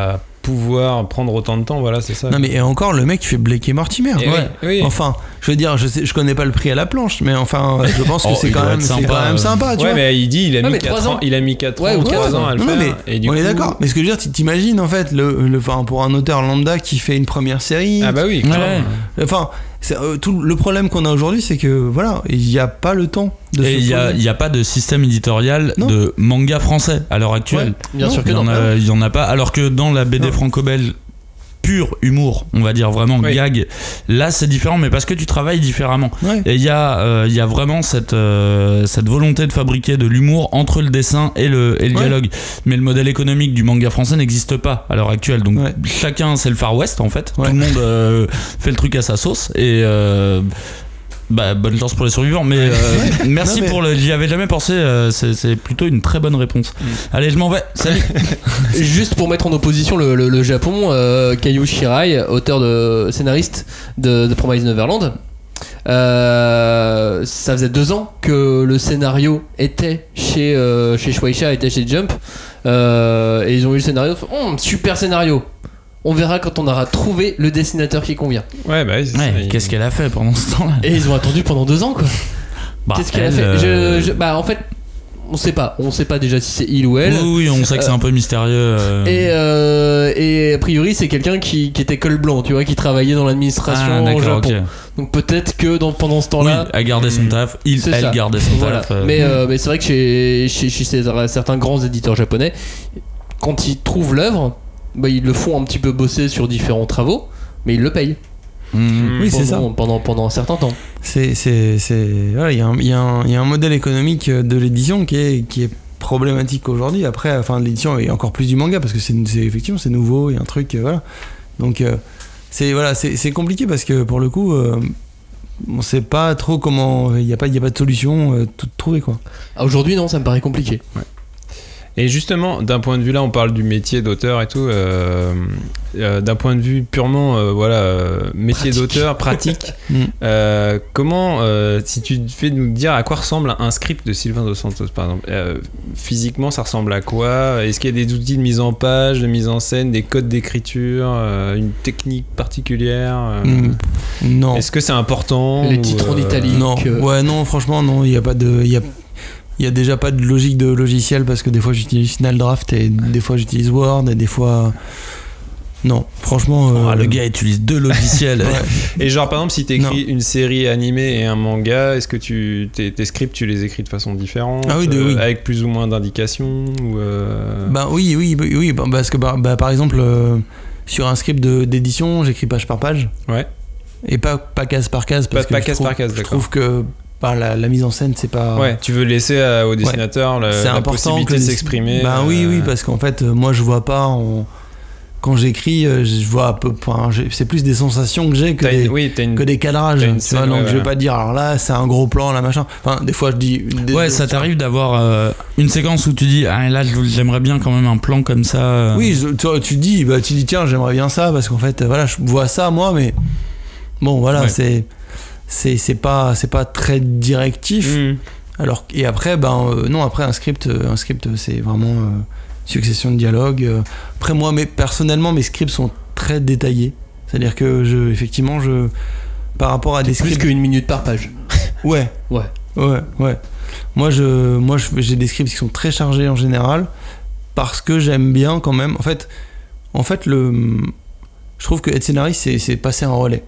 pouvoir prendre autant de temps, voilà, c'est ça. Non mais et encore le mec il fait Blake et Mortimer. Et Ouais. oui, oui. Enfin, je veux dire, je sais, je connais pas le prix à la planche, mais enfin, je pense que Oh, c'est il quand doit même, être c'est sympa, quand même euh. sympa, tu Ouais, vois. mais il dit, il a Ouais, mis mais quatre trois ans, ans. il a mis quatre Ouais, ans ou ou trois quatre ans à le Non, faire. mais Et du on coup, est d'accord. Mais ce que je veux dire, t'imagines en fait le, le, enfin, pour un auteur lambda qui fait une première série. Ah bah oui, Ouais. clairement. Enfin, c'est, euh, tout le problème qu'on a aujourd'hui, c'est que voilà, il n'y a pas le temps de. Et se il n'y a, poser. y a pas de système éditorial Non. de manga français à l'heure actuelle. Ouais. Bien Non, sûr que Il y, non. en a, il y en a pas. Alors que dans la B D Non. franco-belge pur humour, on va dire vraiment Oui. gag, là c'est différent, mais parce que tu travailles différemment. Ouais. Et il y, euh, il y a vraiment cette, euh, cette volonté de fabriquer de l'humour entre le dessin et le, et le Ouais. dialogue. Mais le modèle économique du manga français n'existe pas à l'heure actuelle. Donc Ouais. chacun, c'est le Far West en fait. Ouais. Tout le monde euh, fait le truc à sa sauce. Et. Euh, Bah, bonne chance pour les survivants, mais euh, merci Non, mais- pour le. J'y avais jamais pensé, euh, c'est, c'est plutôt une très bonne réponse. Allez, je m'en vais, salut! Juste pour mettre en opposition le, le- le Japon, euh, Kaiju Shirai, auteur de scénariste de, de Promised Neverland, euh, ça faisait deux ans que le scénario était chez euh, chez Shueisha, était chez Jump, euh, et ils ont eu le scénario. Oh, super scénario. On verra quand on aura trouvé le dessinateur qui convient. Ouais, bah oui, c'est ça. Ouais, Il- qu'est-ce qu'elle a fait pendant ce temps-là? Et ils ont attendu pendant deux ans, quoi. Bah, Qu'est-ce qu'elle a elle, fait euh, je, je- Bah en fait, on sait pas. On sait pas déjà si c'est il ou elle. Oui, oui, on sait que c'est un peu mystérieux. euh. Et, euh, et a priori, c'est quelqu'un qui, qui était col blanc, tu vois, qui travaillait dans l'administration Ah, au d'accord, Japon. ok. Donc peut-être que dans, pendant ce Oui, temps-là. elle gardait son taf, il, c'est elle ça. gardait son Voilà. taf. euh. Mais, euh, mais c'est vrai que chez, chez, chez ces- certains grands éditeurs japonais, quand ils trouvent l'œuvre, bah, ils le font un petit peu bosser sur différents travaux, mais ils le payent. Mhm. Oui, c'est ça. pendant, pendant, pendant un certain temps. C'est, c'est, c'est, voilà, il y, a un- il y, a un- il y a un modèle économique de l'édition qui est, qui est problématique aujourd'hui. Après, enfin, de l'édition et encore plus du manga parce que c'est, c'est effectivement c'est nouveau, il y a un truc, euh, voilà. Donc euh, c'est voilà, c'est, c'est compliqué parce que pour le coup, euh, on sait pas trop comment, il y a pas, il y a pas de solution euh, toute trouvée quoi. Ah, aujourd'hui, non, ça me paraît compliqué. Et justement, d'un point de vue là, on parle du métier d'auteur et tout. euh, euh, d'un point de vue purement, euh, voilà, euh, métier Pratique. d'auteur, pratique. Mm. euh, comment, euh, si tu fais nous dire à quoi ressemble un script de Sylvain Dos Santos, par exemple, euh, physiquement, ça ressemble à quoi? Est-ce qu'il y a des outils de mise en page, de mise en scène, des codes d'écriture, euh, une technique particulière? euh, Mm. Non. Est-ce que c'est important? Les ou, titres en euh, italique. Non, euh, ouais, non, franchement, non, il y a pas de, il y a, il y a déjà pas de logique de logiciel parce que des fois j'utilise Final Draft et des fois j'utilise Word et des fois, non, franchement. Oh, euh, le gars utilise deux logiciels. ouais. Et genre par exemple si t'écris une série animée et un manga, est-ce que tu tes, tes scripts tu les écris de façon différente, Ah oui, de- euh, oui. avec plus ou moins d'indications ou euh... Bah oui, oui, oui, oui, bah, parce que bah, bah, par exemple euh, sur un script de, d'édition, j'écris page par page Ouais. et pas pas case par case parce Pas- pas que je case trouve, par case, je d'accord. trouve que bah, la, la mise en scène c'est pas. Ouais, tu veux laisser à- au dessinateur la, C'est la important possibilité que de le- s'exprimer. Bah oui, euh, oui, parce qu'en fait, euh, moi je vois pas en- quand j'écris, euh, je vois un peu. Enfin, j'ai- c'est plus des sensations que j'ai que t'as des, une- oui, t'as une- que des cadrages. t'as une Tu vois, scène, donc ouais, je vais ouais. pas dire alors là c'est un gros plan, là machin. Enfin, des fois je dis. des- Ouais, des- ça t'arrive d'avoir euh, une séquence où tu dis, ah là j'aimerais bien quand même un plan comme ça. euh. Oui, je- tu, vois, tu dis, bah tu dis tiens j'aimerais bien ça parce qu'en fait euh, voilà je vois ça moi mais bon voilà Ouais. c'est c'est c'est pas c'est pas très directif. Mm. Alors et après ben euh, non après un script euh, un script euh, c'est vraiment euh, succession de dialogues. euh. Après moi mais personnellement mes scripts sont très détaillés. C'est-à-dire que je effectivement je par rapport à des Plus scripts qu'une minute par page. ouais Ouais. ouais ouais moi je moi je- j'ai des scripts qui sont très chargés en général parce que j'aime bien quand même en fait en fait le je trouve que être scénariste c'est c'est passer un relais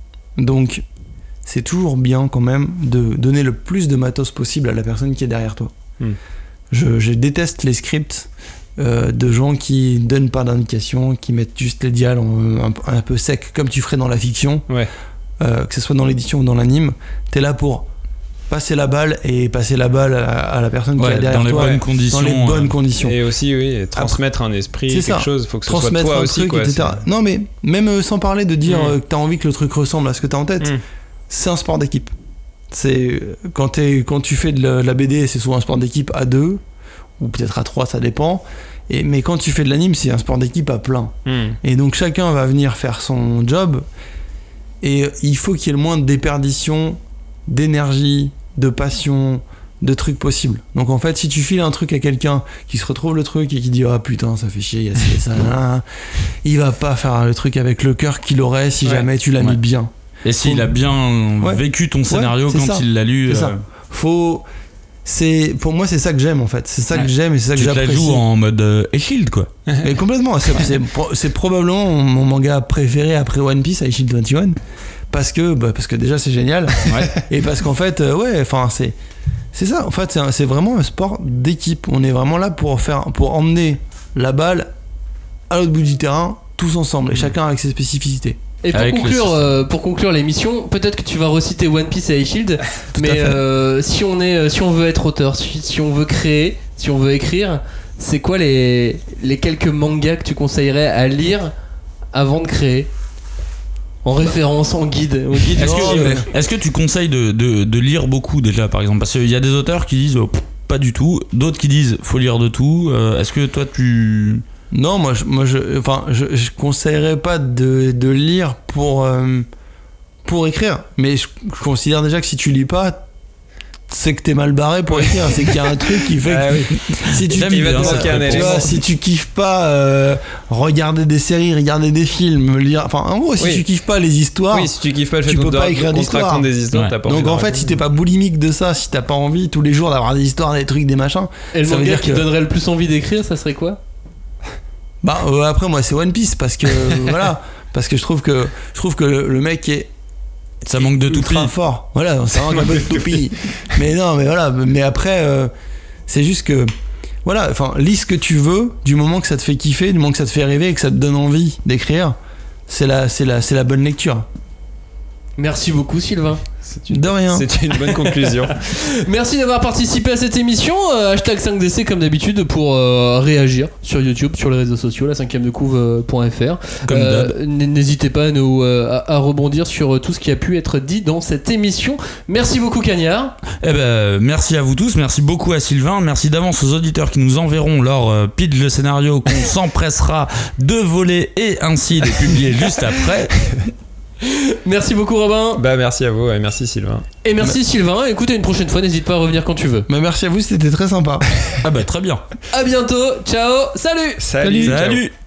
donc c'est toujours bien quand même de donner le plus de matos possible à la personne qui est derrière toi. Mm. je, je déteste les scripts euh, de gens qui donnent pas d'indication, qui mettent juste les dialogues en- un, un peu sec comme tu ferais dans la fiction. Ouais. Euh, que ce soit dans l'édition ou dans l'anime, t'es là pour passer la balle et passer la balle à, à la personne qui Ouais, est derrière dans les toi bonnes dans conditions. les bonnes euh. conditions. Et aussi oui, et transmettre un esprit, C'est quelque ça. chose, faut que ce soit Transmettre toi un aussi truc, quoi. et cetera. Non mais même euh, sans parler de dire Mm. euh, que t'as envie que le truc ressemble à ce que t'as en tête, Mm. c'est un sport d'équipe. C'est euh, quand, t'es- quand tu fais de la, de la B D, c'est souvent un sport d'équipe à deux ou peut-être à trois, ça dépend. Et, mais quand tu fais de l'anime, c'est un sport d'équipe à plein. Mm. Et donc chacun va venir faire son job et il faut qu'il y ait le moins de déperdition d'énergie, de passion, de trucs possibles. Donc en fait, si tu files un truc à quelqu'un qui se retrouve le truc et qui dit ah putain ça fait chier, il y a ci et ça, là, il va pas faire le truc avec le cœur qu'il aurait si ouais. jamais tu l'as ouais. mis bien. Et s'il a bien ouais. vécu ton scénario ouais, quand ça. il l'a lu. C'est euh... ça. Faut c'est pour moi c'est ça que j'aime en fait, c'est ça ouais. que j'aime et c'est ça tu que j'apprécie. Tu la joues en mode euh, Shield quoi. Mais complètement, c'est, c'est, c'est probablement mon manga préféré après One Piece, Shield vingt et un, parce que bah, parce que déjà c'est génial ouais. et parce qu'en fait euh, ouais enfin c'est c'est ça en fait c'est, un, c'est vraiment un sport d'équipe. On est vraiment là pour faire pour emmener la balle à l'autre bout du terrain tous ensemble et mmh. chacun avec ses spécificités. Et pour conclure, euh, pour conclure l'émission, peut-être que tu vas reciter One Piece et Shield, mais euh, si on est, si on veut être auteur, si, si on veut créer, si on veut écrire, c'est quoi les les quelques mangas que tu conseillerais à lire avant de créer, en référence, en guide, en guide est-ce, oh, que, mais... est-ce que tu conseilles de, de, de lire beaucoup déjà par exemple, parce qu'il y a des auteurs qui disent oh, pas du tout, d'autres qui disent faut lire de tout. Euh, est-ce que toi tu Non, moi, je, moi, je, enfin, je, je conseillerais pas de, de lire pour, euh, pour écrire. Mais je, je considère déjà que si tu lis pas, c'est que t'es mal barré pour écrire. C'est qu'il y a un truc qui fait que ah oui. si tu kiffes, bien, ça, tu vois, si tu kiffes pas euh, regarder des séries, regarder des films, lire, enfin, en gros, si oui. tu kiffes pas les histoires, oui, si tu kiffes pas le fait tu peux de, pas écrire d'histoires. Des histoires ouais. Donc en fait, si t'es pas boulimique de ça, si t'as pas envie tous les jours d'avoir des histoires, des trucs, des machins, et le ça manga veut dire qui que... donnerait le plus envie d'écrire, ça serait quoi? Bah euh, après moi c'est One Piece parce que voilà parce que je trouve que je trouve que le, le mec est ça manque de toupie fort, voilà, ça manque un peu de toupie, mais non mais voilà, mais après euh, c'est juste que voilà, enfin lis ce que tu veux du moment que ça te fait kiffer, du moment que ça te fait rêver et que ça te donne envie d'écrire, c'est la c'est la c'est la bonne lecture. Merci beaucoup Sylvain. C'est une, de rien. C'était une bonne conclusion. Merci d'avoir participé à cette émission. Euh, hashtag cinq D C comme d'habitude pour euh, réagir sur YouTube, sur les réseaux sociaux, la cinquième de couve point f r. Comme euh, d'hab. N'hésitez pas à, nous, euh, à, à rebondir sur tout ce qui a pu être dit dans cette émission. Merci beaucoup Cagnard. Eh ben, merci à vous tous, merci beaucoup à Sylvain, merci d'avance aux auditeurs qui nous enverront leur euh, pitch le scénario qu'on s'empressera de voler et ainsi de publier juste après. Merci beaucoup Robin. Bah merci à vous et merci Sylvain. Et merci bah. Sylvain, écoutez une prochaine fois, n'hésite pas à revenir quand tu veux. Bah merci à vous, c'était très sympa. Ah bah très bien. À bientôt, ciao, salut. Salut. Salut. Ciao.